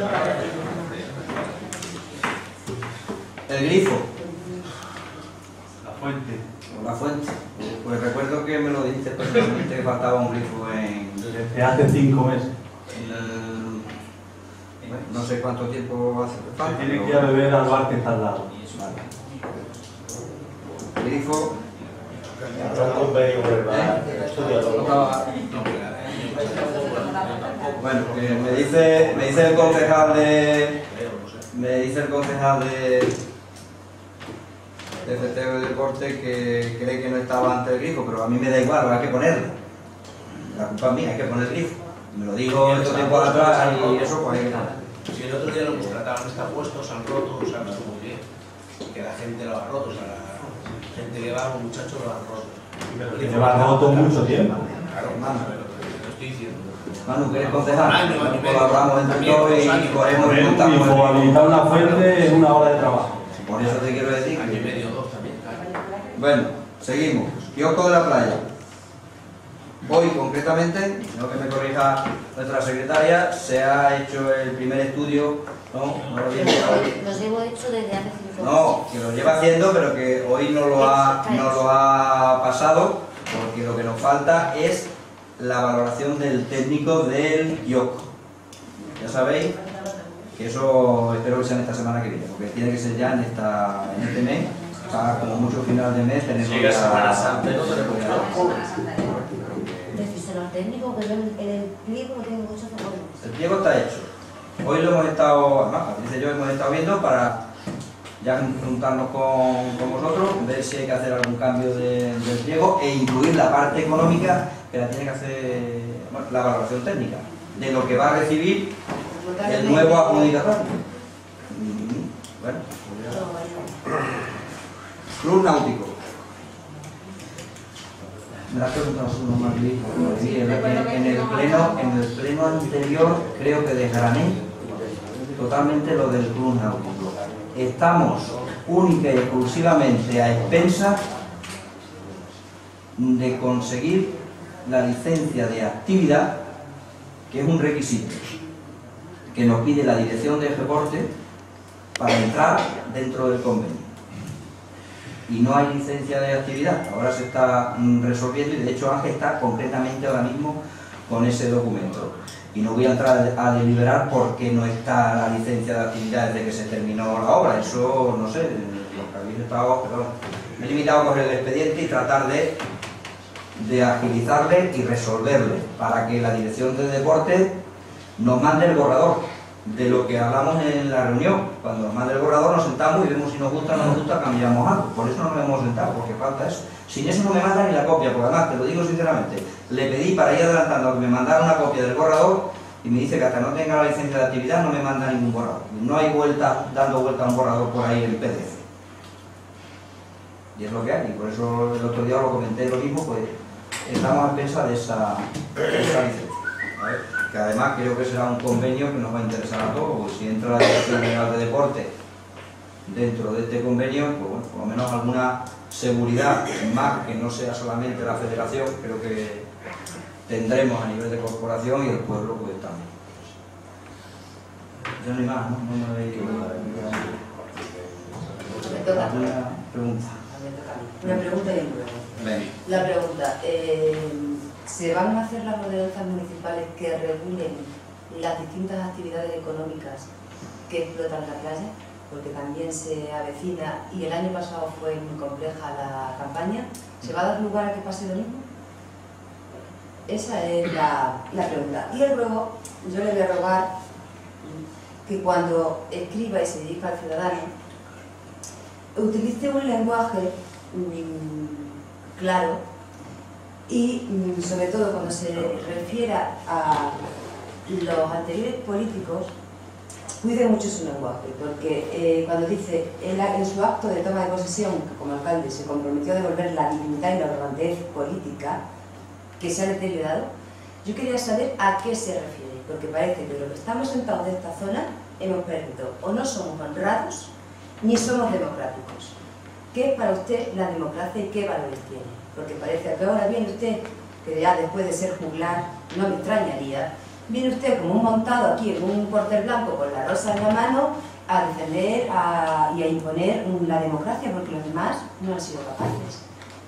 El grifo. La fuente. La fuente. Pues recuerdo que me lo dijiste personalmente que faltaba un grifo en... Desde hace cinco meses. en el, bueno, no sé cuánto tiempo hace falta. Se tiene que ir a beber al bar que está al lado. Vale. El grifo. Bueno, eh, me dice, me dice el concejal de, me dice el concejal de, de festeo de deporte que cree que no estaba ante el grifo, pero a mí me da igual, hay que ponerlo. La culpa es mía, hay que poner el grifo. Me lo digo estos tiempos atrás y eso pues hay que ponerlo. Si el otro día lo contrataban, está puesto, se han roto, o sea, no está muy bien. Que la gente lo ha roto, o sea, la gente que va, los muchachos lo han roto. Pero que lleva roto mucho tiempo. Claro, Manu, lo estoy diciendo. Manu, ¿quieres concejal? Año, año y medio. Colaboramos entre todos y podemos Y montamos habilitar una fuente es una hora de trabajo. Por eso te quiero decir Año y que... medio, dos también. Bueno, seguimos. Kiosco de la playa. Hoy concretamente, no que me corrija nuestra secretaria, se ha hecho el primer estudio, ¿no? No lo había hecho. Los llevo hecho desde hace cinco No, que lo lleva haciendo, pero que hoy no lo ha, no lo ha pasado, porque lo que nos falta es la valoración del técnico del kiosco. Ya sabéis que eso espero que sea en esta semana que viene, porque tiene que ser ya en, esta, en este mes, para como mucho final de mes tenemos Llega ya... Semana Santa y no tenemos nada. Decírselo al técnico que el, el pliego lo tengo mucho favor. El pliego está hecho. Hoy lo hemos estado, además, Patricia y yo hemos estado viendo para ya juntarnos con, con vosotros, ver si hay que hacer algún cambio de, del pliego e incluir la parte económica que la tiene que hacer, bueno, la valoración técnica de lo que va a recibir el nuevo adjudicatario. Mm, Bueno, Club Náutico. Me la has preguntado uno más, Luis. Sí, en, en- en el pleno, en el pleno anterior creo que desgrané totalmente lo del Club Náutico. Estamos única y exclusivamente a expensas de conseguir la licencia de actividad, que es un requisito que nos pide la dirección de Deporte para entrar dentro del convenio. Y no hay licencia de actividad, ahora se está mm, resolviendo y de hecho Ángel está concretamente ahora mismo con ese documento. Y no voy a entrar a deliberar por qué no está la licencia de actividad desde que se terminó la obra, eso no sé, lo que habéis estado, perdón. Me he limitado a coger el expediente y tratar de, de agilizarle y resolverle para que la dirección de deporte nos mande el borrador de lo que hablamos en la reunión. Cuando nos mande el borrador nos sentamos y vemos si nos gusta o no nos gusta, cambiamos algo. Por eso no nos hemos sentado, porque falta eso. Sin eso no me manda ni la copia, porque además, te lo digo sinceramente, le pedí para ir adelantando que me mandara una copia del borrador y me dice que hasta no tenga la licencia de actividad no me manda ningún borrador. No hay vuelta, dando vuelta a un borrador por ahí en P D F. Y es lo que hay, y por eso el otro día lo comenté lo mismo, pues estamos a pensar de esa, de esa licencia. A ver, que además creo que será un convenio que nos va a interesar a todos, porque si entra la Dirección General de Deporte dentro de este convenio, pues bueno, por lo menos alguna seguridad, más que no sea solamente la federación, creo que tendremos a nivel de corporación y el pueblo pues también. Ya no hay más, ¿no? No me habéis ¿Alguna pregunta? Una pregunta y un luego. Ven. La pregunta, eh, ¿se van a hacer las ordenanzas municipales que regulen las distintas actividades económicas que explotan la playa? Porque también se avecina, y el año pasado fue muy compleja la campaña, ¿se va a dar lugar a que pase lo mismo? Esa es la, la pregunta. Y luego, yo le voy a rogar que cuando escriba y se dirija al ciudadano, utilice un lenguaje mmm, claro y mmm, sobre todo cuando se refiera a los anteriores políticos, cuide mucho su lenguaje, porque eh, cuando dice en, la, en su acto de toma de posesión, que como alcalde se comprometió a devolver la dignidad y la brillantez política que se ha deteriorado, yo quería saber a qué se refiere, porque parece que los que estamos sentados de esta zona hemos perdido, o no somos honrados, ni somos democráticos. ¿Qué es para usted la democracia y qué valores tiene? Porque parece que ahora viene usted, que ya después de ser juglar, no me extrañaría, viene usted como un montado aquí en un cuartel blanco con la rosa en la mano a defender a, y a imponer la democracia, porque los demás no han sido capaces.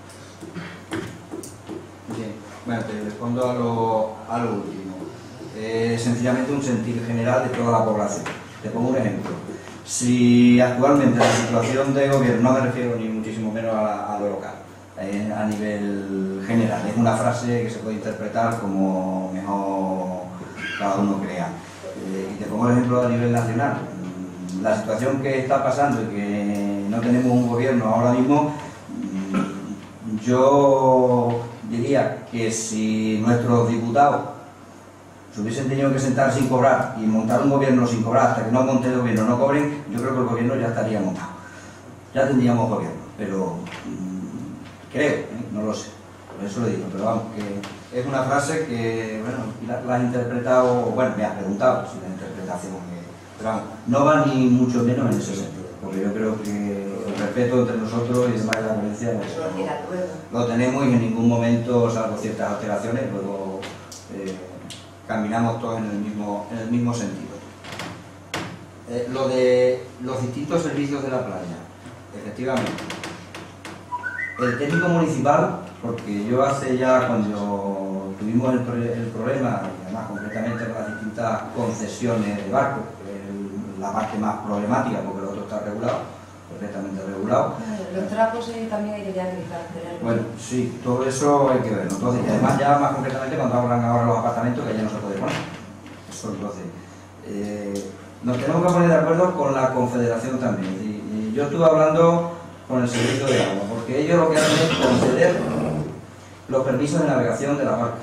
Bien, bueno, te respondo a lo, a lo último. Eh, sencillamente un sentir general de toda la población. Te pongo un ejemplo. Si actualmente la situación de gobierno, no me refiero ni muchísimo menos a, a lo local, eh, a nivel general, es una frase que se puede interpretar como mejor cada uno crea. Eh, y te pongo el ejemplo a nivel nacional. La situación que está pasando y que no tenemos un gobierno ahora mismo, yo diría que si nuestros diputados se hubiesen tenido que sentar sin cobrar y montar un gobierno sin cobrar hasta que no monte el gobierno, no cobren, yo creo que el gobierno ya estaría montado. Ya tendríamos gobierno, pero mmm, creo, ¿eh? No lo sé, por eso lo digo, pero vamos, que es una frase que, bueno, la, la has interpretado, bueno, me has preguntado si la interpretación, eh, pero vamos, no va ni mucho menos en ese sentido, porque yo creo que el respeto entre nosotros y demás de la violencia no, lo tenemos y en ningún momento, salvo ciertas alteraciones, luego eh, caminamos todos en el mismo, en el mismo sentido. Eh, lo de los distintos servicios de la playa, efectivamente. El técnico municipal, porque yo hace ya cuando tuvimos el, el problema, y además concretamente con las distintas concesiones de barcos, que es la parte más problemática porque lo otro está regulado, perfectamente regulado. Los trapos eh, también hay que ya gritar. Bueno, sí, todo eso hay que verlo. Entonces, y además ya más concretamente cuando hablan ahora los apartamentos que ya no se puede poner. Eso entonces. Eh, nos tenemos que poner de acuerdo con la Confederación también. Y, y yo estuve hablando con el servicio de agua, porque ellos lo que hacen es conceder los permisos de navegación de la barca.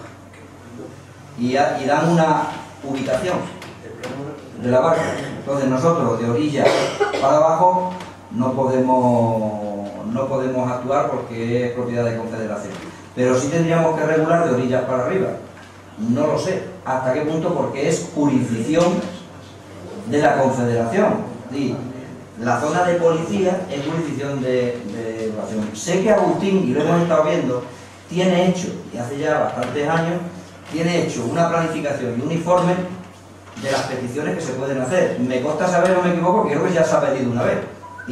Y, a, y dan una ubicación de la barca. Entonces nosotros de orilla para abajo no podemos, no podemos actuar porque es propiedad de Confederación. Pero sí tendríamos que regular de orillas para arriba. No lo sé hasta qué punto, porque es jurisdicción de la Confederación. Y la zona de policía es jurisdicción de, de evaluación. Sé que Agustín, y lo hemos estado viendo, tiene hecho, y hace ya bastantes años, tiene hecho una planificación y un informe de las peticiones que se pueden hacer. Me consta saber, no me equivoco, que creo que ya se ha pedido una vez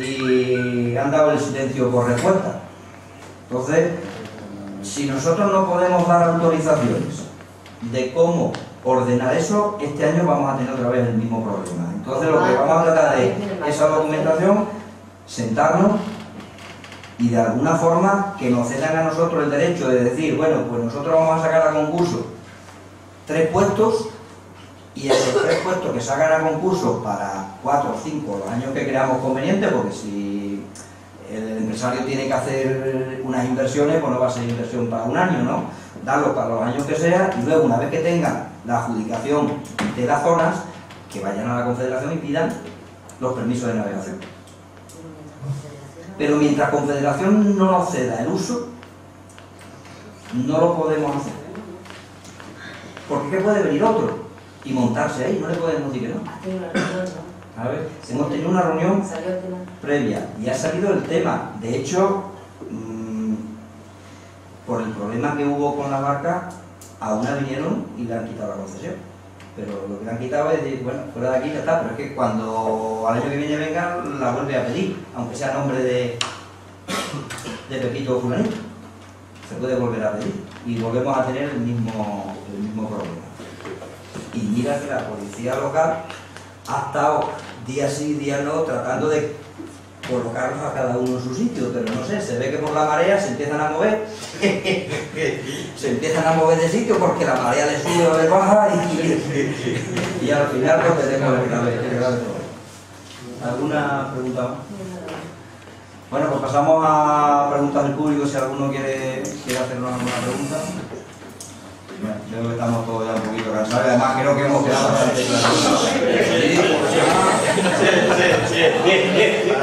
y han dado el silencio por respuesta. Entonces, si nosotros no podemos dar autorizaciones de cómo ordenar eso, este año vamos a tener otra vez el mismo problema. Entonces lo que vamos a tratar es esa documentación, sentarnos y de alguna forma que nos cedan a nosotros el derecho de decir, bueno, pues nosotros vamos a sacar a concurso tres puestos y esos tres puestos que sacan a concurso para cuatro o cinco los años que creamos convenientes, porque si el empresario tiene que hacer unas inversiones, pues no va a ser inversión para un año, ¿no? Darlo para los años que sea y luego una vez que tengan la adjudicación de las zonas, que vayan a la Confederación y pidan los permisos de navegación. Pero mientras Confederación no nos ceda el uso, no lo podemos hacer. Porque ¿qué puede venir otro? Y montarse ahí, no le podemos decir que no. A ver, hemos tenido una reunión previa y ha salido el tema. De hecho, mmm, por el problema que hubo con la barca, a una vinieron y le han quitado la concesión. Pero lo que le han quitado es decir, bueno, fuera de aquí ya está, pero es que cuando al año que viene venga, la vuelve a pedir, aunque sea a nombre de, de Pepito o Fulanito. Se puede volver a pedir y volvemos a tener el mismo, el mismo problema. Y mira que la policía local ha estado día sí, día no, tratando de colocarlos a cada uno en su sitio, pero no sé, se ve que por la marea se empiezan a mover, se empiezan a mover de sitio porque la marea le sube o le baja y, y al final pues tenemos el grave, el grave problema. ¿Alguna pregunta más? Bueno, pues pasamos a preguntas del público, si alguno quiere, quiere hacernos alguna pregunta. Bueno, creo que estamos todos ya un poquito cansados y además creo que hemos quedado bastante claros. Sí, sí, sí, bien, bien.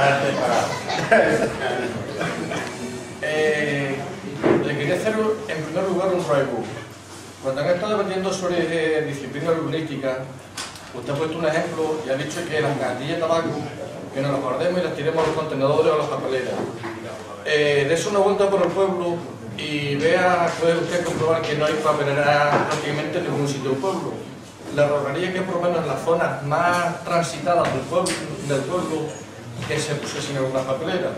Eh, le quería hacer en primer lugar un ruego. Cuando han estado debatiendo sobre eh, disciplina urbanística, usted ha puesto un ejemplo y ha dicho que las cajetillas de tabaco, que nos las guardemos y las tiremos a los contenedores o a las papeleras. Eh, Dese una vuelta por el pueblo y vea, puede usted comprobar que no hay papelera prácticamente en ningún sitio del pueblo. Le rogaría que por lo menos en las zonas más transitadas del pueblo, del pueblo que se pusiesen algunas papeleras.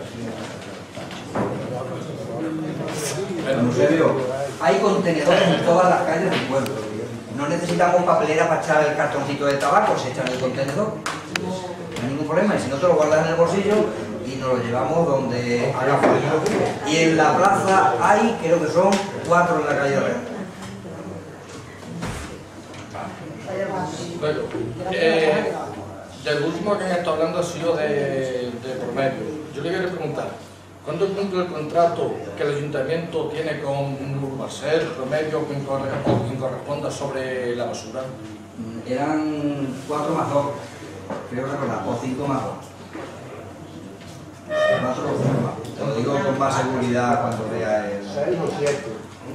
En serio, hay contenedores en todas las calles del pueblo. No necesitamos papelera para echar el cartoncito de tabaco, se echa en el contenedor. No hay ningún problema, y si no te lo guardas en el bolsillo y nos lo llevamos donde haga falta. Y en la plaza hay, creo que son cuatro en la calle Real. Bueno, eh, del último que han estado hablando ha sido de, de promedio. Yo le quiero preguntar, ¿cuándo cumple el contrato que el ayuntamiento tiene con Urbaser, promedio, quien corresponda sobre la basura? Eran cuatro más dos, creo recordar, o cinco más dos. Cuatro o cinco más. Te lo digo con más seguridad cuando vea el... seis o siete.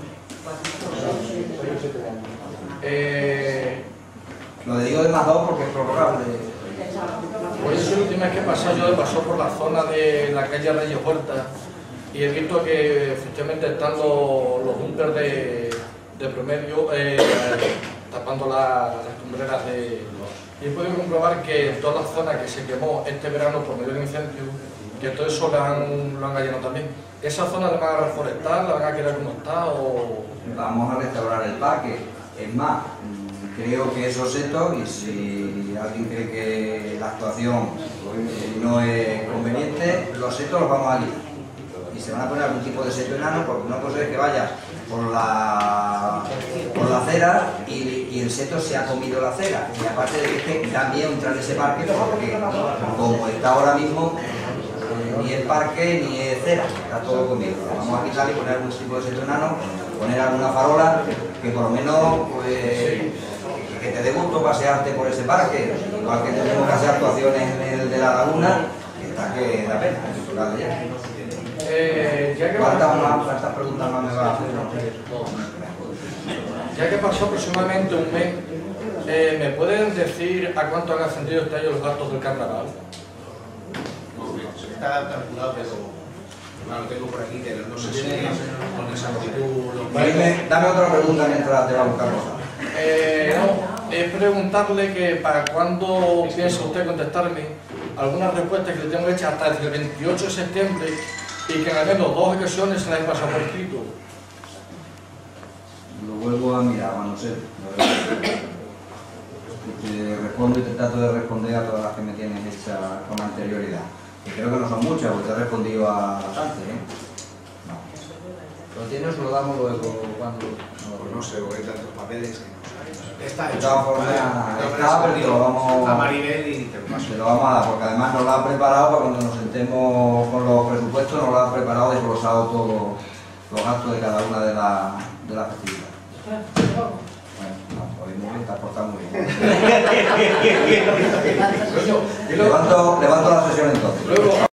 Eh, Lo digo de más dos porque es prorrogable. Por eso la última vez que pasé yo pasó por la zona de la calle Reyes Huerta y he visto que efectivamente están los, los bunkers de, de promedio eh, tapando la, las cumbreras de... Y he podido comprobar que en todas las zonas que se quemó este verano por medio de incendio, que todo eso lo han, lo han allanado también. ¿Esa zona la van a reforestar, la van a quedar como está o...? Vamos a restaurar el parque. Es más, creo que esos setos, y si alguien cree que la actuación no es conveniente, los setos los vamos a quitar. Y se van a poner algún tipo de seto enano, porque una cosa es que vayas por la, por la acera y, y el seto se ha comido la acera. Y aparte de que esté también entrar en ese parque, porque como está ahora mismo, eh, ni es parque ni es cera, está todo comido. Lo vamos a quitar y poner algún tipo de seto enano, poner alguna farola que por lo menos pues, que te dé gusto pasearte por ese parque, igual que tenemos que hacer actuaciones en el de la laguna, que está que da pena, que toca de ya. Eh, ya que ¿Cuántas, más, ¿Cuántas preguntas más me va a hacer? Ya que pasó aproximadamente un mes, eh, ¿me pueden decir a cuánto han ascendido este año los gastos del carnaval? Está calculado, pero no lo tengo por aquí, pero no sé si con exactitud lo Dame, dame otra pregunta mientras te va a buscar cosas. Eh, no, es preguntarle que para cuándo piensa usted contestarme algunas respuestas que le tengo hechas hasta el veintiocho de septiembre y que en al menos dos ocasiones se las he pasado por escrito. Lo vuelvo a mirar, a no ser. Te respondo y te trato de responder a todas las que me tienes hechas con anterioridad. Y creo que no son muchas, porque te he respondido a bastante, ¿eh? No. ¿Lo tienes o lo damos luego? ¿Cuándo? No, no sé, porque hay tantos papeles que no sé. Está De hecho. todas formas, está, pero te lo vamos a Maribel y te lo paso. Te lo vamos a dar, porque además nos lo han preparado para cuando nos sentemos con los presupuestos, nos lo han preparado desglosado todos los gastos de cada una de las de la festividades. Bueno, no, hoy muy bien, te has portado muy bien. levanto, levanto la sesión entonces.